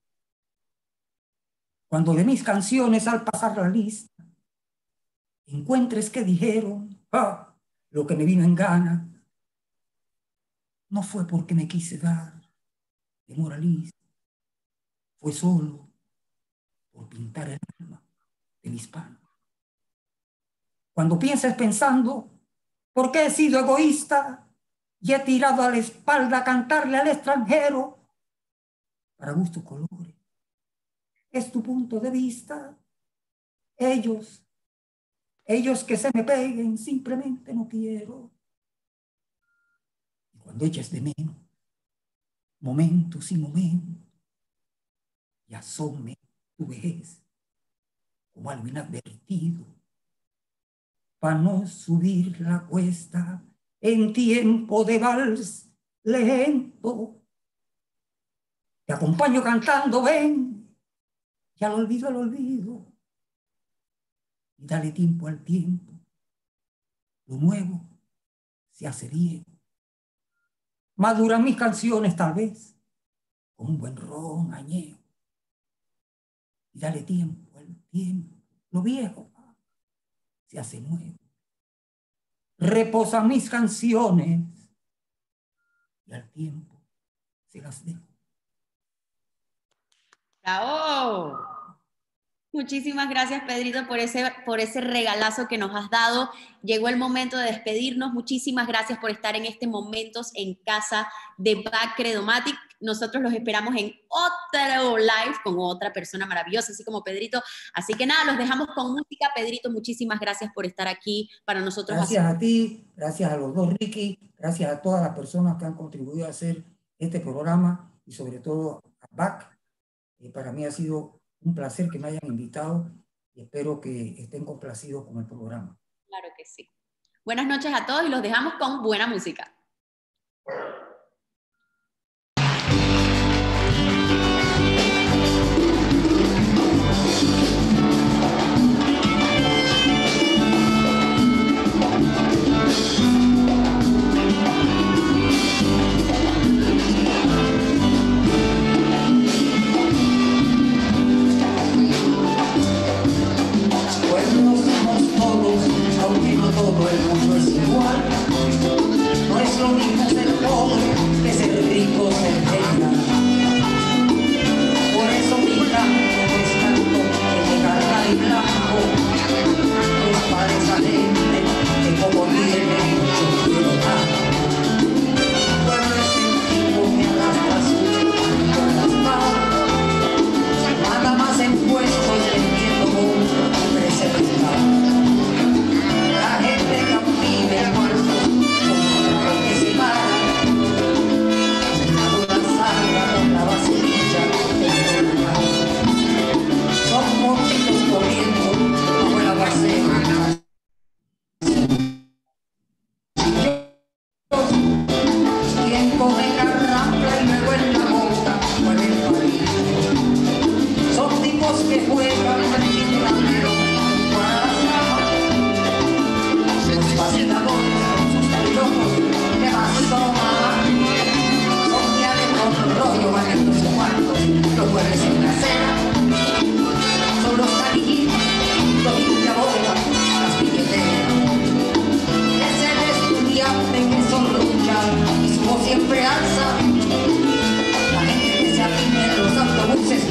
Cuando de mis canciones al pasar la lista encuentres que dijeron ah, lo que me vino en gana, no fue porque me quise dar de moralista, fue solo por pintar el alma de mis panas. Cuando pienses pensando por qué he sido egoísta y he tirado a la espalda a cantarle al extranjero, para gusto colores, es tu punto de vista. Ellos, ellos que se me peguen, simplemente no quiero. Y cuando eches de menos momentos y momentos y asome tu vejez como algo inadvertido, para no subir la cuesta en tiempo de vals lento, te acompaño cantando, ven, y al olvido al olvido, y dale tiempo al tiempo, lo nuevo se hace viejo. Maduran mis canciones tal vez con un buen ron añejo, y dale tiempo al tiempo, lo viejo se hace nuevo. Reposan mis canciones y al tiempo se las dejo. ¡Bravo! Muchísimas gracias, Pedrito, por ese, por ese regalazo que nos has dado. Llegó el momento de despedirnos. Muchísimas gracias por estar en este Momentos en Casa de Bacredomatic. Nosotros los esperamos en otro live con otra persona maravillosa, así como Pedrito. Así que nada, los dejamos con música. Pedrito, muchísimas gracias por estar aquí para nosotros. Gracias a ti, gracias a los dos, Ricky, gracias a todas las personas que han contribuido a hacer este programa y sobre todo a Bac. Eh, para mí ha sido un placer que me hayan invitado y espero que estén complacidos con el programa. Claro que sí. Buenas noches a todos y los dejamos con buena música.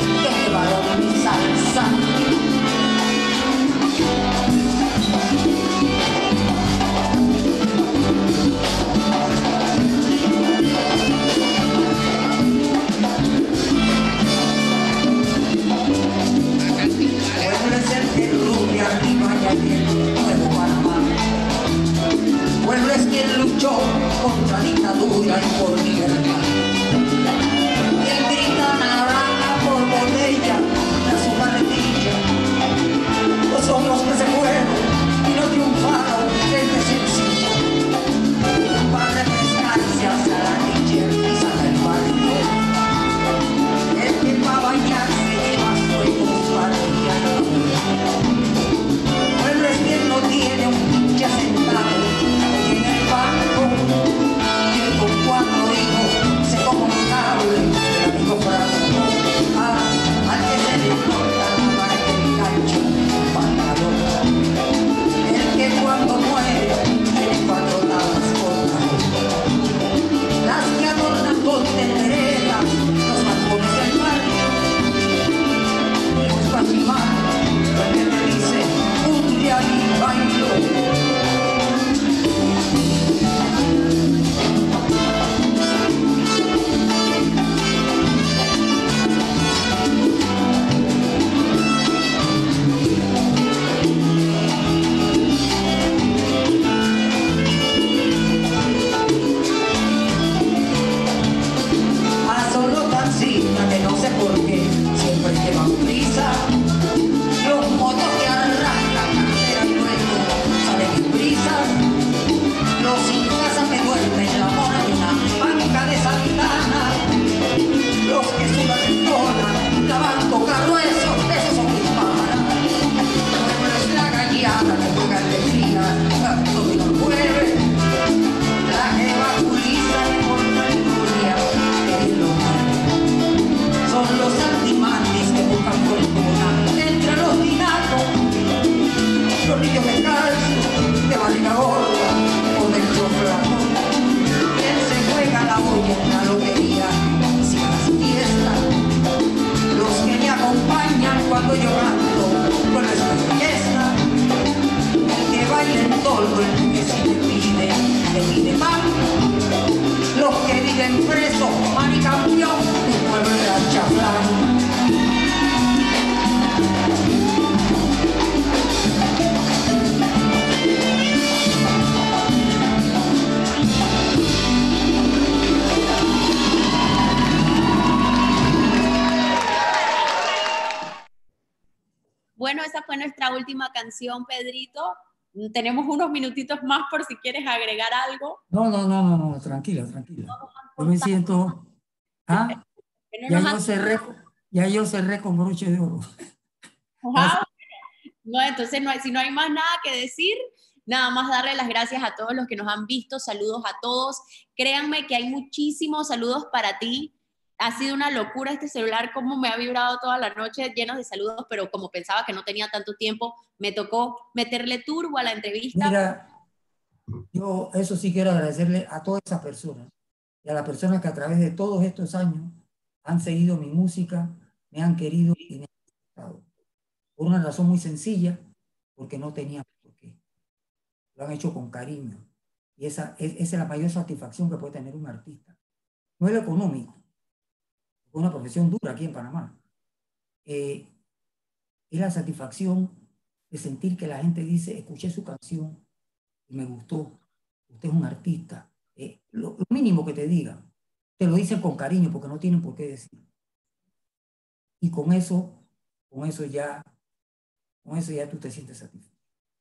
que mi varón mi salsa. Pueblo es el que rubia arriba y aquí el nuevo Panamá. Pueblo es quien luchó contra la dictadura y por libertad. Quien grita naranja por botella a su carretilla. Pues son los que se fueron y no triunfaron desde sencillo. Para refrescarse hacia la niche y saca el barrio. El que va a bañarse lleva sueños para el día. Pueblo es quien no tiene un pinche sentado en el banco, quien con cuatro hijos se come un cable del amigo Franco. Ah, al que se le corta la marca el gancho un pantalón. El que cuando muere tiene cuatro tablas cortas. Las que adornan con tenderetas los balcones del barrio. No es para chimar, lo que te dice un día y bailo. A solo taxista que no sé por qué siempre llevan prisa. Los motos que arrancan cartera y luego salen en brisas. Los sin casa que duermen en la mona de una banca de Santana. Los que sudan en cola, lavando carro, esos, esos son mis panas. Pueblo es la gallada que juega alegría, todo no jueves. La que evaculiza y porta en gloria, que es lo malo. Son los antimandis que buscan fortuna entre los dinatos. Los niños descalzos, de barriga gorda o dentro flaco. Quien se juega la olla en la lotería si las fiestas. Los que me acompañan cuando yo canto con esta fiesta. El que baila en todo, el que si te pide, te pide pan. Los que viven presos, maricampeón, tu pueblo era chaflán. Bueno, esa fue nuestra última canción, Pedrito. Tenemos unos minutitos más por si quieres agregar algo. No, no, no, no, no, tranquila, tranquila. Yo me siento... ¿Ah? Ya yo cerré, ya yo cerré con broche de oro. Ah, no, entonces no hay, si no hay más nada que decir, nada más darle las gracias a todos los que nos han visto, saludos a todos. Créanme que hay muchísimos saludos para ti. Ha sido una locura este celular, como me ha vibrado toda la noche, llenos de saludos, pero como pensaba que no tenía tanto tiempo, me tocó meterle turbo a la entrevista. Mira, yo eso sí quiero agradecerle a todas esas personas y a las personas que a través de todos estos años han seguido mi música, me han querido y me han gustado. Por una razón muy sencilla, porque no tenía por qué. Lo han hecho con cariño. Y esa, es, esa es la mayor satisfacción que puede tener un artista. No es lo económico. Es una profesión dura aquí en Panamá. Eh, es la satisfacción de sentir que la gente dice, escuché su canción y me gustó. Usted es un artista. Eh, lo, lo mínimo que te digan, te lo dicen con cariño porque no tienen por qué decir. Y con eso, con eso ya, con eso ya tú te sientes satisfecho.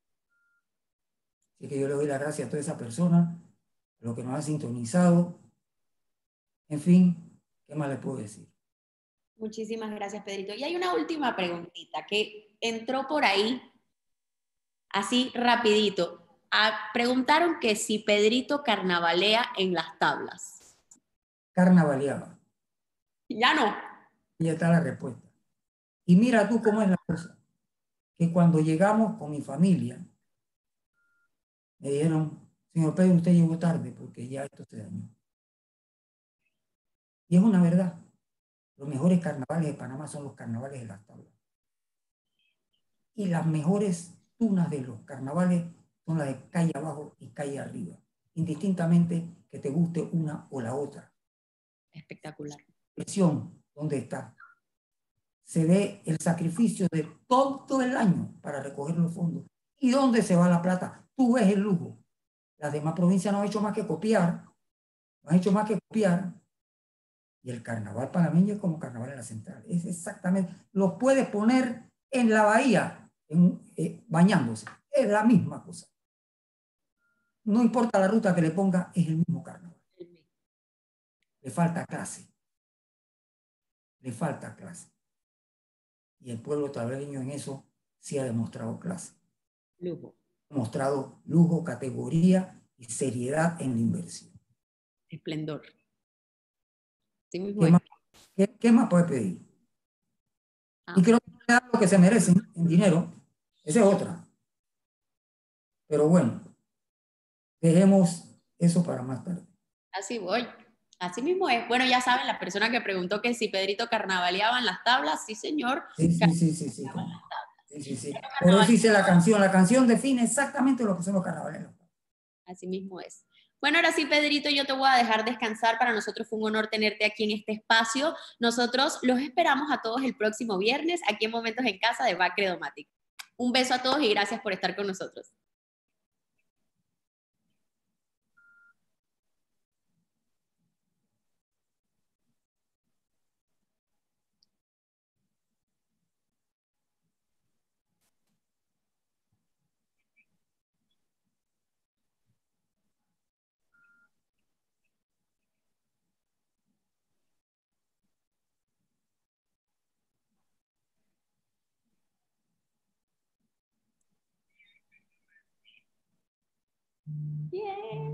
Así que yo le doy las gracias a toda esa persona, a los que nos han sintonizado. En fin, ¿qué más les puedo decir? Muchísimas gracias, Pedrito. Y hay una última preguntita que entró por ahí, así rapidito. Ah, preguntaron que si Pedrito carnavalea en las tablas. Carnavaleaba. Ya no. Ya está la respuesta. Y mira tú cómo es la cosa. Que cuando llegamos con mi familia, me dijeron, señor Pedro, usted llegó tarde porque ya esto se dañó. Y es una verdad. Los mejores carnavales de Panamá son los carnavales de las tablas. Y las mejores tunas de los carnavales son las de calle abajo y calle arriba, indistintamente que te guste una o la otra. Espectacular. Presión, ¿dónde está? Se ve el sacrificio de todo el año para recoger los fondos. ¿Y dónde se va la plata? Tú ves el lujo. Las demás provincias no han hecho más que copiar, no han hecho más que copiar. Y el carnaval panameño es como carnaval en la central. Es exactamente, los puedes poner en la bahía, en, eh, bañándose. Es la misma cosa. No importa la ruta que le ponga, es el mismo carnaval. Le falta clase. Le falta clase. Y el pueblo tableño en eso sí ha demostrado clase. Lujo. Ha mostrado lujo, categoría y seriedad en la inversión. Esplendor. Sí, muy ¿Qué, bueno. más, qué, ¿Qué más puede pedir? Ah. Y creo que le dan lo que se merecen en dinero. Esa es otra. Pero bueno, dejemos eso para más tarde. Así voy. Así mismo es. Bueno, ya saben, la persona que preguntó que si Pedrito carnavaleaba en las tablas, sí, señor. Sí, sí, sí, sí, sí. sí, sí, sí. Por eso hice la canción. La canción define exactamente lo que son los carnavales. Así mismo es. Bueno, ahora sí, Pedrito, yo te voy a dejar descansar. Para nosotros fue un honor tenerte aquí en este espacio. Nosotros los esperamos a todos el próximo viernes aquí en Momentos en Casa de Bacredomatic. Un beso a todos y gracias por estar con nosotros. Yeah.